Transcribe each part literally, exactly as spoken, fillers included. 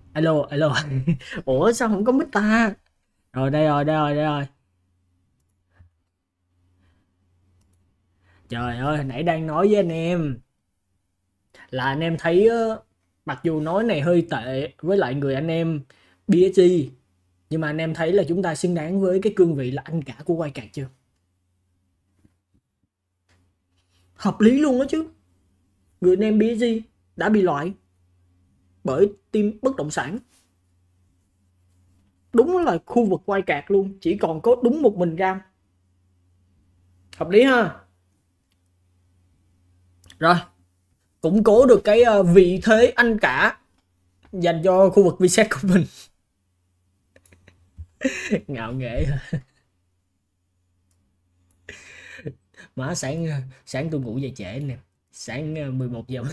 Alo, alo. Ủa sao không có mic ta? Rồi đây rồi, đây rồi, đây rồi. Trời ơi, nãy đang nói với anh em là anh em thấy á, mặc dù nói này hơi tệ với lại người anh em bê ét giê, nhưng mà anh em thấy là chúng ta xứng đáng với cái cương vị là anh cả của quay card chưa? Hợp lý luôn đó chứ. Người anh em bê ét giê đã bị loại bởi team bất động sản. Đúng là khu vực quay card luôn, chỉ còn có đúng một mình Ram. Hợp lý ha. Rồi, củng cố được cái ờ, vị thế anh cả dành cho khu vực Vset của mình. Ngạo nghễ. Má sáng sáng tôi ngủ dậy trễ nè, sáng ờ, mười một giờ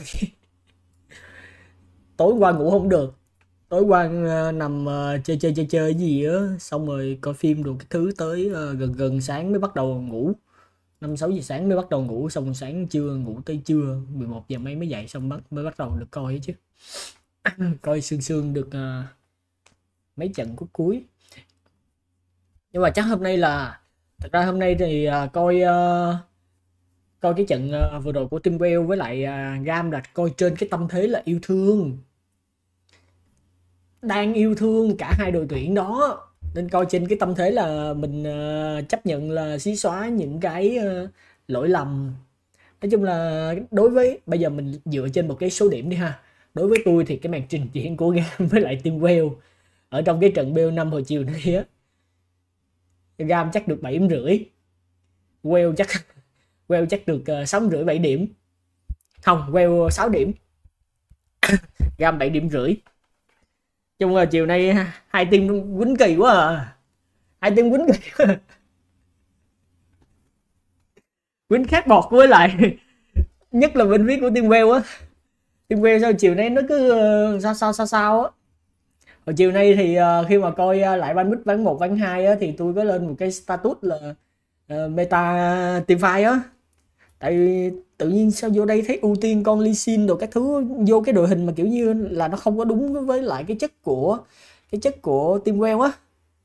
tối qua ngủ không được. Tối qua ờ, nằm ờ, chơi chơi chơi chơi gì á, xong rồi coi phim được cái thứ tới ờ, gần gần sáng mới bắt đầu ngủ. Năm sáu giờ sáng mới bắt đầu ngủ, xong rồi sáng trưa ngủ tới trưa mười một giờ mấy mới dậy, xong bắt mới bắt đầu được coi ấy chứ. Coi sương sương được ờ, mấy trận cuối cuối. Nhưng mà chắc hôm nay là thật ra hôm nay thì ờ, coi ờ, coi cái trận ờ, vừa rồi của Team Well với lại uh, Gam là coi trên cái tâm thế là yêu thương, đang yêu thương cả hai đội tuyển đó, nên coi trên cái tâm thế là mình ờ, chấp nhận là xí xóa những cái ờ, lỗi lầm. Nói chung là đối với bây giờ mình dựa trên một cái số điểm đi ha, đối với tôi thì cái màn trình diễn của Gam với lại Team Well ở trong cái trận bê o năm hồi chiều nay á, Gam chắc được bảy điểm rưỡi, Well chắc Well chắc được uh, sáu rưỡi bảy điểm, không Well sáu điểm, Gam bảy điểm rưỡi. Chung là chiều nay hai team quýnh kỳ quá à, hai team quýnh kỳ quýnh khác bọt với lại nhất là bên phía của team Well á. Team Well sao chiều nay nó cứ uh, sao sao sao sao á. Hồi chiều nay thì uh, khi mà coi uh, lại ban mít ván một ván hai á, thì tôi có lên một cái status là uh, meta team fight á, tại vì tự nhiên sao vô đây thấy ưu tiên con Lee Sin rồi các thứ vô cái đội hình mà kiểu như là nó không có đúng với lại cái chất của cái chất của Team Well á.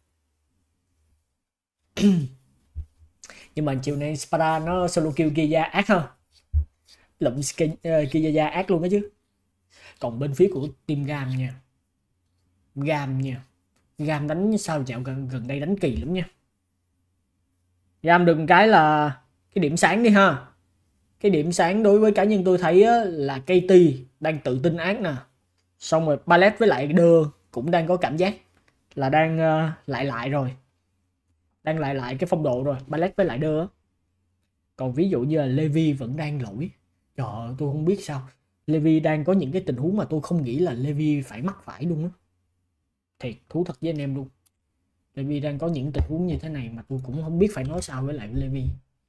Nhưng mà chiều nay Spada nó solo kill Kiya ác hơn, lụm uh, Kiya ác luôn đó chứ. Còn bên phía của Team Gam nha, Gam nha, Gam đánh sao dạo gần, gần đây đánh kỳ lắm nha. Gam đừng cái là cái điểm sáng đi ha, cái điểm sáng đối với cá nhân tôi thấy á, là ca tê đang tự tin ác nè, xong rồi Ballet với lại Đơ cũng đang có cảm giác là đang uh, lại lại rồi, đang lại lại cái phong độ rồi, Ballet với lại Đơ. Còn ví dụ như là Levi vẫn đang lỗi, trời ơi, tôi không biết sao Levi đang có những cái tình huống mà tôi không nghĩ là Levi phải mắc phải luôn á, thiệt thú thật với anh em luôn. Levi đang có những tình huống như thế này mà tôi cũng không biết phải nói sao với lại Levi.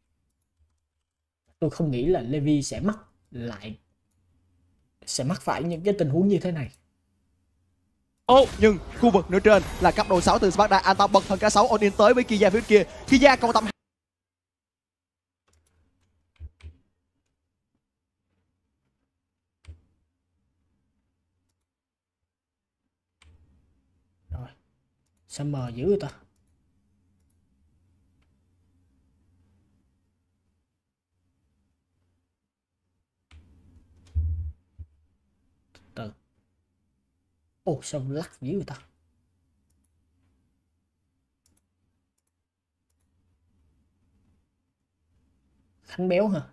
Tôi không nghĩ là Levi sẽ mắc lại sẽ mắc phải những cái tình huống như thế này. Ô, nhưng khu vực nữa trên là cấp độ sáu từ Sparta, anh ta bật thần ca sáu on in tới với Kiya phía kia. Kiya còn tầm Rồi, sao mờ dữ vậy ta? Từ ồ sao lắc dữ vậy ta? Khánh béo hả?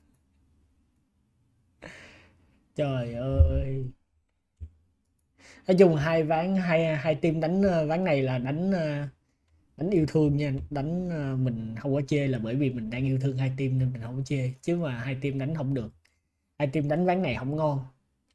Trời ơi, nói chung hai ván hai hai team đánh ờ, ván này là đánh ờ, đánh yêu thương nha, đánh ờ, mình không có chê là bởi vì mình đang yêu thương hai team nên mình không có chê, chứ mà hai team đánh không được, hai team đánh ván này không ngon.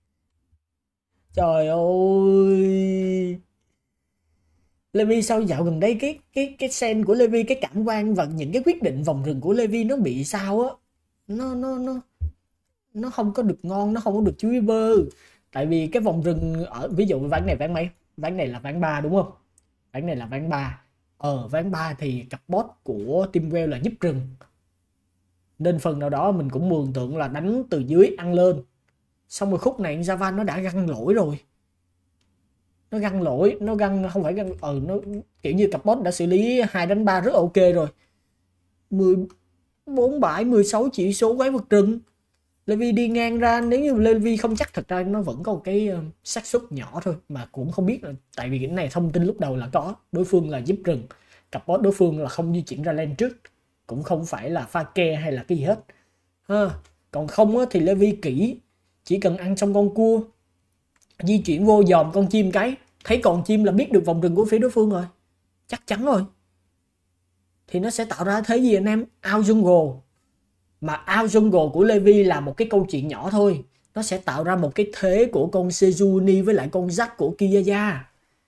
Trời ơi, Levi sao dạo gần đây cái cái cái sen của Levi, cái cảm quan và những cái quyết định vòng rừng của Levi nó bị sao á, nó nó nó nó không có được ngon, nó không có được chú ý bơ. Tại vì cái vòng rừng ở ví dụ ván này ván mấy, ván này là ván ba đúng không, ván này là ván ba, ờ ván ba thì cặp bot của Team Well là giúp rừng, nên phần nào đó mình cũng mường tượng là đánh từ dưới ăn lên, xong rồi khúc này Javan nó đã găng lỗi rồi, nó găng lỗi, nó găng không phải găng ừ nó kiểu như cặp bot đã xử lý hai đánh ba rất ok rồi. mười bốn bãi mười sáu chỉ số quái vật rừng. Levi đi ngang ra, nếu như Levi không chắc, thật ra nó vẫn có một cái xác suất nhỏ thôi mà cũng không biết là, tại vì cái này thông tin lúc đầu là có đối phương là giúp rừng, cặp boss đối phương là không di chuyển ra lane trước, cũng không phải là pha ke hay là cái gì hết ha. Còn không á, thì Levi kỹ, chỉ cần ăn xong con cua di chuyển vô dòm con chim cái, thấy con chim là biết được vòng rừng của phía đối phương rồi, chắc chắn rồi, thì nó sẽ tạo ra thế gì anh em? Out jungle. Mà out jungle của Levi là một cái câu chuyện nhỏ thôi, nó sẽ tạo ra một cái thế của con Sejuni với lại con Jack của Kiyaya.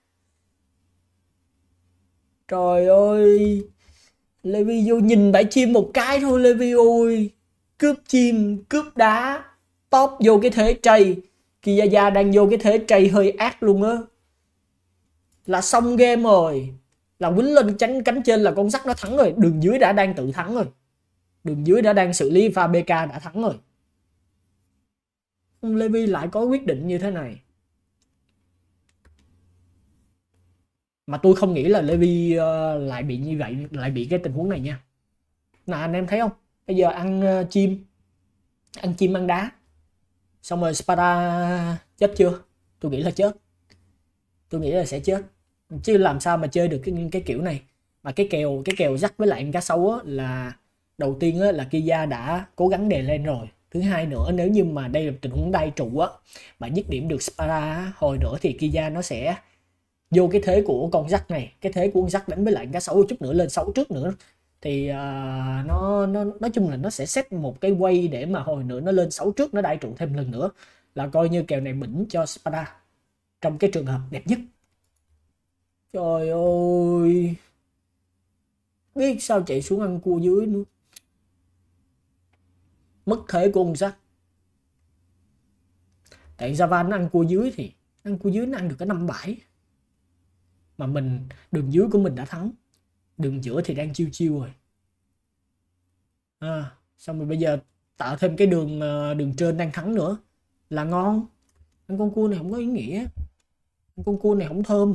Trời ơi, Levi vô nhìn bãi chim một cái thôi, Levi ơi, cướp chim, cướp đá, top vô cái thế trade. Kiyaya đang vô cái thế trade hơi ác luôn á, là xong game rồi, là quýnh lên cánh cánh trên là con Jack nó thắng rồi, đường dưới đã đang tự thắng rồi, đường dưới đã đang xử lý pha bê ca đã thắng rồi. Levi lại có quyết định như thế này. Mà tôi không nghĩ là Levi uh, lại bị như vậy, lại bị cái tình huống này nha. Nè anh em thấy không? Bây giờ ăn uh, chim, ăn chim ăn đá, xong rồi Spada chết chưa? Tôi nghĩ là chết. Tôi nghĩ là sẽ chết. Chứ làm sao mà chơi được cái cái kiểu này. Mà cái kèo cái kèo dắt với lại cá sấu á, là đầu tiên á, là Kia đã cố gắng đè lên rồi. Thứ hai nữa, nếu như mà đây là tình huống đai trụ á, mà dứt điểm được Spada hồi nữa thì Kia nó sẽ vô cái thế của con Jack này, cái thế của con Jack đánh với lại cá sấu chút nữa lên sáu trước nữa, thì uh, nó nó nói chung là nó sẽ set một cái quay để mà hồi nữa nó lên sáu trước, nó đai trụ thêm lần nữa, là coi như kèo này bỉnh cho Spada trong cái trường hợp đẹp nhất. Trời ơi, biết sao chạy xuống ăn cua dưới nữa, mất thế của con Jack. Tại Java nó ăn cua dưới thì ăn cua dưới nó ăn được cái năm bảy, mà mình đường dưới của mình đã thắng, đường giữa thì đang chiêu chiêu rồi à, xong rồi bây giờ tạo thêm cái đường đường trên đang thắng nữa là ngon. Ăn con cua này không có ý nghĩa, ăn con cua này không thơm.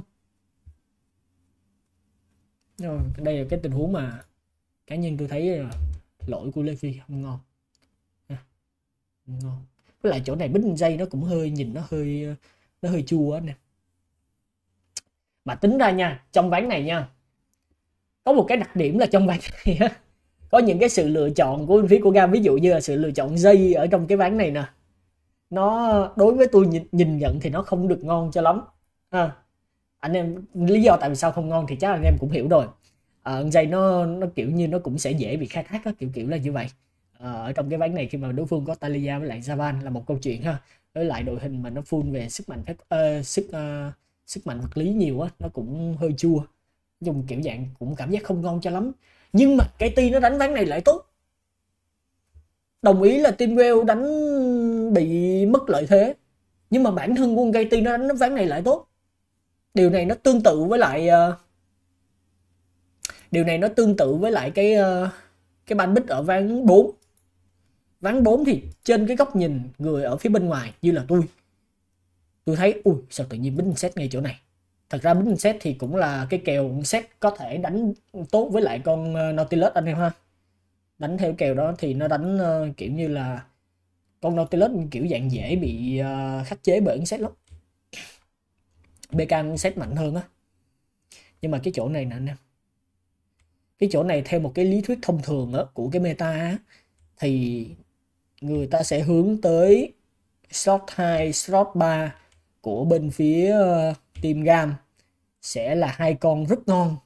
Rồi, đây là cái tình huống mà cá nhân tôi thấy là lỗi của Levi không ngon à, không ngon. Với lại chỗ này bích dây nó cũng hơi, nhìn nó hơi nó hơi chua nè. Mà tính ra nha, trong ván này nha, có một cái đặc điểm là trong ván này á, có những cái sự lựa chọn của phía của Gam, ví dụ như là sự lựa chọn dây ở trong cái ván này nè, nó đối với tôi nhìn, nhìn nhận thì nó không được ngon cho lắm à. Anh em lý do tại vì sao không ngon thì chắc anh em cũng hiểu rồi. À, dây nó nó kiểu như nó cũng sẽ dễ bị khai thác đó, kiểu kiểu là như vậy. À, ở trong cái ván này khi mà đối phương có Talia với lại Javan là một câu chuyện ha, với lại đội hình mà nó full về sức mạnh phép uh, sức uh, sức mạnh vật lý nhiều á, nó cũng hơi chua, dùng kiểu dạng cũng cảm giác không ngon cho lắm. Nhưng mà cái ti nó đánh ván này lại tốt. Đồng ý là Team Well đánh bị mất lợi thế, nhưng mà bản thân quân Katy nó đánh ván này lại tốt. Điều này nó tương tự với lại uh, điều này nó tương tự với lại cái uh, cái ban bích ở ván bốn. Ván bốn thì trên cái góc nhìn người ở phía bên ngoài như là tôi, tôi thấy ui sao tự nhiên bích set ngay chỗ này. Thật ra bích set thì cũng là cái kèo set có thể đánh tốt với lại con uh, Nautilus anh em ha. Đánh theo kèo đó thì nó đánh uh, kiểu như là con Nautilus kiểu dạng dễ bị uh, khắc chế bởi set lắm. bê ca set mạnh hơn á. Nhưng mà cái chỗ này nè anh em, cái chỗ này theo một cái lý thuyết thông thường á, của cái meta á, thì người ta sẽ hướng tới slot hai, slot ba của bên phía uh, team Gam sẽ là hai con rất ngon.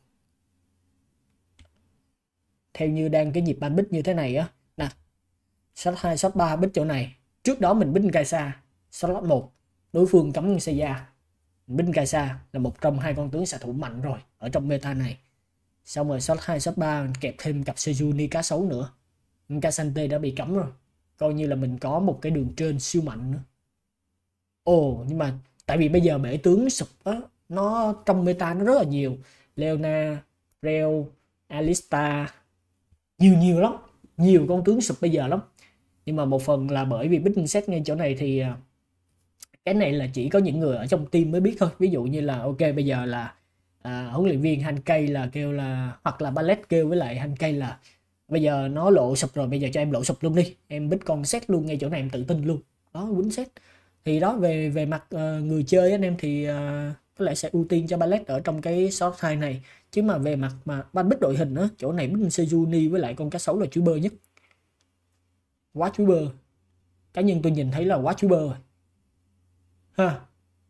Theo như đang cái nhịp ban bích như thế này á, nè, slot hai, slot ba bích chỗ này. Trước đó mình bích Kaisa, slot một đối phương cấm Seiya. Binh Kaisa là một trong hai con tướng xạ thủ mạnh rồi ở trong meta này. Xong rồi slot hai, slot ba kẹp thêm cặp Sejuni cá sấu nữa. Casante đã bị cấm rồi. Coi như là mình có một cái đường trên siêu mạnh nữa. Ồ, nhưng mà tại vì bây giờ bể tướng sụp á, nó trong meta nó rất là nhiều. Leona, Reo, Alista, nhiều nhiều lắm. Nhiều con tướng sụp bây giờ lắm. Nhưng mà một phần là bởi vì Big set ngay chỗ này thì Cái này là chỉ có những người ở trong team mới biết thôi. Ví dụ như là ok bây giờ là à, huấn luyện viên Hankei là kêu là, hoặc là Ballet kêu với lại Hankei là bây giờ nó lộ sụp rồi, bây giờ cho em lộ sụp luôn đi, em bích con set luôn ngay chỗ này, em tự tin luôn đó, quýnh set. Thì đó, về về mặt uh, người chơi anh em thì uh, có lẽ sẽ ưu tiên cho Ballet ở trong cái short hai này. Chứ mà về mặt mà ban bích đội hình á, chỗ này bích Sejuni với lại con cá sấu là chúi bơ nhất, quá chúi bơ. Cá nhân tôi nhìn thấy là quá chúi bơ rồi ha.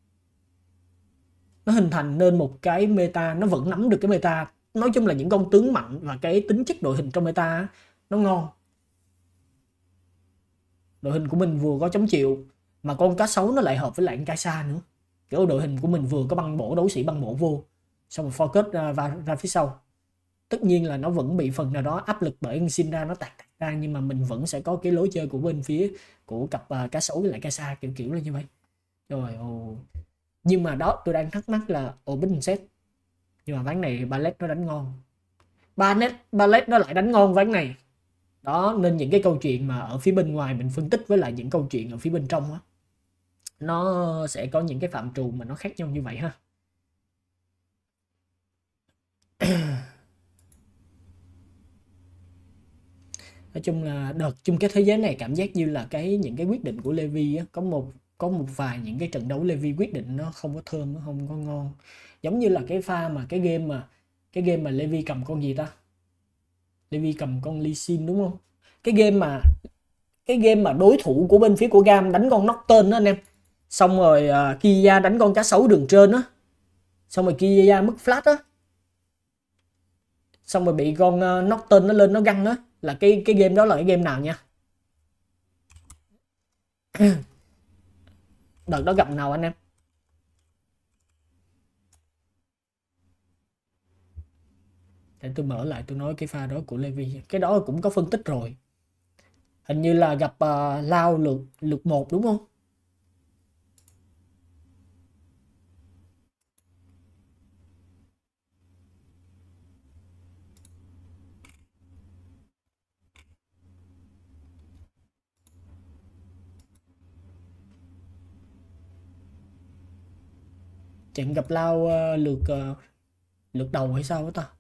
Nó hình thành nên một cái meta, nó vẫn nắm được cái meta. Nói chung là những con tướng mạnh và cái tính chất đội hình trong meta nó ngon. Đội hình của mình vừa có chống chịu mà con cá sấu nó lại hợp với lại con Kai'Sa nữa. Kiểu đội hình của mình vừa có băng bổ, đấu sĩ băng bổ vô, xong rồi focus ra, ra, ra phía sau. Tất nhiên là nó vẫn bị phần nào đó áp lực bởi Syndra nó tạt tạt ra, nhưng mà mình vẫn sẽ có cái lối chơi của bên phía của cặp uh, cá sấu với lại Kai'Sa, kiểu kiểu là như vậy. Rồi ồ. Nhưng mà đó, tôi đang thắc mắc là ồ bích set, nhưng mà ván này Ballet nó đánh ngon. Ballet Ballet nó lại đánh ngon ván này. Đó, nên những cái câu chuyện mà ở phía bên ngoài mình phân tích với lại những câu chuyện ở phía bên trong á, nó sẽ có những cái phạm trù mà nó khác nhau như vậy ha. Nói chung là đợt chung kết thế giới này cảm giác như là cái những cái quyết định của Levi á, có một có một vài những cái trận đấu Levi quyết định nó không có thơm, nó không có ngon. Giống như là cái pha mà cái game mà cái game mà Levi cầm con gì ta? Levi cầm con Lee Sin đúng không? Cái game mà cái game mà đối thủ của bên phía của Gam đánh con Nocturne đó anh em. Xong rồi uh, Kia đánh con cá sấu đường trên á. Xong rồi Kia mất flash á. Xong rồi bị con uh, Nocturne nó lên nó găng á. Là cái cái game đó là cái game nào nha? Đợt đó gặp nào anh em? Để tôi mở lại tôi nói cái pha đó của Levi. Cái đó cũng có phân tích rồi. Hình như là gặp uh, Lao lượt lượt một đúng không? Trận gặp Lao uh, lượt uh, lượt đầu hay sao đó ta?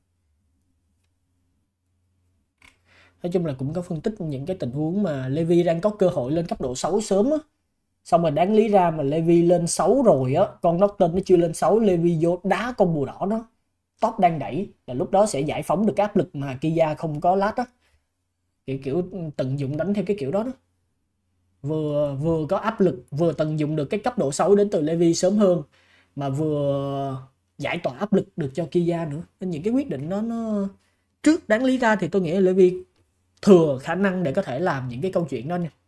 Nói chung là cũng có phân tích những cái tình huống mà Levi đang có cơ hội lên cấp độ sáu sớm á. Xong rồi đáng lý ra mà Levi lên sáu rồi á, con Nocturne nó chưa lên sáu, Levi vô đá con bùa đỏ đó, top đang đẩy, là lúc đó sẽ giải phóng được cái áp lực mà Kia không có lát á. Kiểu kiểu tận dụng đánh theo cái kiểu đó đó. Vừa vừa có áp lực, vừa tận dụng được cái cấp độ sáu đến từ Levi sớm hơn, mà vừa giải tỏa áp lực được cho Kia nữa. Nên những cái quyết định đó nó trước đáng lý ra thì tôi nghĩ là Levi thừa khả năng để có thể làm những cái câu chuyện đó nha.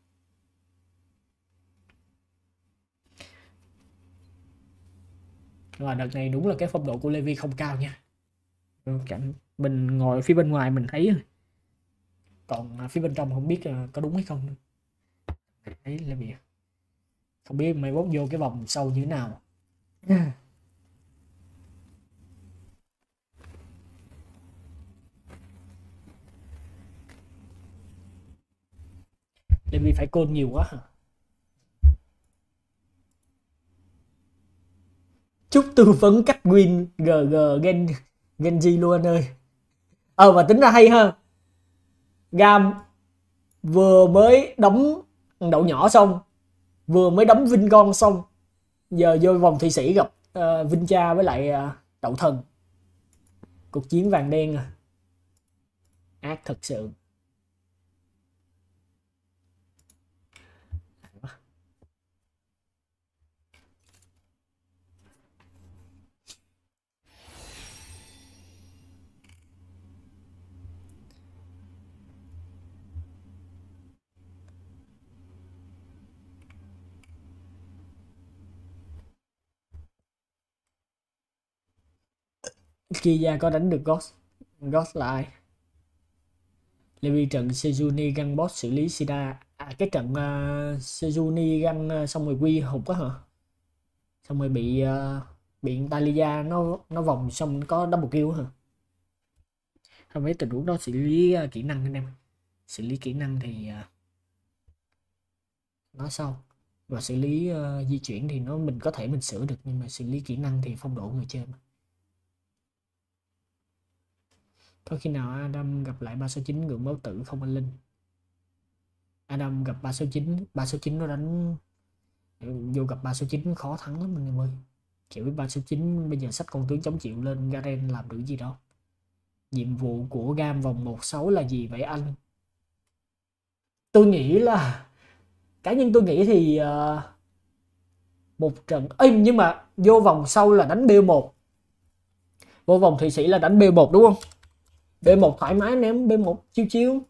Và đợt này đúng là cái phong độ của Levi không cao nha. Cảnh mình ngồi ở phía bên ngoài mình thấy, còn phía bên trong không biết có đúng hay không. Đấy Levi không biết mai mốt vô cái vòng sâu như thế nào. Levi phải côn nhiều quá hả? Chúc tư vấn cách win giê giê Gen Genji luôn anh ơi. Ờ và tính ra hay ha. Gam vừa mới đóng đậu nhỏ xong, vừa mới đóng Vinh con xong, giờ vô vòng Thụy Sĩ gặp uh, Vinh Cha với lại uh, Đậu Thần. Cuộc chiến vàng đen à. Ác thật sự. Kia có đánh được Ghost. Ghost là ai? Levi trận Sejuni găng boss xử lý Sida. À cái trận uh, Sejuni găng uh, xong rồi quy hụt á hả? Xong rồi bị uh, bị Talia nó nó vòng xong có double kill hả? Không mấy tình huống đó xử lý uh, kỹ năng anh em. Xử lý kỹ năng thì uh, nói sau. Và xử lý uh, di chuyển thì nó mình có thể mình sửa được, nhưng mà xử lý kỹ năng thì phong độ người chơi mà. Có khi nào Adam gặp lại ba sáu chín ngưỡng máu tử không anh Linh? Adam gặp ba sáu chín, ba sáu chín nó đánh vô gặp ba sáu chín khó thắng lắm anh em ơi. Kiểu ba sáu chín bây giờ xách con tướng chống chịu lên, Garen làm được gì đâu. Nhiệm vụ của Gam vòng một sáu là gì vậy anh? Tôi nghĩ là cá nhân tôi nghĩ thì uh, một trận Ê, nhưng mà vô vòng sau là đánh B một, vô vòng Thụy Sĩ là đánh B một đúng không? B một thoải mái ném B một chiêu chiêu.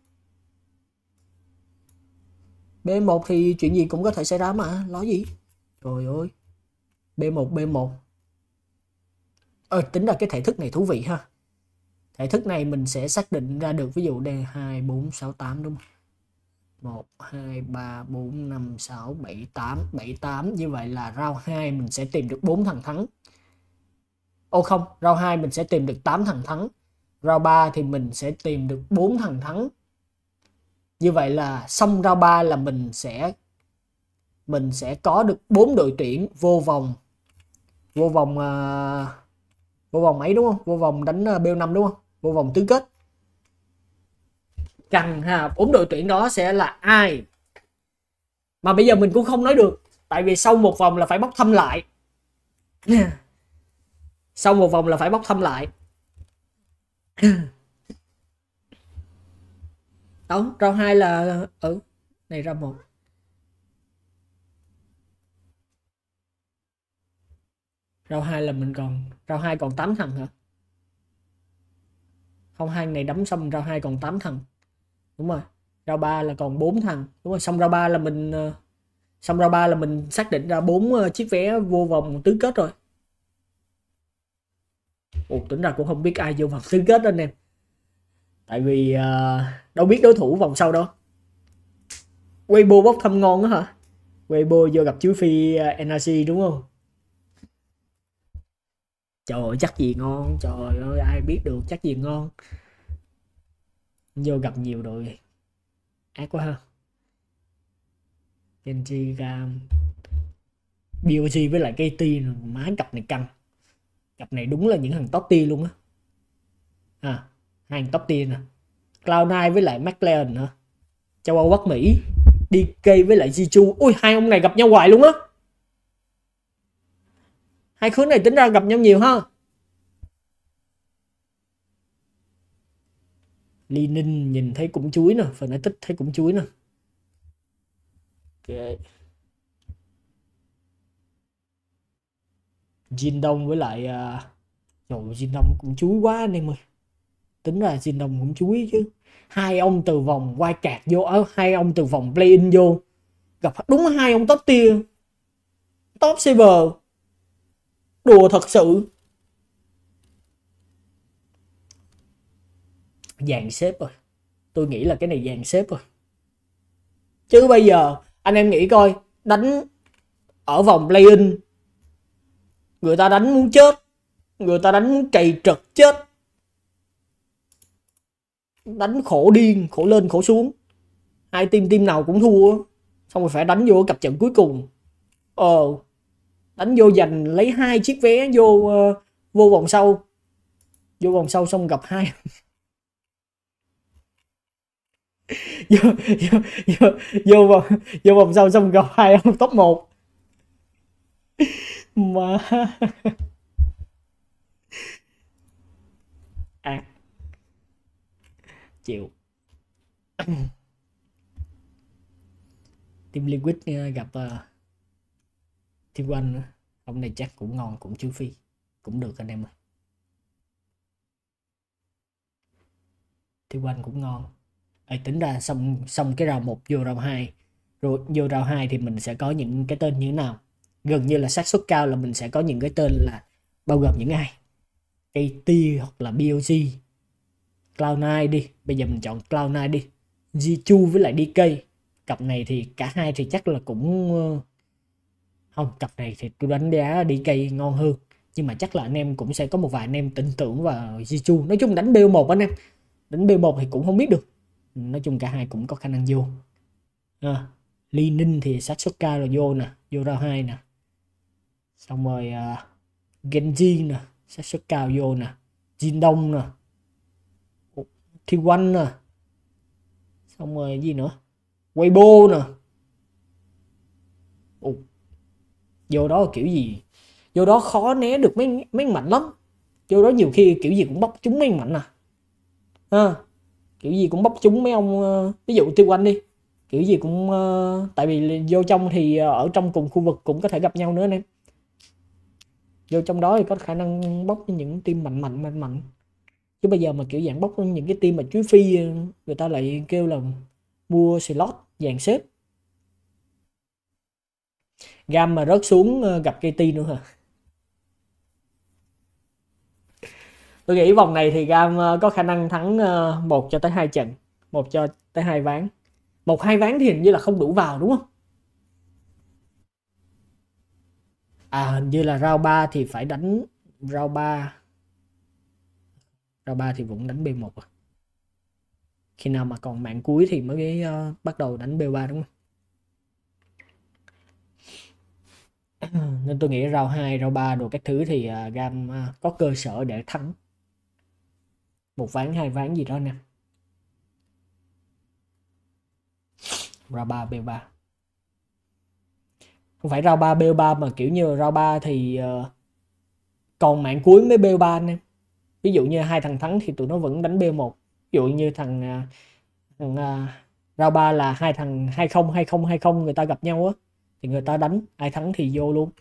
B một thì chuyện gì cũng có thể xảy ra mà, nói gì. Trời ơi. B một B một. Ờ tính ra cái thể thức này thú vị ha. Thể thức này mình sẽ xác định ra được ví dụ đây hai bốn sáu tám đúng không? một hai ba bốn năm sáu bảy tám, bảy tám, như vậy là round hai mình sẽ tìm được bốn thằng thắng. Ô không, round hai mình sẽ tìm được tám thằng thắng. Round ba thì mình sẽ tìm được bốn thằng thắng. Như vậy là xong round ba là mình sẽ mình sẽ có được bốn đội tuyển vô vòng vô vòng uh, vô vòng ấy đúng không? Vô vòng đánh uh, B năm đúng không? Vô vòng tứ kết. Cần ha, bốn đội tuyển đó sẽ là ai? Mà bây giờ mình cũng không nói được, tại vì sau một vòng là phải bốc thăm lại. Sau một vòng là phải bốc thăm lại. Đó, round hai là ừ, này ra một. Round hai là mình còn round hai còn tám thằng hả? Không, hai này đấm xong round hai còn tám thằng. Đúng rồi. Round ba là còn bốn thằng. Đúng rồi, xong round ba là mình xong round ba là mình xác định ra bốn chiếc vé vô vòng tứ kết rồi. Ồ, tính ra cũng không biết ai vô vòng tứ kết anh em. Tại vì uh, đâu biết đối thủ vòng sau đâu. Weibo bốc thăm ngon đó hả? Weibo vô gặp chú Phi uh, en rờ xê đúng không? Trời ơi, chắc gì ngon. Trời ơi, ai biết được, chắc gì ngon. Vô gặp nhiều đội ác quá ha. Genji, Gam, bê o giê với lại ca tê, má cặp này căng. Cặp này đúng là những thằng top tier luôn á. À, hai thằng top tier nè. cloud nine với lại McLaren hả? Châu Âu Bắc Mỹ, đê ca với lại Jichu. Ui, hai ông này gặp nhau hoài luôn á. Hai khứa này tính ra gặp nhau nhiều ha. Li Ninh nhìn thấy cũng chuối nè, phần nói tích thấy cũng chuối nè. Ok. Jin Đông với lại uh... trời, Jin Đông cũng chuối quá anh em ơi. Tính ra Jin Đông cũng chuối chứ. Hai ông từ vòng quay cạc vô, ở hai ông từ vòng play in vô gặp đúng hai ông top tier, top server. Đùa thật sự. Dàn xếp rồi. Tôi nghĩ là cái này dàn xếp rồi. Chứ bây giờ anh em nghĩ coi, đánh ở vòng play-in người ta đánh muốn chết, người ta đánh muốn cày trật chết, đánh khổ điên, khổ lên khổ xuống. Hai team team nào cũng thua, xong rồi phải đánh vô cặp trận cuối cùng. Ờ đánh vô giành lấy hai chiếc vé vô uh, vô vòng sau. Vô vòng sau xong gặp hai vô, vô, vô, vô, vòng, vô vòng sau xong gặp hai ông top một mà à chịu. Team Liquid gặp uh, Team One nữa. Ông này chắc cũng ngon, cũng chú Phi, cũng được anh em ơi. Team One cũng ngon. À, tính ra xong xong cái round một vô round hai, rồi vô round hai thì mình sẽ có những cái tên như thế nào? Gần như là xác suất cao là mình sẽ có những cái tên là bao gồm những ai? ca tê hoặc là bê o giê, cloud nine đi, bây giờ mình chọn cloud nine đi, Jichu với lại đê ca. Cặp này thì cả hai thì chắc là cũng không, cặp này thì tôi đánh giá đê ca ngon hơn, nhưng mà chắc là anh em cũng sẽ có một vài anh em tin tưởng vào Jichu. Nói chung đánh bê o một anh em, đánh bê o một thì cũng không biết được. Nói chung cả hai cũng có khả năng vô à. Ly Ninh thì xác suất cao là vô nè, vô round hai nè. Xong rồi uh, Genji nè, xác suất cao vô nè. Jin Đông nè, Thi Quanh nè. Xong rồi gì nữa, Weibo nè. Ồ, vô đó kiểu gì, vô đó khó né được mấy mấy mạnh lắm. Vô đó nhiều khi kiểu gì cũng bóc trúng mấy mạnh à. À, kiểu gì cũng bóc trúng mấy ông, uh, ví dụ Tiêu Quanh đi, kiểu gì cũng uh, tại vì vô trong thì uh, ở trong cùng khu vực cũng có thể gặp nhau nữa em. Vô trong đó thì có khả năng bóc những team mạnh mạnh mạnh mạnh. Chứ bây giờ mà kiểu dạng bóc những cái team mà chuối phi, người ta lại kêu là mua slot dàn xếp. Gam mà rớt xuống uh, gặp ca tê nữa hả? Tôi nghĩ vòng này thì Gam uh, có khả năng thắng uh, một cho tới hai trận, một cho tới hai ván. Một hai ván thì hình như là không đủ vào đúng không? À hình như là round ba thì phải đánh round ba. Round ba thì vẫn đánh bê một à. Khi nào mà còn mạng cuối thì mới uh, bắt đầu đánh bê ba đúng không? Nên tôi nghĩ round hai, round ba đồ các thứ thì uh, Gam uh, có cơ sở để thắng một ván hai ván gì đó nè. Round ba bê ba. Không phải round ba bê ba mà kiểu như round ba thì uh, còn mạng cuối mới bê ba nè. Ví dụ như hai thằng thắng thì tụi nó vẫn đánh bê một. Ví dụ như thằng, uh, thằng uh, round ba là hai thằng hai không hai không hai không người ta gặp nhau á thì người ta đánh, ai thắng thì vô luôn.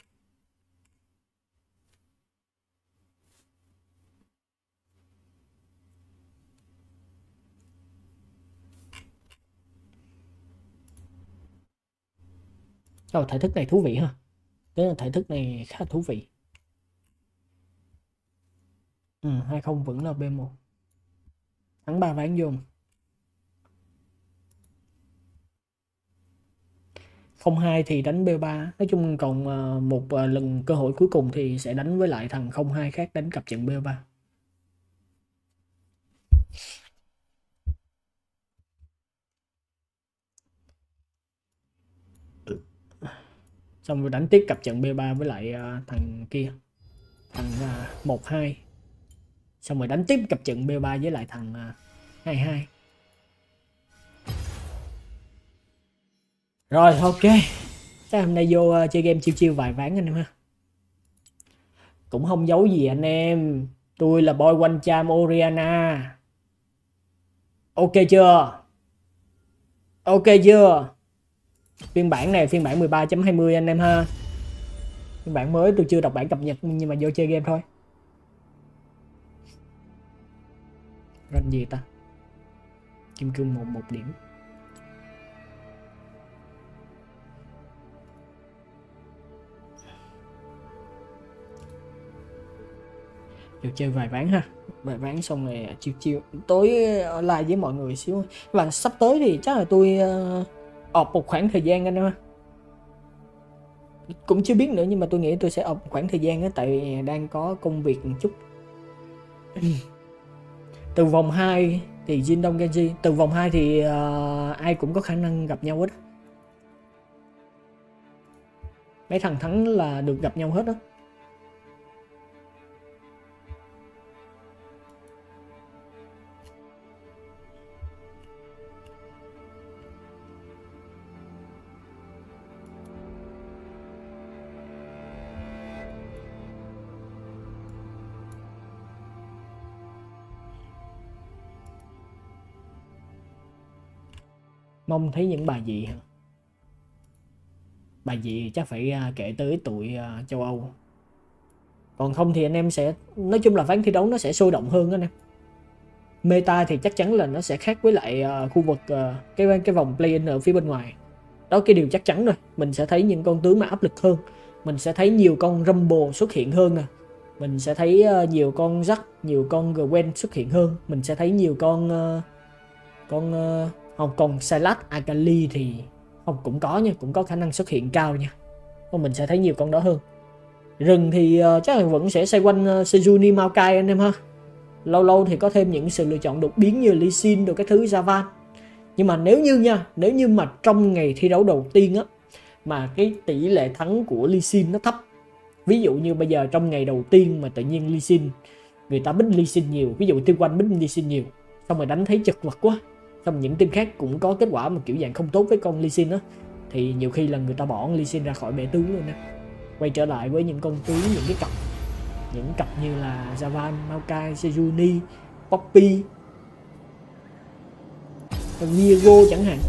Ồ, thể thức này thú vị ha. Thế là thể thức này khá thú vị. Ừ, hai không vẫn là bê một. Thắng ba ván vô. không hai thì đánh bê ba. Nói chung còn một lần cơ hội cuối cùng thì sẽ đánh với lại thằng không hai khác, đánh cặp trận bê ba. Xong rồi đánh tiếp cặp trận bê ba với lại uh, thằng kia, thằng uh, một hai. Xong rồi đánh tiếp cặp trận bê ba với lại thằng uh, hai hai. Rồi ok, chắc hôm nay vô uh, chơi game chiêu chiêu vài ván anh em ha. Cũng không giấu gì anh em, tôi là boy one cham Oriana. Ok chưa? Ok chưa? Phiên bản này phiên bản mười ba chấm hai mươi anh em ha. Phiên bản mới tôi chưa đọc bản cập nhật nhưng mà vô chơi game thôi. Rank gì ta? Kim cương một một điểm. Vô chơi vài ván ha. Vài ván xong rồi chiêu chiêu tối online với mọi người xíu. Và sắp tới thì chắc là tôi uh, ọp một khoảng thời gian anh em ha. Cũng chưa biết nữa nhưng mà tôi nghĩ tôi sẽ ọp khoảng thời gian đó, tại vì đang có công việc một chút. Từ vòng hai thì Jin Đông Genji, từ vòng hai thì uh, ai cũng có khả năng gặp nhau hết. Mấy thằng thắng là được gặp nhau hết đó. Mong thấy những bài gì hả? Bài gì chắc phải uh, kể tới tụi uh, châu Âu. Còn không thì anh em sẽ, nói chung là ván thi đấu nó sẽ sôi động hơn anh em. Meta thì chắc chắn là nó sẽ khác với lại uh, khu vực uh, cái cái vòng play-in ở phía bên ngoài. Đó cái điều chắc chắn rồi. Mình sẽ thấy những con tướng mà áp lực hơn. Mình sẽ thấy nhiều con Rumble xuất hiện hơn nè. Mình sẽ thấy uh, nhiều con Jack, nhiều con Gwen xuất hiện hơn. Mình sẽ thấy nhiều con uh, con uh, không, còn Sylas, Akali thì không, cũng có nha, cũng có khả năng xuất hiện cao nha. Còn mình sẽ thấy nhiều con đó hơn. Rừng thì uh, chắc là vẫn sẽ xoay quanh uh, Sejuni, Maokai anh em ha. Lâu lâu thì có thêm những sự lựa chọn đột biến như Lee Sin đồ cái thứ Javan. Nhưng mà nếu như nha, nếu như mà trong ngày thi đấu đầu tiên á mà cái tỷ lệ thắng của Lee Sin nó thấp, ví dụ như bây giờ trong ngày đầu tiên mà tự nhiên Lee Sin, người ta bích Lee Sin nhiều, ví dụ Tiêu Quan bích Lee Sin nhiều, xong rồi đánh thấy chật vật quá, xong những team khác cũng có kết quả mà kiểu dạng không tốt với con Lee Sin á, thì nhiều khi là người ta bỏ Lee Sin ra khỏi bệ tướng luôn nè, quay trở lại với những con tướng, những cái cặp những cặp như là Javan, Maokai, Sejuni, Poppy, Viego chẳng hạn.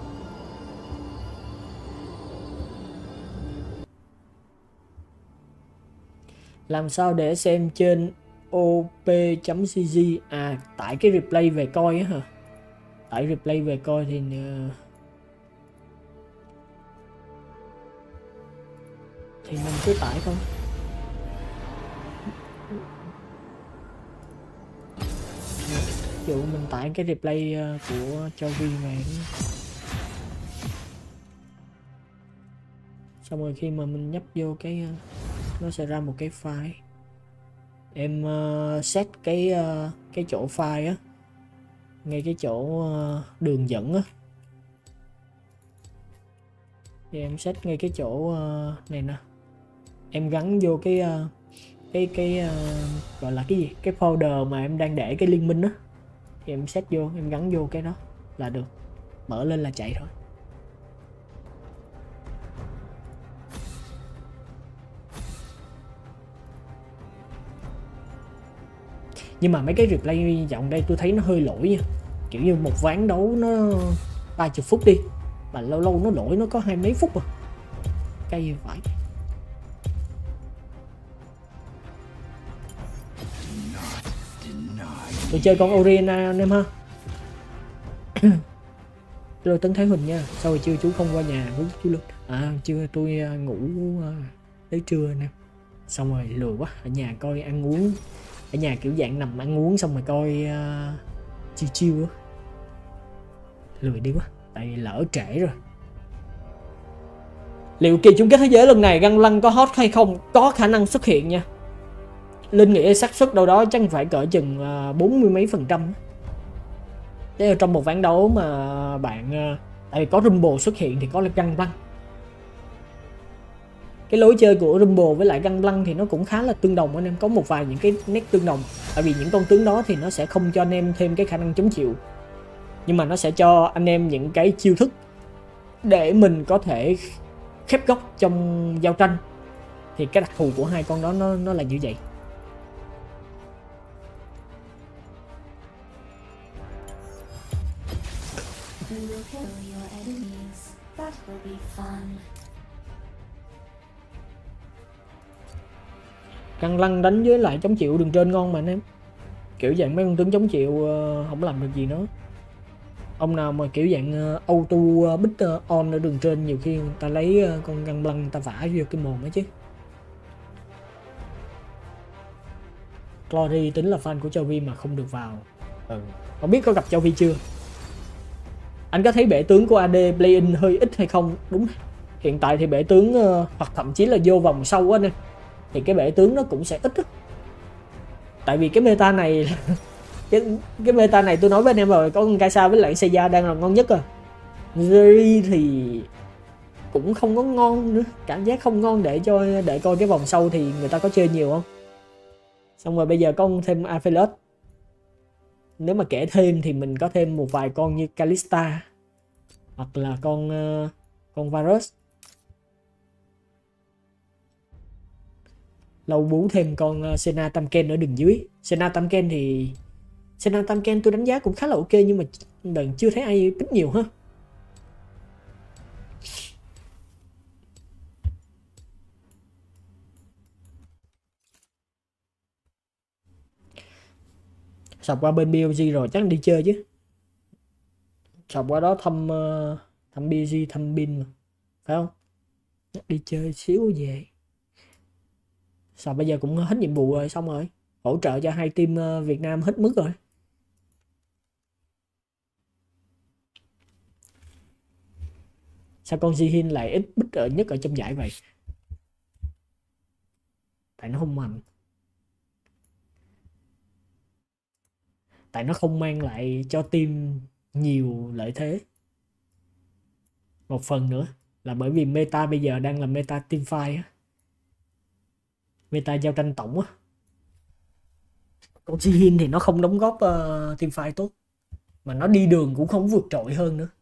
Làm sao để xem trên o pê chấm xê giê? À, tải cái replay về coi á hả? Tải replay về coi thì uh, thì mình cứ tải thôi. Ví dụ mình tải cái replay uh, của Chovy về, xong rồi khi mà mình nhấp vô cái uh, nó sẽ ra một cái file. Em uh, set cái uh, cái chỗ file á, ngay cái chỗ uh, đường dẫn á, thì em set ngay cái chỗ uh, này nè, em gắn vô cái uh, cái cái uh, gọi là cái gì, cái folder mà em đang để cái liên minh á, thì em set vô, em gắn vô cái đó là được, mở lên là chạy thôi. Nhưng mà mấy cái replay dạo đây tôi thấy nó hơi lỗi nha, kiểu như một ván đấu nó ba mươi phút đi mà lâu lâu nó lỗi nó có hai mấy phút à, cay như vậy. Tôi chơi con Oriana anh em ha. Rồi Tấn Thái Huỳnh nha, sao rồi chưa chú không qua nhà với chú Lực? À chưa, tôi ngủ tới trưa nè, xong rồi lười quá, ở nhà coi ăn uống, ở nhà kiểu dạng nằm ăn uống xong rồi coi uh, chiêu chiêu á, lười đi quá, tại vì lỡ trễ rồi. Liệu kỳ chung kết thế giới lần này Găng Lăng có hot hay không? Có khả năng xuất hiện nha. Linh nghĩ xác suất đâu đó chắc phải cỡ chừng bốn mươi mấy phần trăm. Thế là trong một ván đấu mà bạn, tại vì có Rumble xuất hiện thì có là Găng Lăng. Cái lối chơi của Rumble với lại Găng Lăng thì nó cũng khá là tương đồng anh em, có một vài những cái nét tương đồng. Tại vì những con tướng đó thì nó sẽ không cho anh em thêm cái khả năng chống chịu, nhưng mà nó sẽ cho anh em những cái chiêu thức để mình có thể khép góc trong giao tranh. Thì cái đặc thù của hai con đó nó, nó là như vậy. Găng Lăng đánh với lại chống chịu đường trên ngon mà anh em, kiểu dạng mấy con tướng chống chịu uh, không làm được gì nữa. Ông nào mà kiểu dạng uh, auto uh, bích uh, on ở đường trên, nhiều khi người ta lấy uh, con Găng Lăng người ta vả vô cái mồm ấy chứ. Glory tính là fan của Châu Vi mà không được vào. Ừ. Không biết có gặp Châu Vi chưa? Anh có thấy bể tướng của a đê play-in hơi ít hay không? Đúng, hiện tại thì bể tướng uh, hoặc thậm chí là vô vòng sâu á nè, thì cái bể tướng nó cũng sẽ ít á. Tại vì cái meta này cái, cái meta này tôi nói với anh em rồi, có con Kaisa với lại Seiya đang là ngon nhất à. Zeri thì cũng không có ngon nữa, cảm giác không ngon để cho để coi cái vòng sâu thì người ta có chơi nhiều không. Xong rồi bây giờ có thêm Aphelios. Nếu mà kể thêm thì mình có thêm một vài con như Kalista hoặc là con uh, con Varus. Lâu bú thêm con uh, Senna Tamken ở đường dưới. Senna Tamken thì Senna Tamken tôi đánh giá cũng khá là ok, nhưng mà đừng chưa thấy ai tính nhiều ha. Sọc qua bên bê lờ giê rồi chắc đi chơi chứ. Sọc qua đó thăm uh, thăm bê lờ giê, thăm pin mà, phải không? Đi chơi xíu về. Sọc bây giờ cũng hết nhiệm vụ rồi, xong rồi hỗ trợ cho hai team uh, Việt Nam hết mức rồi. Sao con Jihin lại ít bích ở nhất ở trong giải vậy? Tại nó không mạnh. Tại nó không mang lại cho team nhiều lợi thế. Một phần nữa là bởi vì meta bây giờ đang là meta teamfight á, meta giao tranh tổng á. Còn Jihin thì nó không đóng góp uh, teamfight tốt, mà nó đi đường cũng không vượt trội hơn nữa.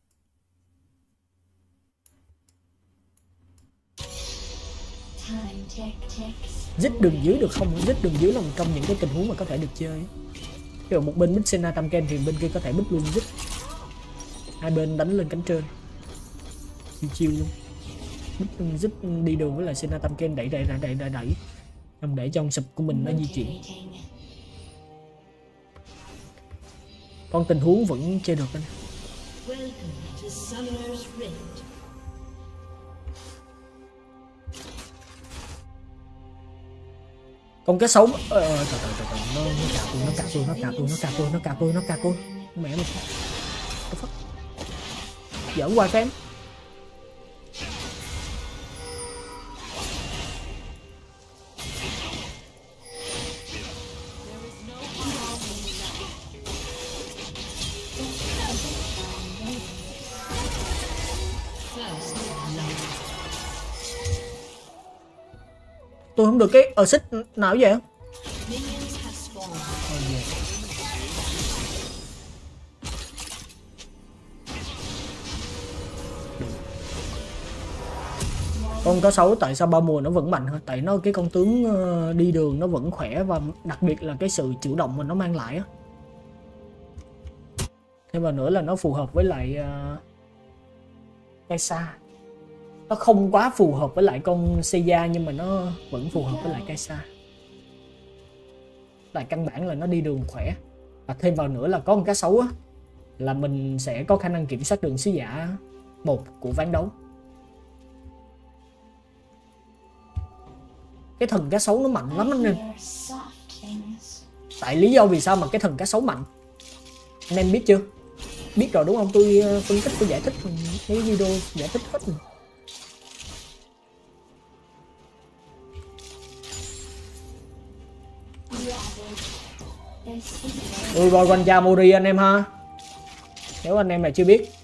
Dít đường dưới được không? Dít đường dưới là một trong những cái tình huống mà có thể được chơi. Khi mà một bên bích Senna Tamken thì bên kia có thể bích luôn dít. Hai bên đánh lên cánh trên chiêu chiêu luôn. Bích dít đi đường với lại Senna Tamken đẩy đẩy đẩy đẩy đẩy đẩy không để trong sụp của mình nó di chuyển. Con tình huống vẫn chơi được anh. Con cá sấu ờ, trời, trời, trời, trời, nó nó cạp tôi nó cạp tôi nó cạp tôi nó cạp tôi nó cạp tôi nó cạp tôi mẹ mày cái phất giỡn qua phém. Tôi không được cái ở xích nào vậy? Con cá sấu tại sao ba mùa nó vẫn mạnh hơn? Tại nó cái con tướng đi đường nó vẫn khỏe, và đặc biệt là cái sự chủ động mà nó mang lại á. Thêm vào nữa là nó phù hợp với lại uh, Kai'Sa. Nó không quá phù hợp với lại con Seiya, nhưng mà nó vẫn phù hợp với lại Kai'Sa. Tại căn bản là nó đi đường khỏe. Và thêm vào nữa là có một cá sấu á, là mình sẽ có khả năng kiểm soát đường sứ giả một của ván đấu. Cái thần cá sấu nó mạnh lắm anh em. Tại lý do vì sao mà cái thần cá sấu mạnh anh em biết chưa? Biết rồi đúng không? Tôi phân tích, tôi giải thích cái video giải thích hết rồi. Tôi coi con cha Mori anh em ha, nếu anh em này chưa biết.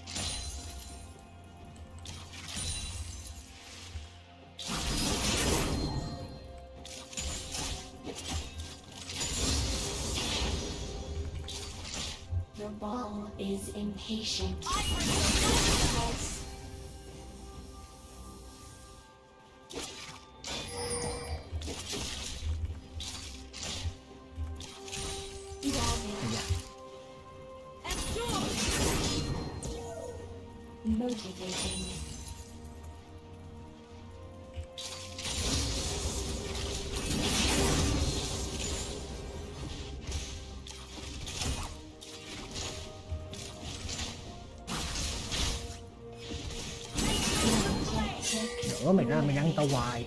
Nữa mày ra mày ăn tao hoài.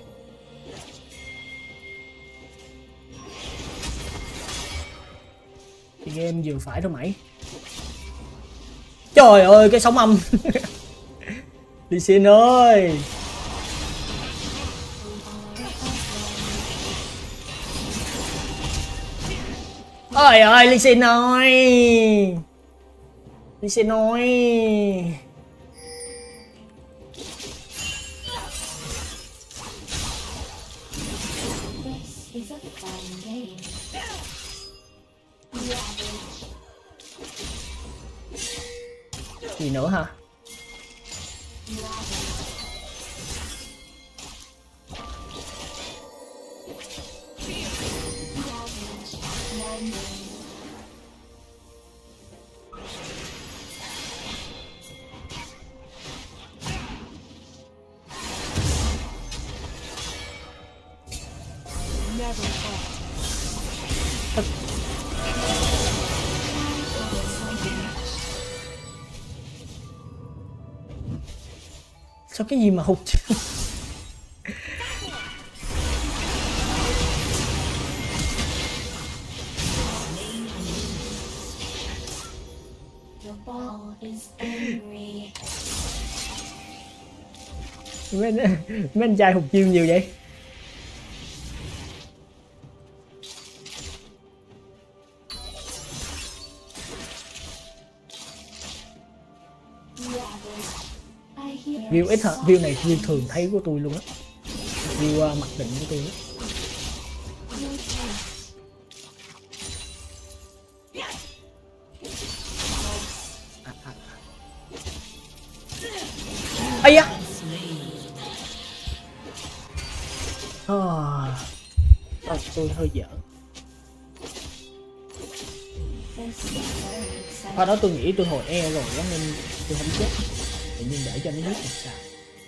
Thì game vừa phải thôi mày. Trời ơi cái sóng âm. Lee Sin ơi. Ôi ơi Lee Sin ơi. Lee Sin ơi. Gì nữa hả? Sao cái gì mà hụt. Mấy, mấy anh trai hụt chiêu nhiều vậy. View ít hả? View này view thường thấy của tôi luôn á. View uh, mặc định của tôi á. Ây da. À, tôi hơi dở. Qua đó tôi nghĩ tôi hồi e rồi đó nên tôi không chết. Tự nhiên để cho nó giết được sao.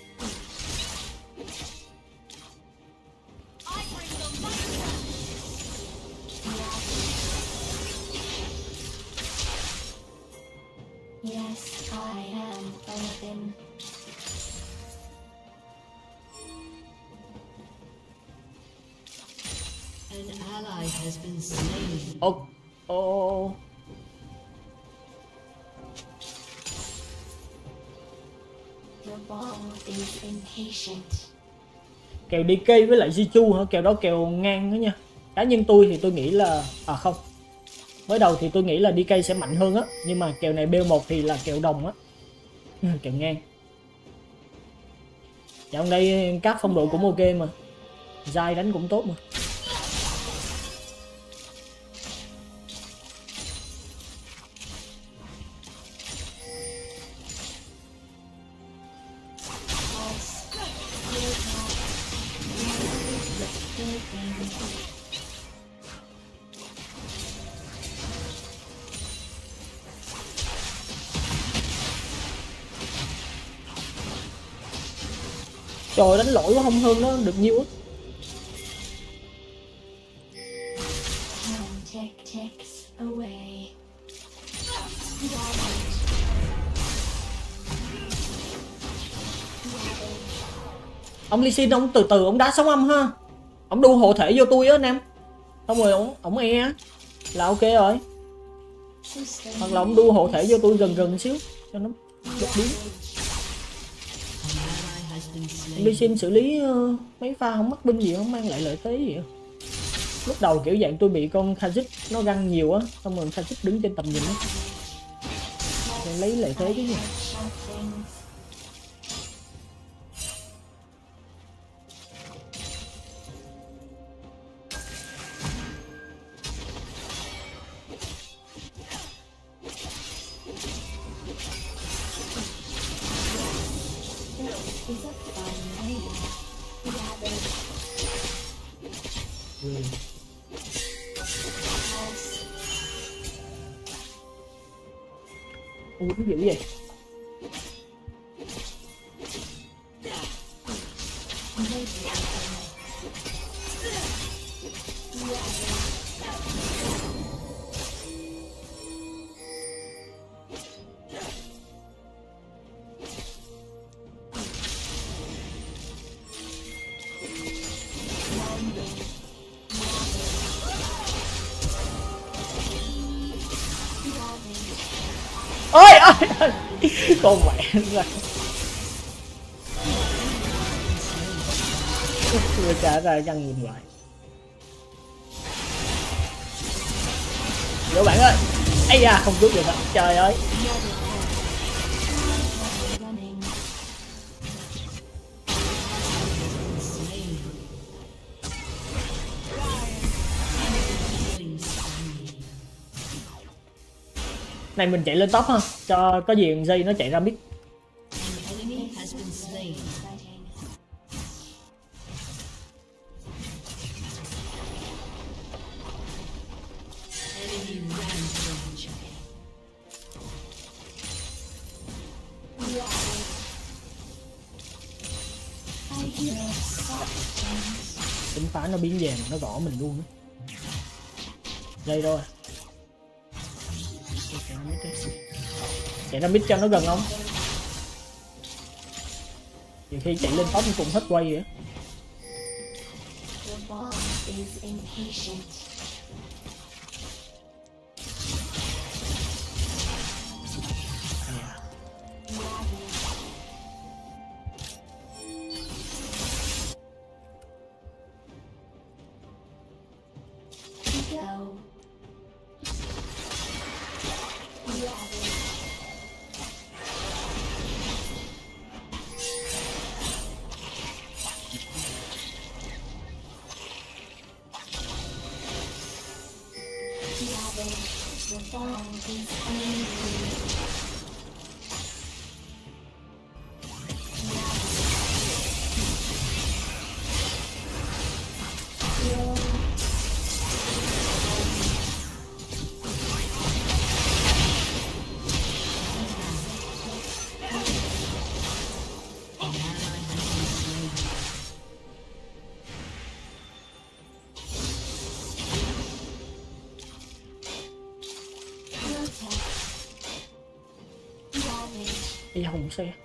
Yes, I am Odin. An ally has been slain. Ô, ô, Your ball is impatient. kèo đê ca với lại Jichu hả? Kèo đó kèo ngang đó nha. Cá nhân tôi thì tôi nghĩ là à không. Mới đầu thì tôi nghĩ là đê ca sẽ mạnh hơn á, nhưng mà kèo này bê một thì là kèo đồng á. Kèo ngang. Dạo đây các phong độ cũng ok mà. Zai đánh cũng tốt mà. Trời, đánh lỗi quá không hơn nó được nhiêu á. Time tick ticks away. Ông Lee Sin ông từ từ ông đá sóng âm ha. Ông đu hộ thể vô tôi á anh em. Xong rồi ông ông e á là ok rồi. Hoặc là ông đu hộ thể vô tôi gần gần xíu cho nó đột biến. Ông Lee Sin xử lý uh, mấy pha không mất binh gì, không mang lại lợi thế gì. Lúc đầu kiểu dạng tôi bị con Kha'Zix nó găng nhiều á, xong rồi Kha'Zix đứng trên tầm nhìn á, lấy lợi thế chứ gì. Ừ. Ủa cái dữ vậy? Ôi ôi ôi con mẹ ra vừa trả ra găng nhìn lại vô bạn ơi. Ây da không cứu được đâu, trời ơi. Này mình chạy lên top ha, cho có gì dây nó chạy ra mid. Enemy has been slain. Enemy rampage. Tính phá nó biến về mà nó gõ mình luôn á. Đây rồi. Chạy ra mid cho nó gần không? Nhiều khi chạy lên top cùng hết quay vậy. Your ball is impatient. Go. The ball is angry. Bây giờ không xe.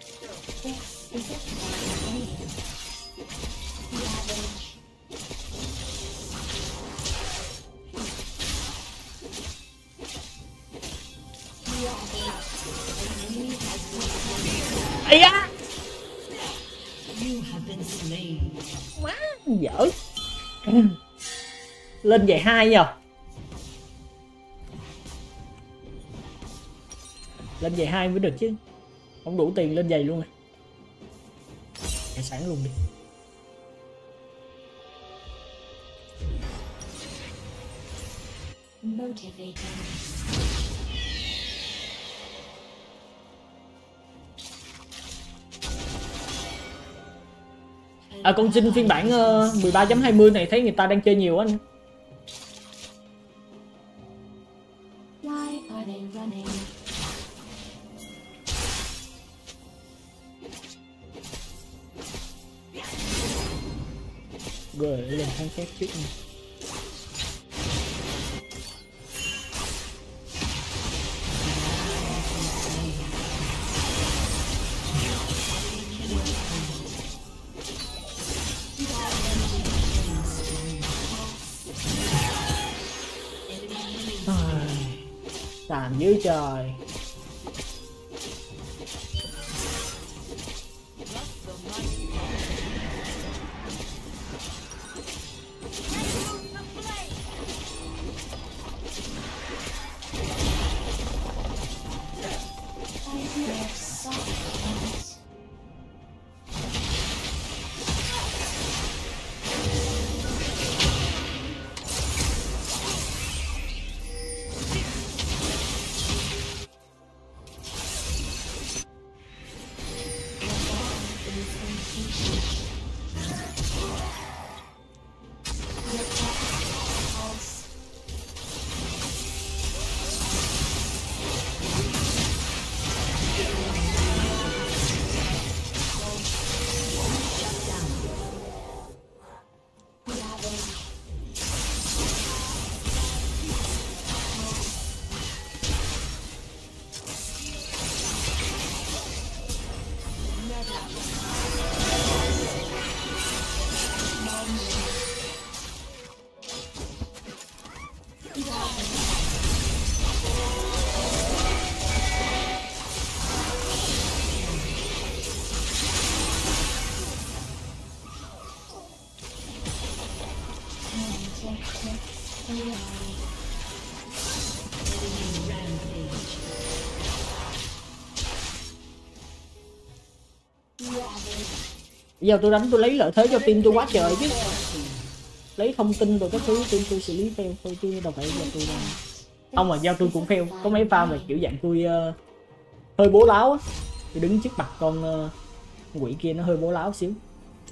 Ây da. You have been slain. Má dở. Lên về hai nhờ. Lên về hai mới được chứ. Không đủ tiền lên giày luôn rồi. Ngày sáng luôn đi. Motivating. À, con xin phiên bản uh, mười ba chấm hai mươi này thấy người ta đang chơi nhiều anh. Why are they running? Rồi lên kháng xét trước này. Tàn dữ trời. Giờ tôi đánh tôi lấy lợi thế cho team tôi quá trời chứ. Lấy thông tin rồi các thứ team tôi xử lý fail thôi chứ đâu phải là tôi đâu. Không mà do tôi cũng fail. Có mấy pha mà kiểu dạng tôi uh, hơi bố láo á. Tôi đứng trước mặt con uh, quỷ kia nó hơi bố láo xíu.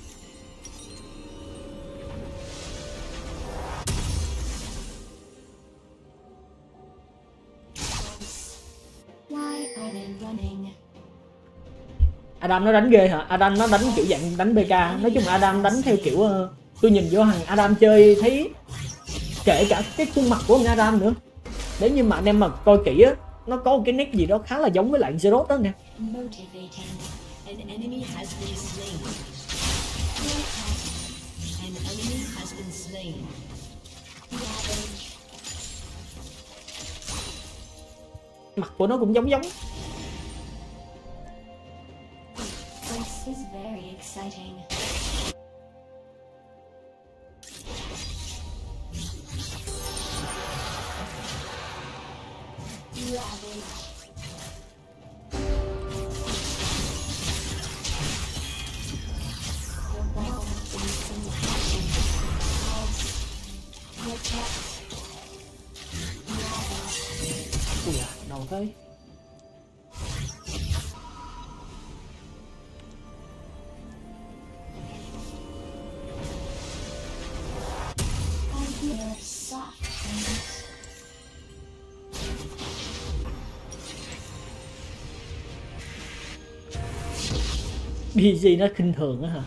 Adam nó đánh ghê hả? Adam nó đánh kiểu dạng đánh bê ca. Nói chung là Adam đánh theo kiểu uh, tôi nhìn vô thằng Adam chơi thấy kể cả cái khuôn mặt của ông Adam nữa. Nếu như mà anh em mà coi kỹ á, nó có một cái nét gì đó khá là giống với lại Zerot đó nè. An enemy has been slain. An enemy has been slain. Mặt của nó cũng giống giống. This is very exciting. Ravage. The ball is in motion. Protect. Ravage. Ui à, đâu tới. I hear soft things. bê giê nó khinh thường á hả?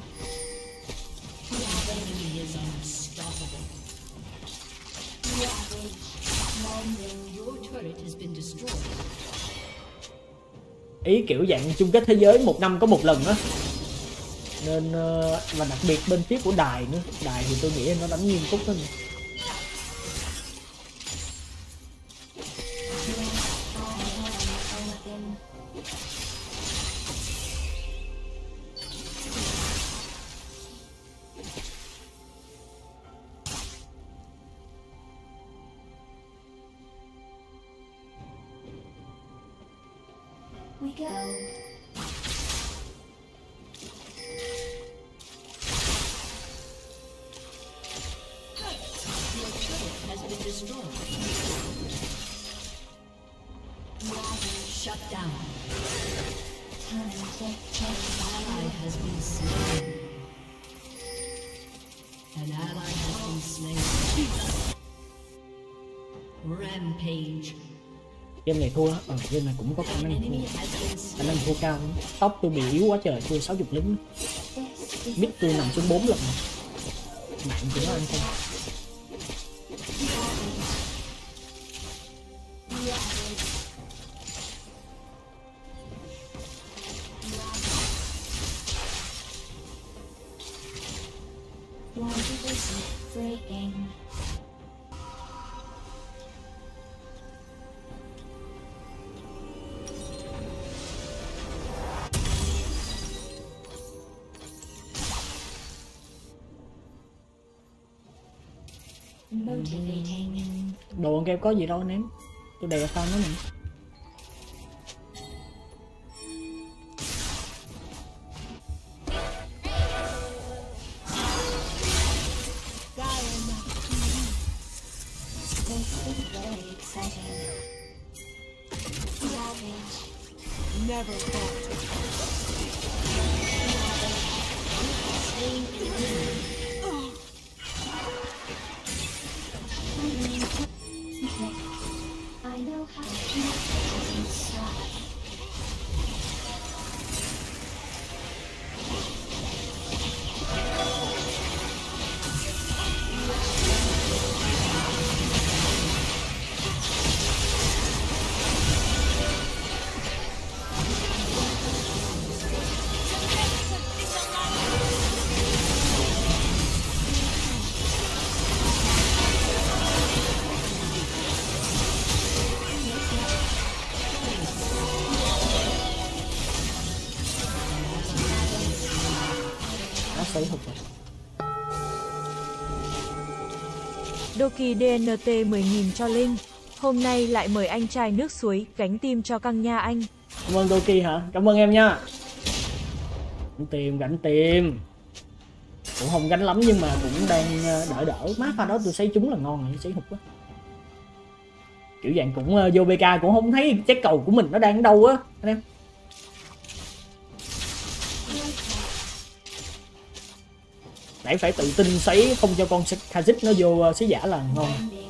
Enemy is unstoppable. Your turret has been destroyed. Ý kiểu dạng chung kết thế giới một năm có một lần á, nên ờ, và đặc biệt bên phía của đài nữa, đài thì tôi nghĩ nó đánh nghiêm túc hơn. We go. Has been destroyed. Shut down. Time to take Ally has been slain. An ally has been slain. Rampage. Game này thua á, ờ game này cũng có khả năng Enemy thua, has been khả slain. năng thua cao. Tóc tôi bị yếu quá trời, thua sáu mươi lính, this is mid tôi nằm xuống bốn lần, mạng của nó ăn không. one percent breaking. Motivating. Đồ ăn kem có gì đâu ném, tôi đè fan nó này. This is very exciting. Ravage. Never fought. Slain an enemy. I know how to make it stop. Nó xấu thật rồi. Doki đê en tê mười nghìn cho Linh. Hôm nay lại mời anh trai nước suối gánh tim cho căng nha anh. Cảm ơn Doki hả? Cảm ơn em nha. Gánh tim, gánh tim. Cũng không gánh lắm nhưng mà cũng đang đỡ đỡ. Má pha đó tôi thấy chúng là ngon rồi, sấy hụt quá. Kiểu dạng cũng uh, vô bê ca cũng không thấy trái cầu của mình nó đang ở đâu á anh em. Nãy phải tự tin sấy không cho con Kha'Zix nó vô uh, sấy giả là ngon. Ending.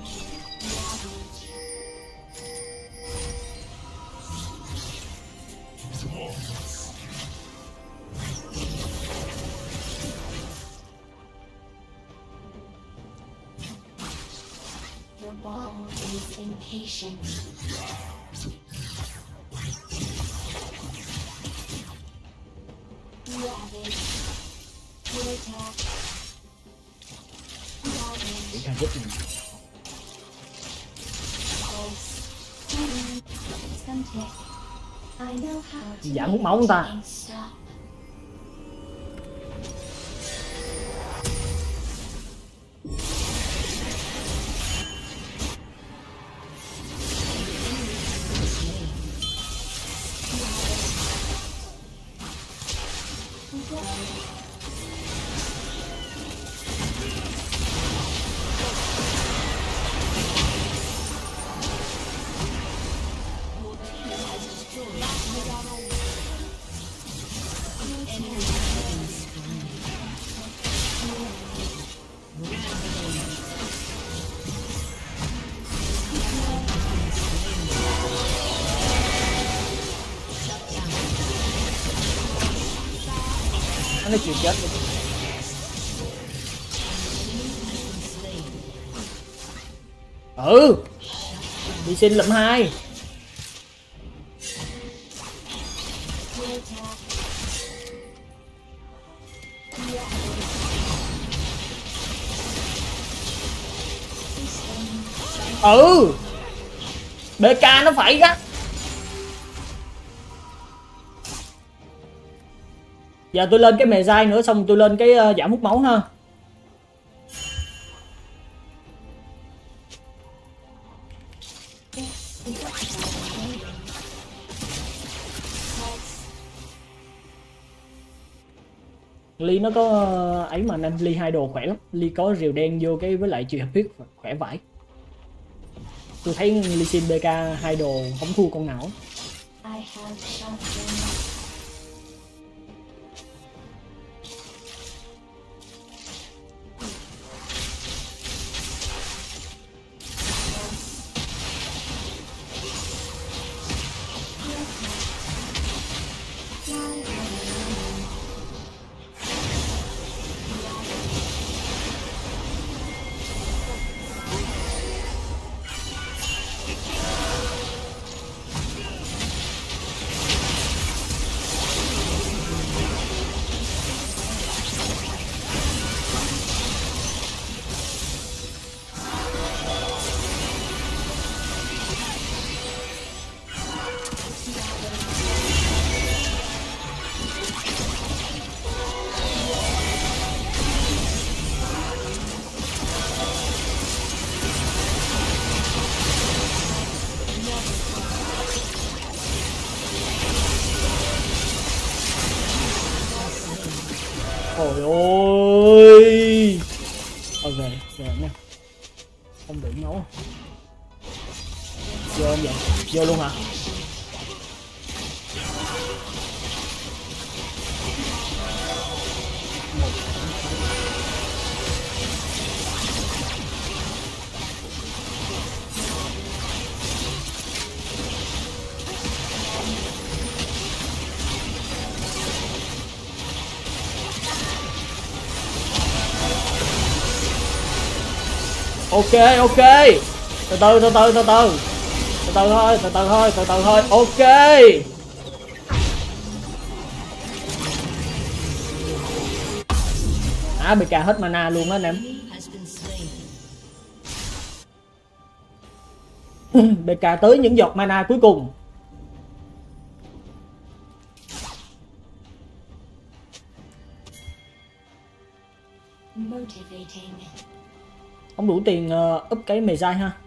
The ball is impatient. Ravage. To attack. Ravage. Cái Kha'Zix này. Pulse. Some tick. I know how to Giảm make hút máu của ta. things stop. nó chịu chết luôn. Ừ, đi xin lụm hai. Ừ, bê ca nó phải gắt. Giờ tôi lên cái mề dai nữa, xong tôi lên cái uh, giảm hút máu ha. Ly nó có uh, ấy mà nên Ly hai đồ khỏe lắm. Ly có rìu đen vô cái với lại chịu hợp huyết khỏe vãi. Tôi thấy Ly Sin bê ca hai đồ không thua con nào. I have something. Trời ơi. Ok, về nha. Không đủ máu. Vô không vậy? Vô luôn hả? Ok ok, từ từ từ từ từ từ từ từ thôi, từ từ thôi, từ từ thôi. Ok, à bị cà hết mana luôn á anh em. bê ca tới những giọt mana cuối cùng. Motivating. Không đủ tiền uh, úp cái mề dai ha.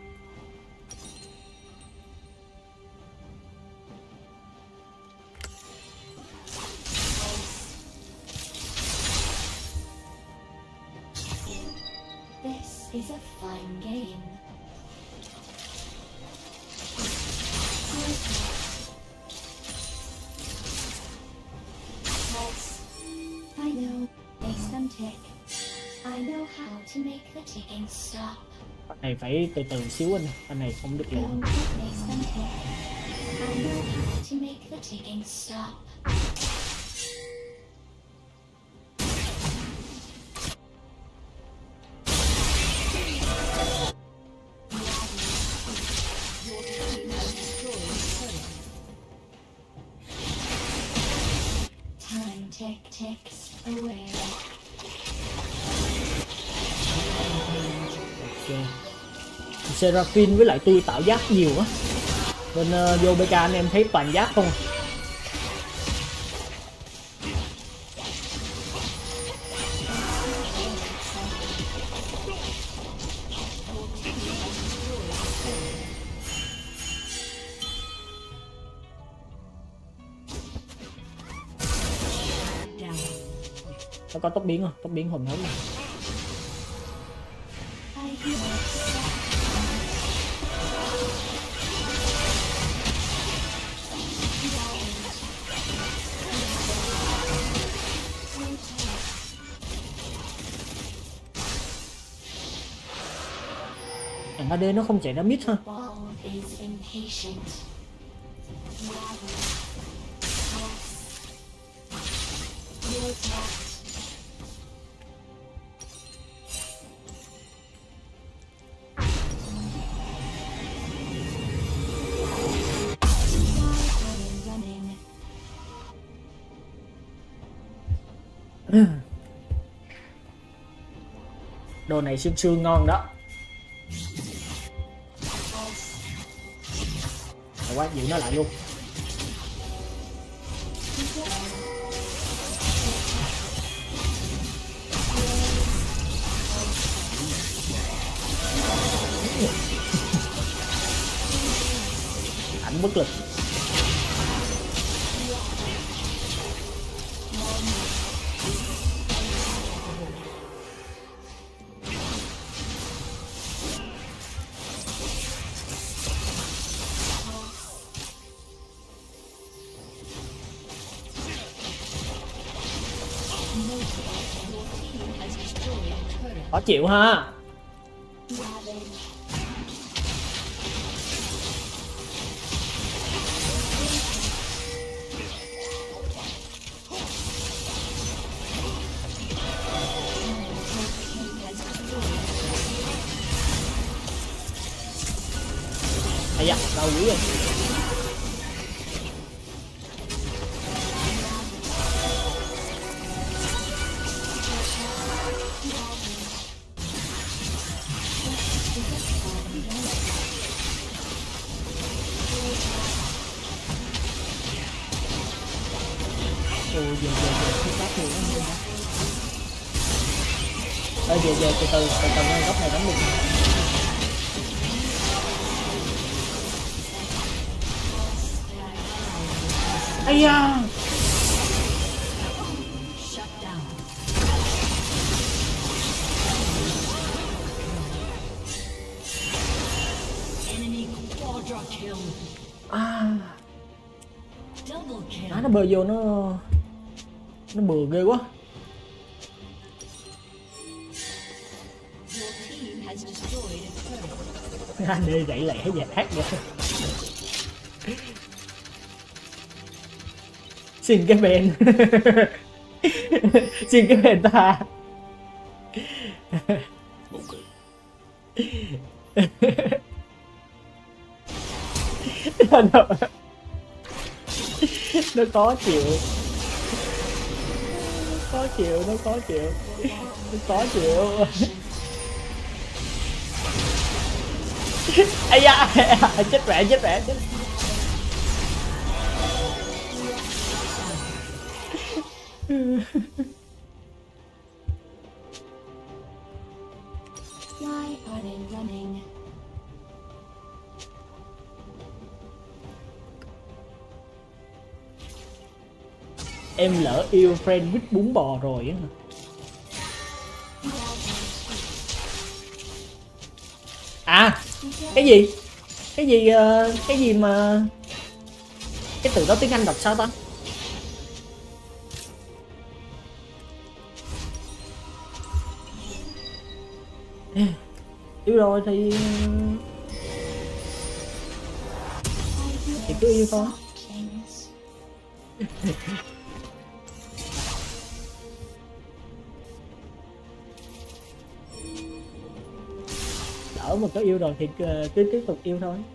This is a fine game. I know, make them tick. I know how to make the ticking stop. Anh này phải từ từ xíu anh, anh này không được loạn. Don't make them tick. I know how to make the ticking stop. Time tick ticks away. Ok. Seraphine với lại tôi tạo giáp nhiều á, nên uh, vô bê ca anh em thấy toàn giáp không. Nó có tốc biến không? Tốc biến hồn máu này. Thằng a đê nó không chạy ra mid ha. Your này xương xương ngon đó. Rồi quá, giữ nó lại luôn. Ảnh bất lực. Khó chịu ha. Ây da, đau dữ rồi. Ồ, về về về cái cáp nhiều lắm. Ê, về về từ từ, từ từ góc này đánh luôn. Ây da. À, đó, nó bơi vô nó nó bừa ghê quá. Anh đi đẩy lẻ và ác vậy. Xin cái bèn. Xin cái bèn ta. nó, nó khó chịu. Khó chịu, nó khó chịu. Nó khó chịu. Ây da, chết mẹ, chết mẹ, chết. Why are they running? Em lỡ yêu friend with bún bò rồi á. À, cái gì? Cái gì uh, cái gì mà cái từ đó tiếng Anh đọc sao ta? Yêu rồi thì thì cứ yêu thôi. Đỡ mà có yêu rồi thì cứ tiếp tục yêu thôi.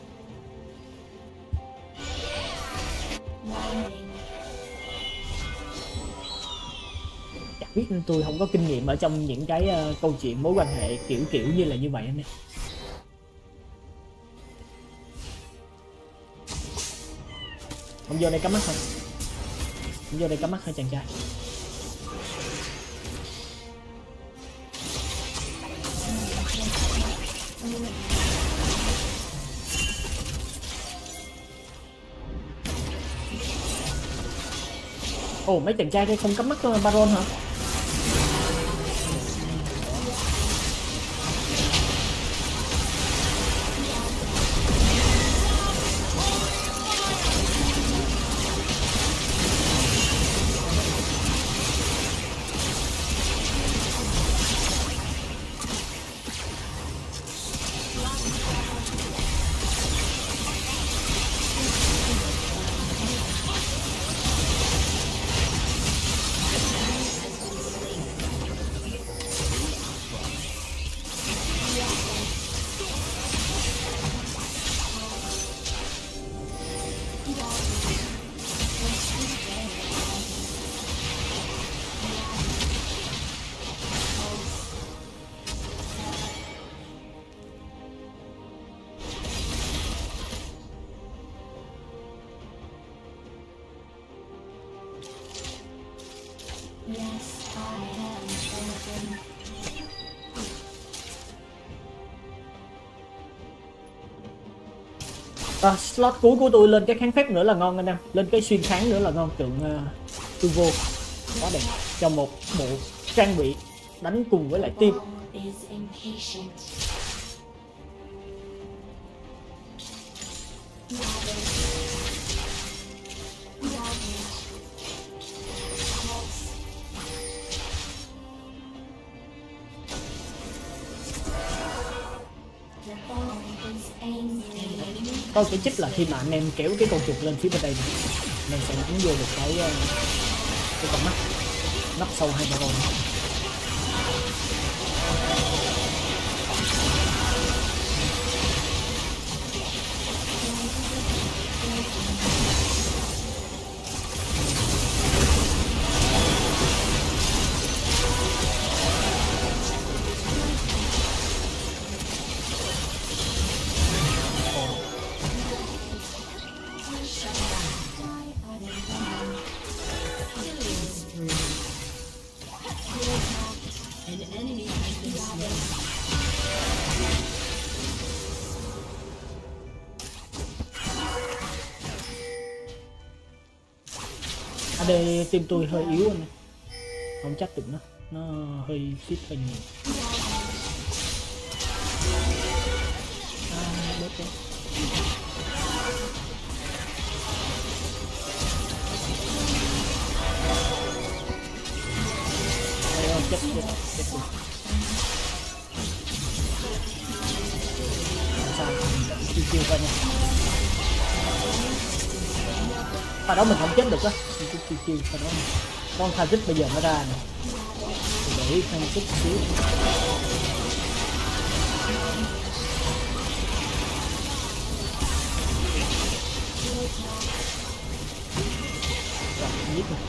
Chả biết, tôi không có kinh nghiệm ở trong những cái uh, câu chuyện mối quan hệ kiểu kiểu như là như vậy anh em. Không vô đây cắm mắt thôi. Không vô đây cắm mắt thôi chàng trai. Ồ, mấy chàng trai đây không cắm mắt Baron hả? À, slot cuối của tôi lên cái kháng phép nữa là ngon anh em, lên cái xuyên kháng nữa là ngon. Tượng uh, turbo quá đẹp cho một bộ trang bị đánh cùng với lại team. Is impatient. The ball is angry. Có cái chích là khi mà anh em kéo cái con chuột lên phía bên đây này, anh em sẽ bắn vô được cái uh, cái con mắt nắp sâu hai ba con. An enemy has been slain. a đê team tôi hơi yếu anh, không chắc được nó, nó hơi xít hơi nhiều. À, bớt đấy. Đây không, chết chết chết rồi. Sao chiêu chiêu coi nha. Pha đó mình không chết được á, chiêu chiêu chiêu pha đó. Con tha kích bây giờ nó ra nè, để tha kích xíu. Rồi giết rồi.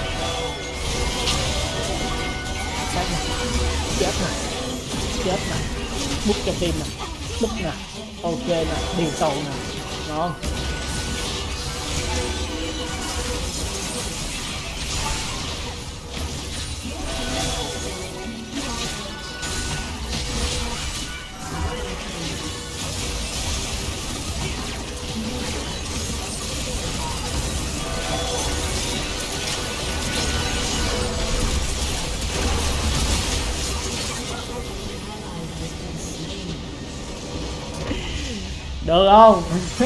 Sát nè, chết nè, chết nè, bút cho tim nè, bút nè, ok nè, điều cầu nè, ngon. Được không?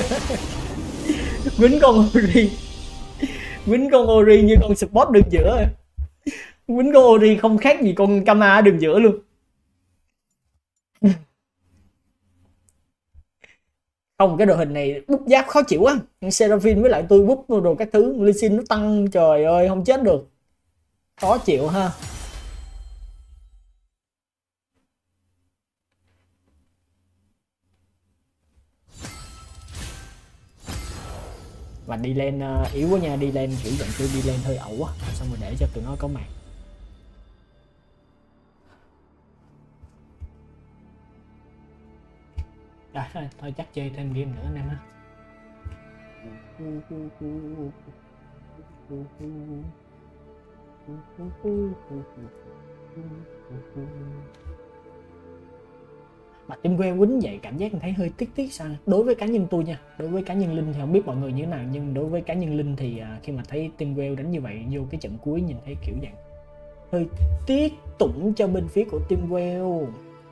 Quýnh con Ori, quýnh con Ori như con support đường giữa, quýnh con Ori không khác gì con Kama ở đường giữa luôn. Không, cái đội hình này bút giáp khó chịu quá. Seraphine với lại tôi bút rồi các thứ, Lee Sin nó tăng, trời ơi không chết được, khó chịu ha. Và đi lên uh, yếu quá nha, đi lên kiểu dạng tôi đi lên hơi ẩu quá, xong rồi để cho tụi nó có mạng. Rồi thôi, thôi chắc chơi thêm game nữa anh em ha. Mà team que quýnh vậy cảm giác thấy hơi tiếc tiếc sao. Đối với cá nhân tôi nha, đối với cá nhân Linh thì không biết mọi người như thế nào, nhưng đối với cá nhân Linh thì uh, khi mà thấy team que đánh như vậy vô cái trận cuối nhìn thấy kiểu dạng hơi tiếc tủng cho bên phía của team Well.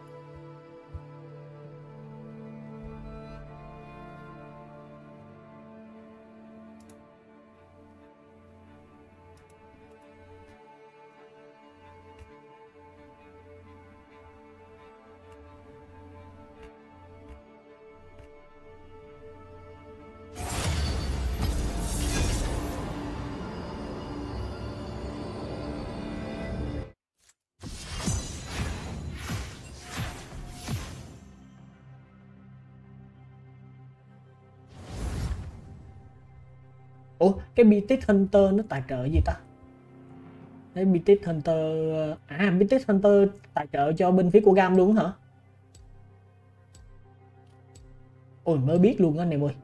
Ủa, cái Beatit Hunter nó tài trợ gì ta? Cái Beatit Hunter... À, Beatit Hunter tài trợ cho bên phía của Gam luôn hả? Ôi, mới biết luôn anh em ơi.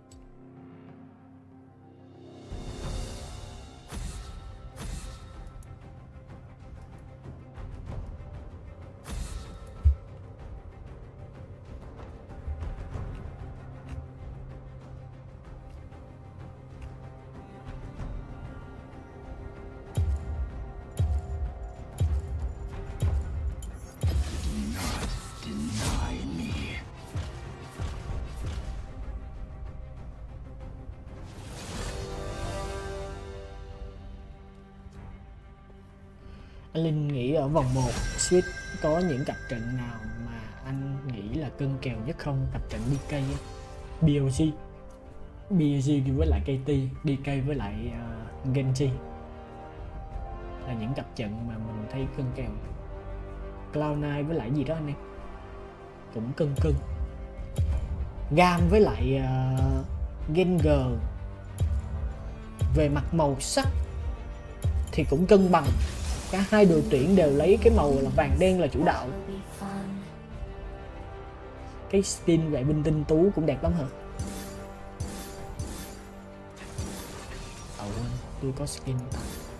Anh Linh nghĩ ở vòng một Switch có những cặp trận nào mà anh nghĩ là cân kèo nhất không? Cặp trận đê ca á, bê lờ giê, bê lờ giê với lại ca tê, đê ca với lại uh, Genji là những cặp trận mà mình thấy cân kèo. cloud nine với lại gì đó anh em cũng cân cân. Gam với lại uh, Gengar về mặt màu sắc thì cũng cân bằng, cả hai đội tuyển đều lấy cái màu là vàng đen là chủ đạo. Will be fun. Cái skin vệ binh tinh tú cũng đẹp lắm hả? Ồ, tôi có skin tặng.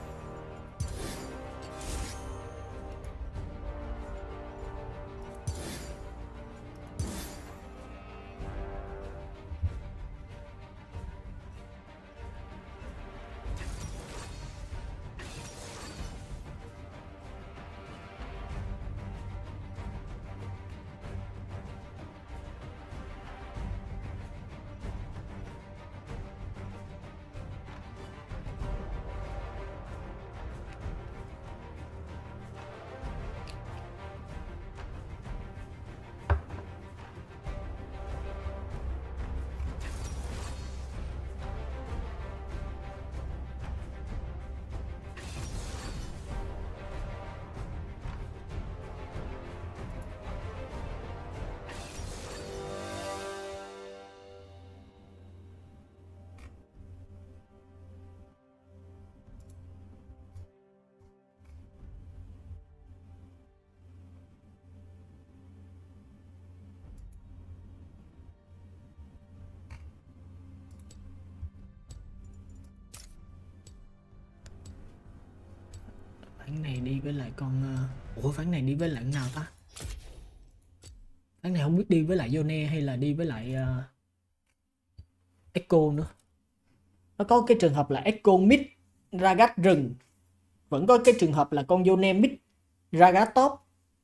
Ván này đi với lại con uh... ủa ván này đi với lại nào ta? Ván này không biết đi với lại Yone hay là đi với lại uh... Echo nữa. Nó có cái trường hợp là Echo mid Ragat rừng, vẫn có cái trường hợp là con Yone mid Ragat top.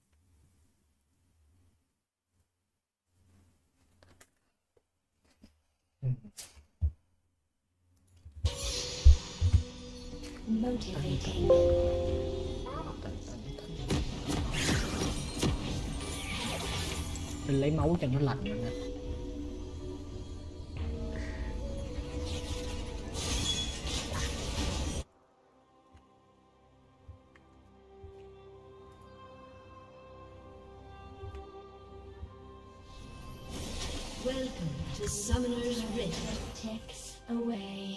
Motivating. Mình lấy máu cho nó lạnh rồi nè. Welcome to Summoner's Rift. Ticks away.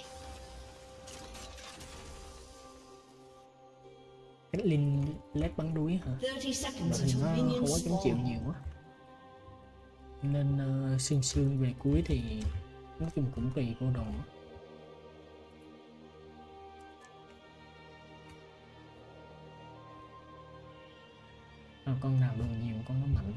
Cái Linh led bắn đuối hả? thirty seconds Đội hình until nó không minions có chống chịu spawn. nhiều quá, nên uh, xương xương về cuối thì nói chung cũng tùy cô đồ. À, con nào đồ nhiều con nó mạnh.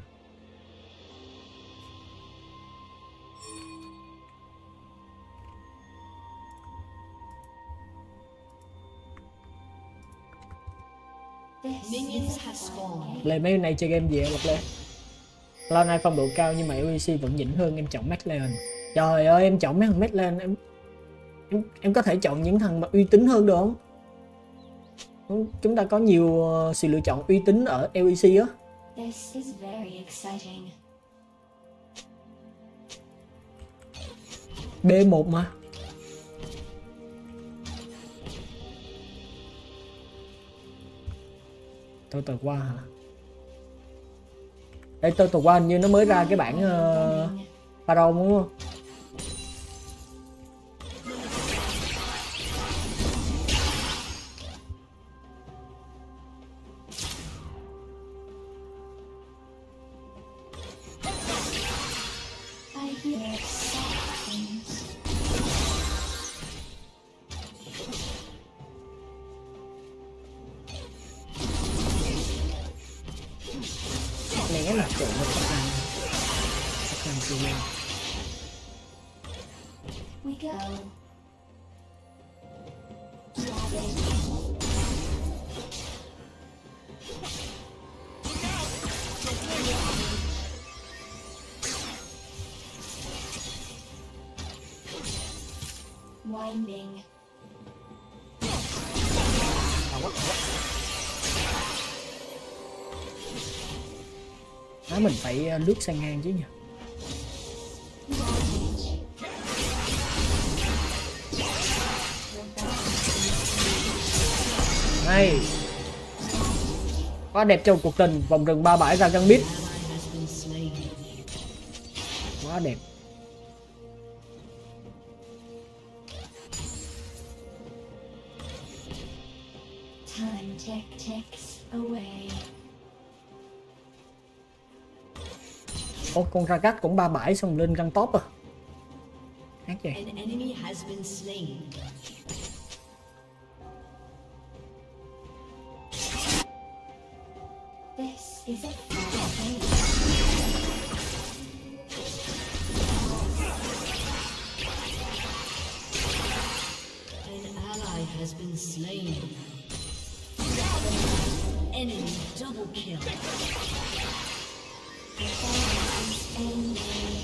This Minions is have a fun spawned. game. Lê mấy hôm nay chơi game gì vậy Lộc Lê? Lâu nay phong độ cao nhưng mà lờ e xê vẫn nhỉnh hơn, em chọn McLaren. Trời ơi em chọn mấy thằng McLaren, em em em có thể chọn những thằng mà uy tín hơn được không? Chúng ta có nhiều uh, sự lựa chọn uy tín ở lờ e xê á. This is very exciting. bê một mà. Tôi tờ qua hả? Ê, tôi tờ qua hình như nó mới ra cái bản uh, Pharaoh đúng không? I hear soft things. Né là trộn một cái ăn. Cái ăn chưa lên. We go. Winding. À, quá, quá. Á, mình phải lướt sang ngang chứ nhỉ. Này, quá đẹp trong cuộc tình. Vòng rừng ba bãi ra găng mít, quá đẹp. Time tick ticks away. Ô, con ra gắt cũng ba bãi xong lên găng top à. Hát vậy. An enemy has been slain. This is a far place. An ally has been slain. Enemy double kill. The fire is angry.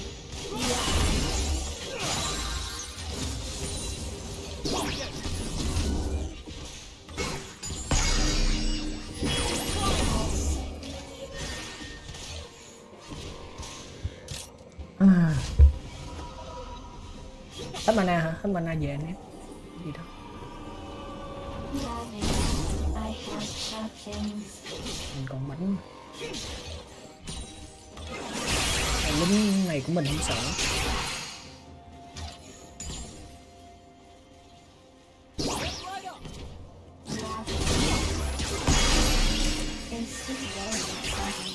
À. Hết mana hả? Hết mana về anh em. Gì đó. Loving, I have shoppings. Mình còn bánh. Thằng lính này của mình không sợ. This is very exciting.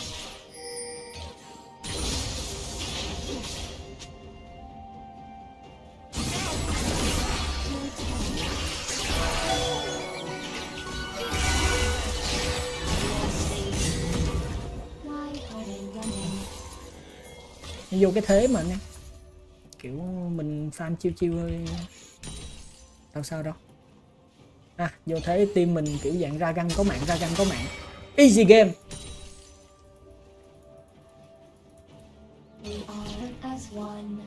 Why are they running? Vô cái thế mà anh em. Kiểu mình fan chiêu chiêu hơi. Đâu sao đâu. À, vô thế team mình kiểu dạng ra găng có mạng, ra găng có mạng. Easy game. We are as one.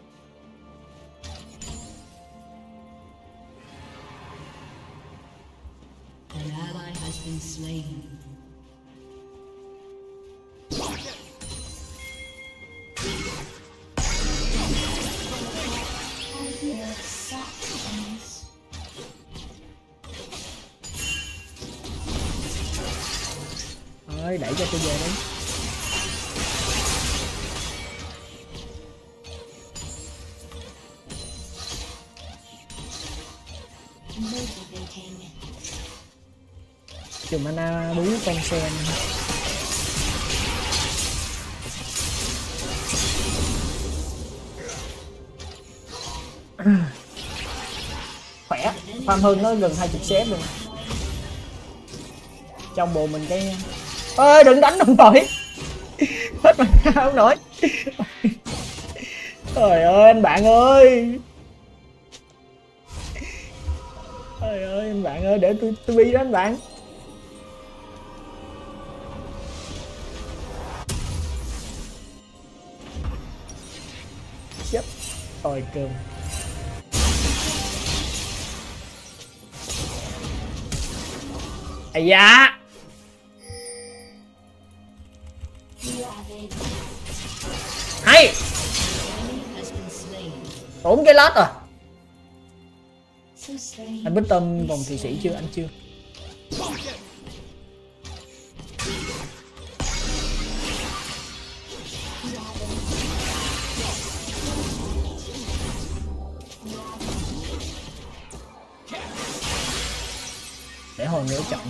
An ally has been slain. I hear sounds. Thôi đẩy cho tôi về đi. Motivating. Chùm mana bú con sen. Khỏe, farm hơn nó gần hai mươi xếp luôn. Trong bộ mình cái ơi đừng đánh đồng đội. Hết mana không nổi. Trời ơi anh bạn ơi. Trời ơi anh bạn ơi, để tôi tôi bi đó anh bạn. Chết. Tôi cơm. Ây da. Hay. Has been slain. Tổn cái lát à. So strange. Anh bích tâm vòng Thụy Sĩ chưa? Anh chưa. Để hồi nữa chọn.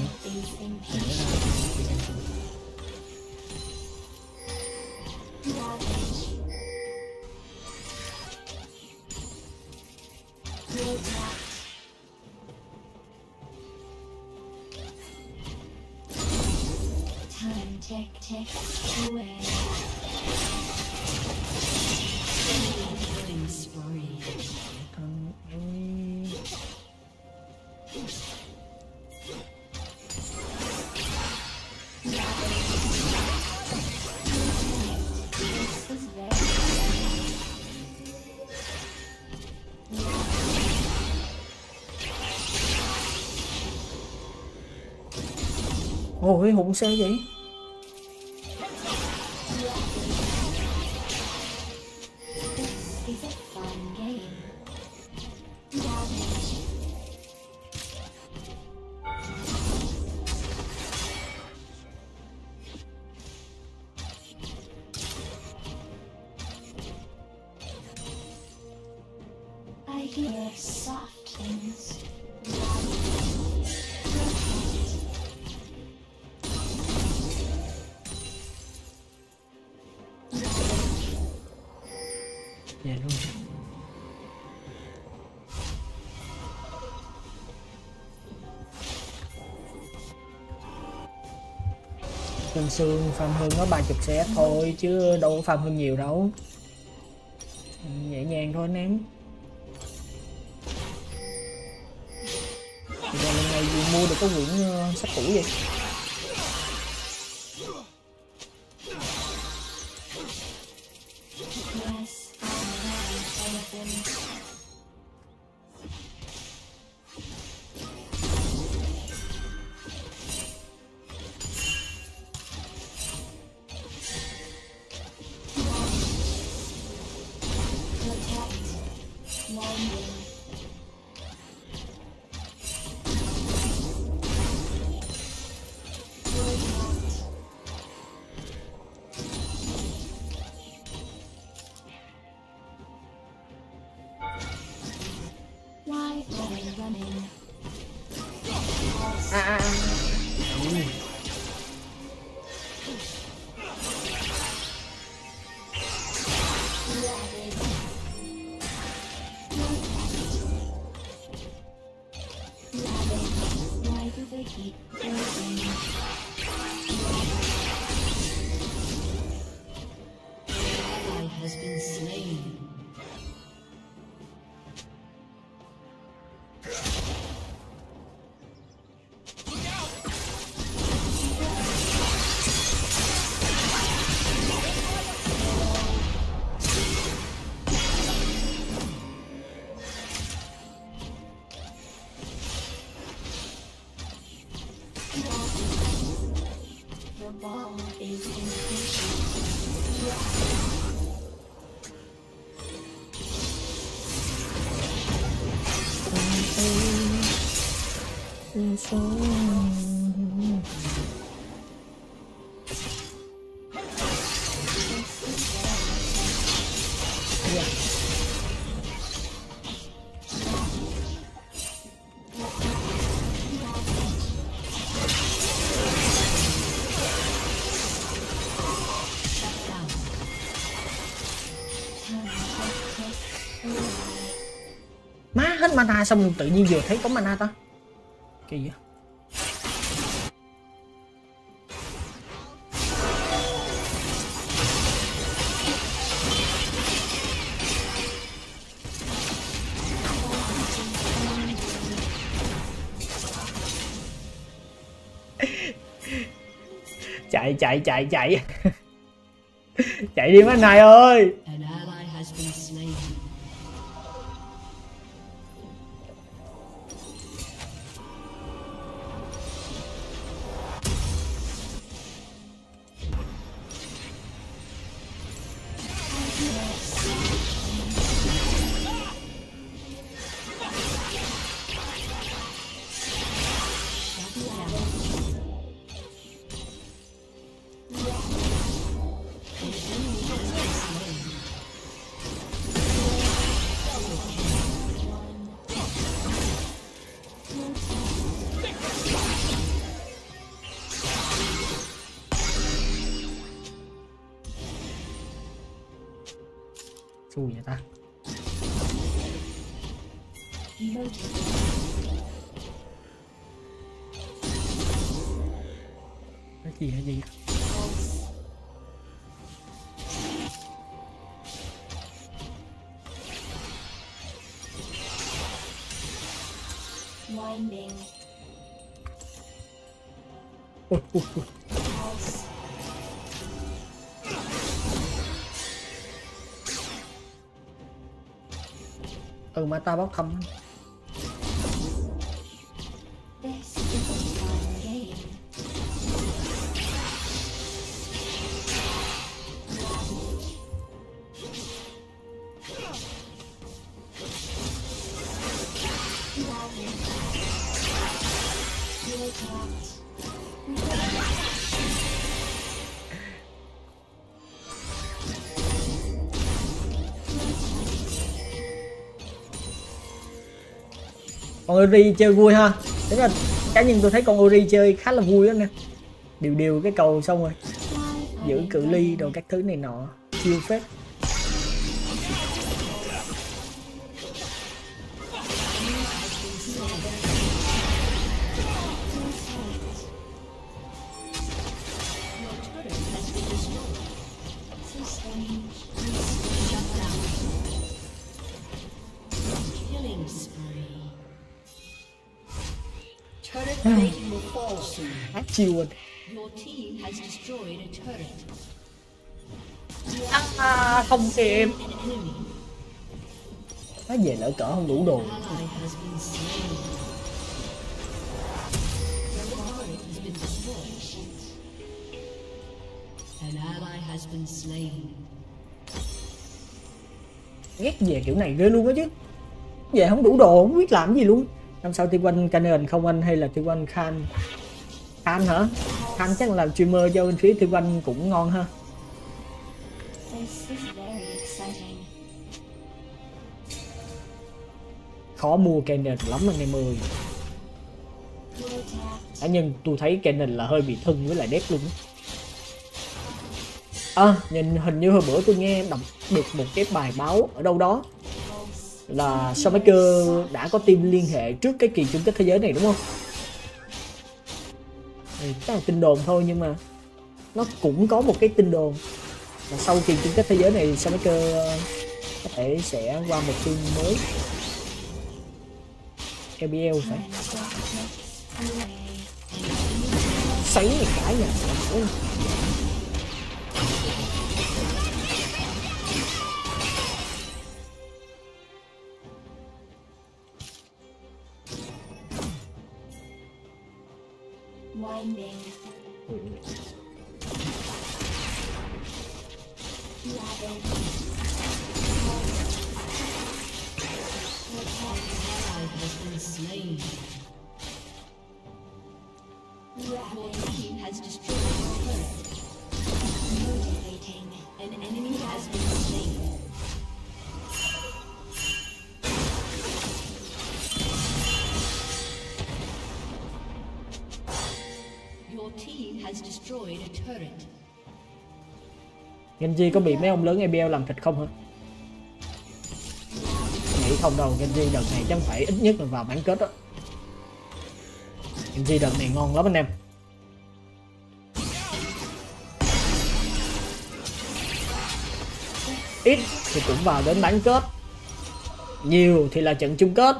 Time tick ticks away. Killing spree. This is very Ôi hùng xe vậy. I hear soft things. Dạ luôn. Cương xương farm hơn nó ba chục xe thôi chứ đâu có farm hơn nhiều đâu. Nhẹ nhàng thôi anh em. Thì lần này gì mua được có quyển uh, sách cũ vậy. Yes, I know anything. Why are we running? À, à, à. Ừ. Why do they keep building? Ally has been slain. The ball is impatient. Má hết mana xong rồi tự nhiên vừa thấy có mana ta. Kỳ vậy. Chạy chạy chạy chạy. Chạy đi mấy anh này ơi. An ally has been slain. Xui vậy ta. Cái gì cái gì? Winding. Ui, ui, ui. Ừ mà ta bóc thăm. This is a fun game. You attacked. Con Ori chơi vui ha. Đúng là cá nhân tôi thấy con Ori chơi khá là vui đó nè. Điều điều cái cầu xong rồi giữ cự ly đồ các thứ này nọ, chiêu phết. Killing spree. Turret plating will fall soon. Ác chiêu rồi. Your team has destroyed a turret. À, không kịp. An enemy. Nói về lỡ cỡ không đủ đồ. Ally has been slain. Your turret has been destroyed. An ally has been slain. Ghét về kiểu này ghê luôn á chứ. Về không đủ đồ không biết làm gì luôn. Năm sau T một Canyon không anh hay là T một Khan? Khan hả? Khan chắc là làm streamer cho bên phía T một cũng ngon ha. This is very exciting. Khó mua Canyon lắm anh em ơi. You adapt. Cá nhân tôi thấy Canyon là hơi bị thân với lại Death luôn. À, nhìn hình như hồi bữa tôi nghe đọc được một cái bài báo ở đâu đó là Showmaker đã có team liên hệ trước cái kỳ chung kết thế giới này đúng không? Thì chắc là tin đồn thôi nhưng mà nó cũng có một cái tin đồn là sau kỳ chung kết thế giới này Showmaker có thể sẽ qua một team mới. lờ bê lờ phải sấy một cái nhà. Winding. Lavin. Ally has been slain. Your team has destroyed a turret. Motivating. An enemy has been slain. Your team has destroyed a turret. Genji có bị mấy ông lớn e bê lờ làm thịt không hả? Nghĩ không đâu, Genji đợt này chắc phải ít nhất là vào bán kết đó. Genji đợt này ngon lắm anh em. Ít thì cũng vào đến bán kết, nhiều thì là trận chung kết.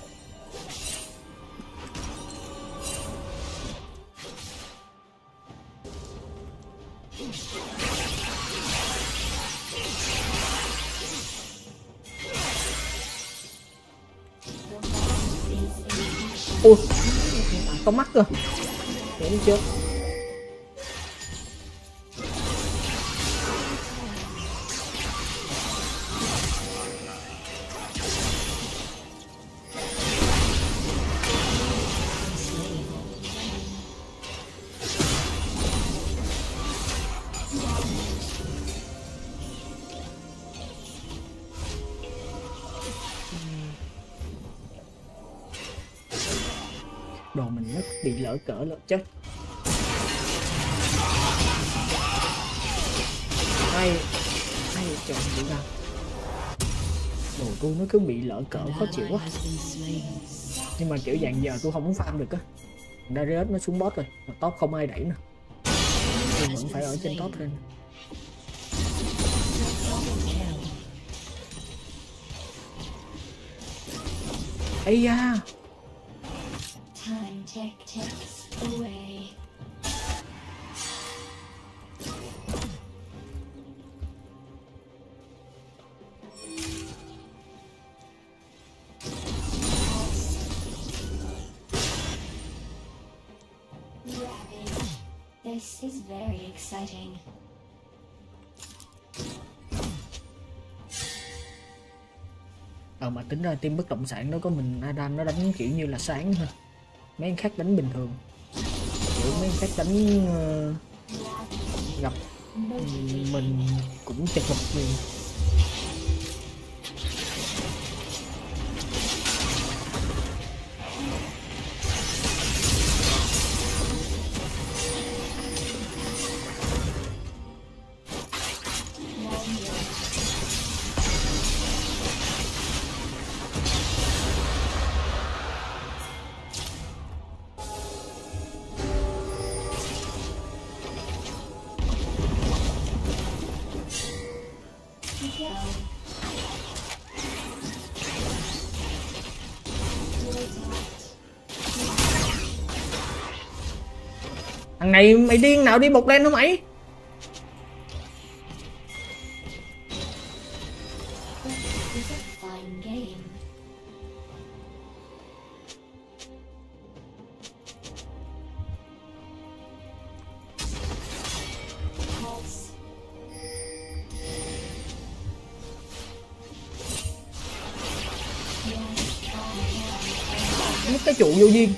Ui, có mắt cơ. Đúng chưa? Đồ mình nó bị lỡ cỡ lỡ chết. Hay hay trời bị ra. Đồ tôi nó cứ bị lỡ cỡ khó chịu quá. Nhưng mà kiểu dạng giờ tôi không muốn farm được á. Darius nó xuống boss rồi, mà top không ai đẩy nữa. Tôi vẫn phải ở trên top lên. Ây da. Time tick ticks away. Rapid. This is very exciting. Ờ mà tính ra team bất động sản đó có mình Adam nó đánh kiểu như là sáng ha. Mấy anh khác đánh bình thường. Kiểu mấy anh khác đánh uh, gặp mình cũng chật vật liền. Thằng này mày điên nào đi bột đen hả mày? This is a fine game. Pulse. Mất cái trụ vô duyên.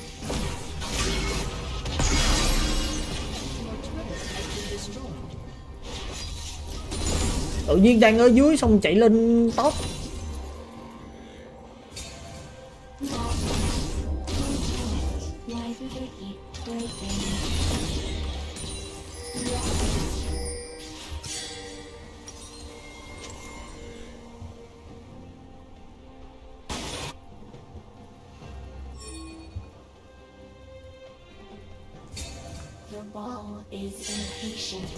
Tự nhiên đang ở dưới xong chạy lên top. Why do they keep breaking? The ball is impatient.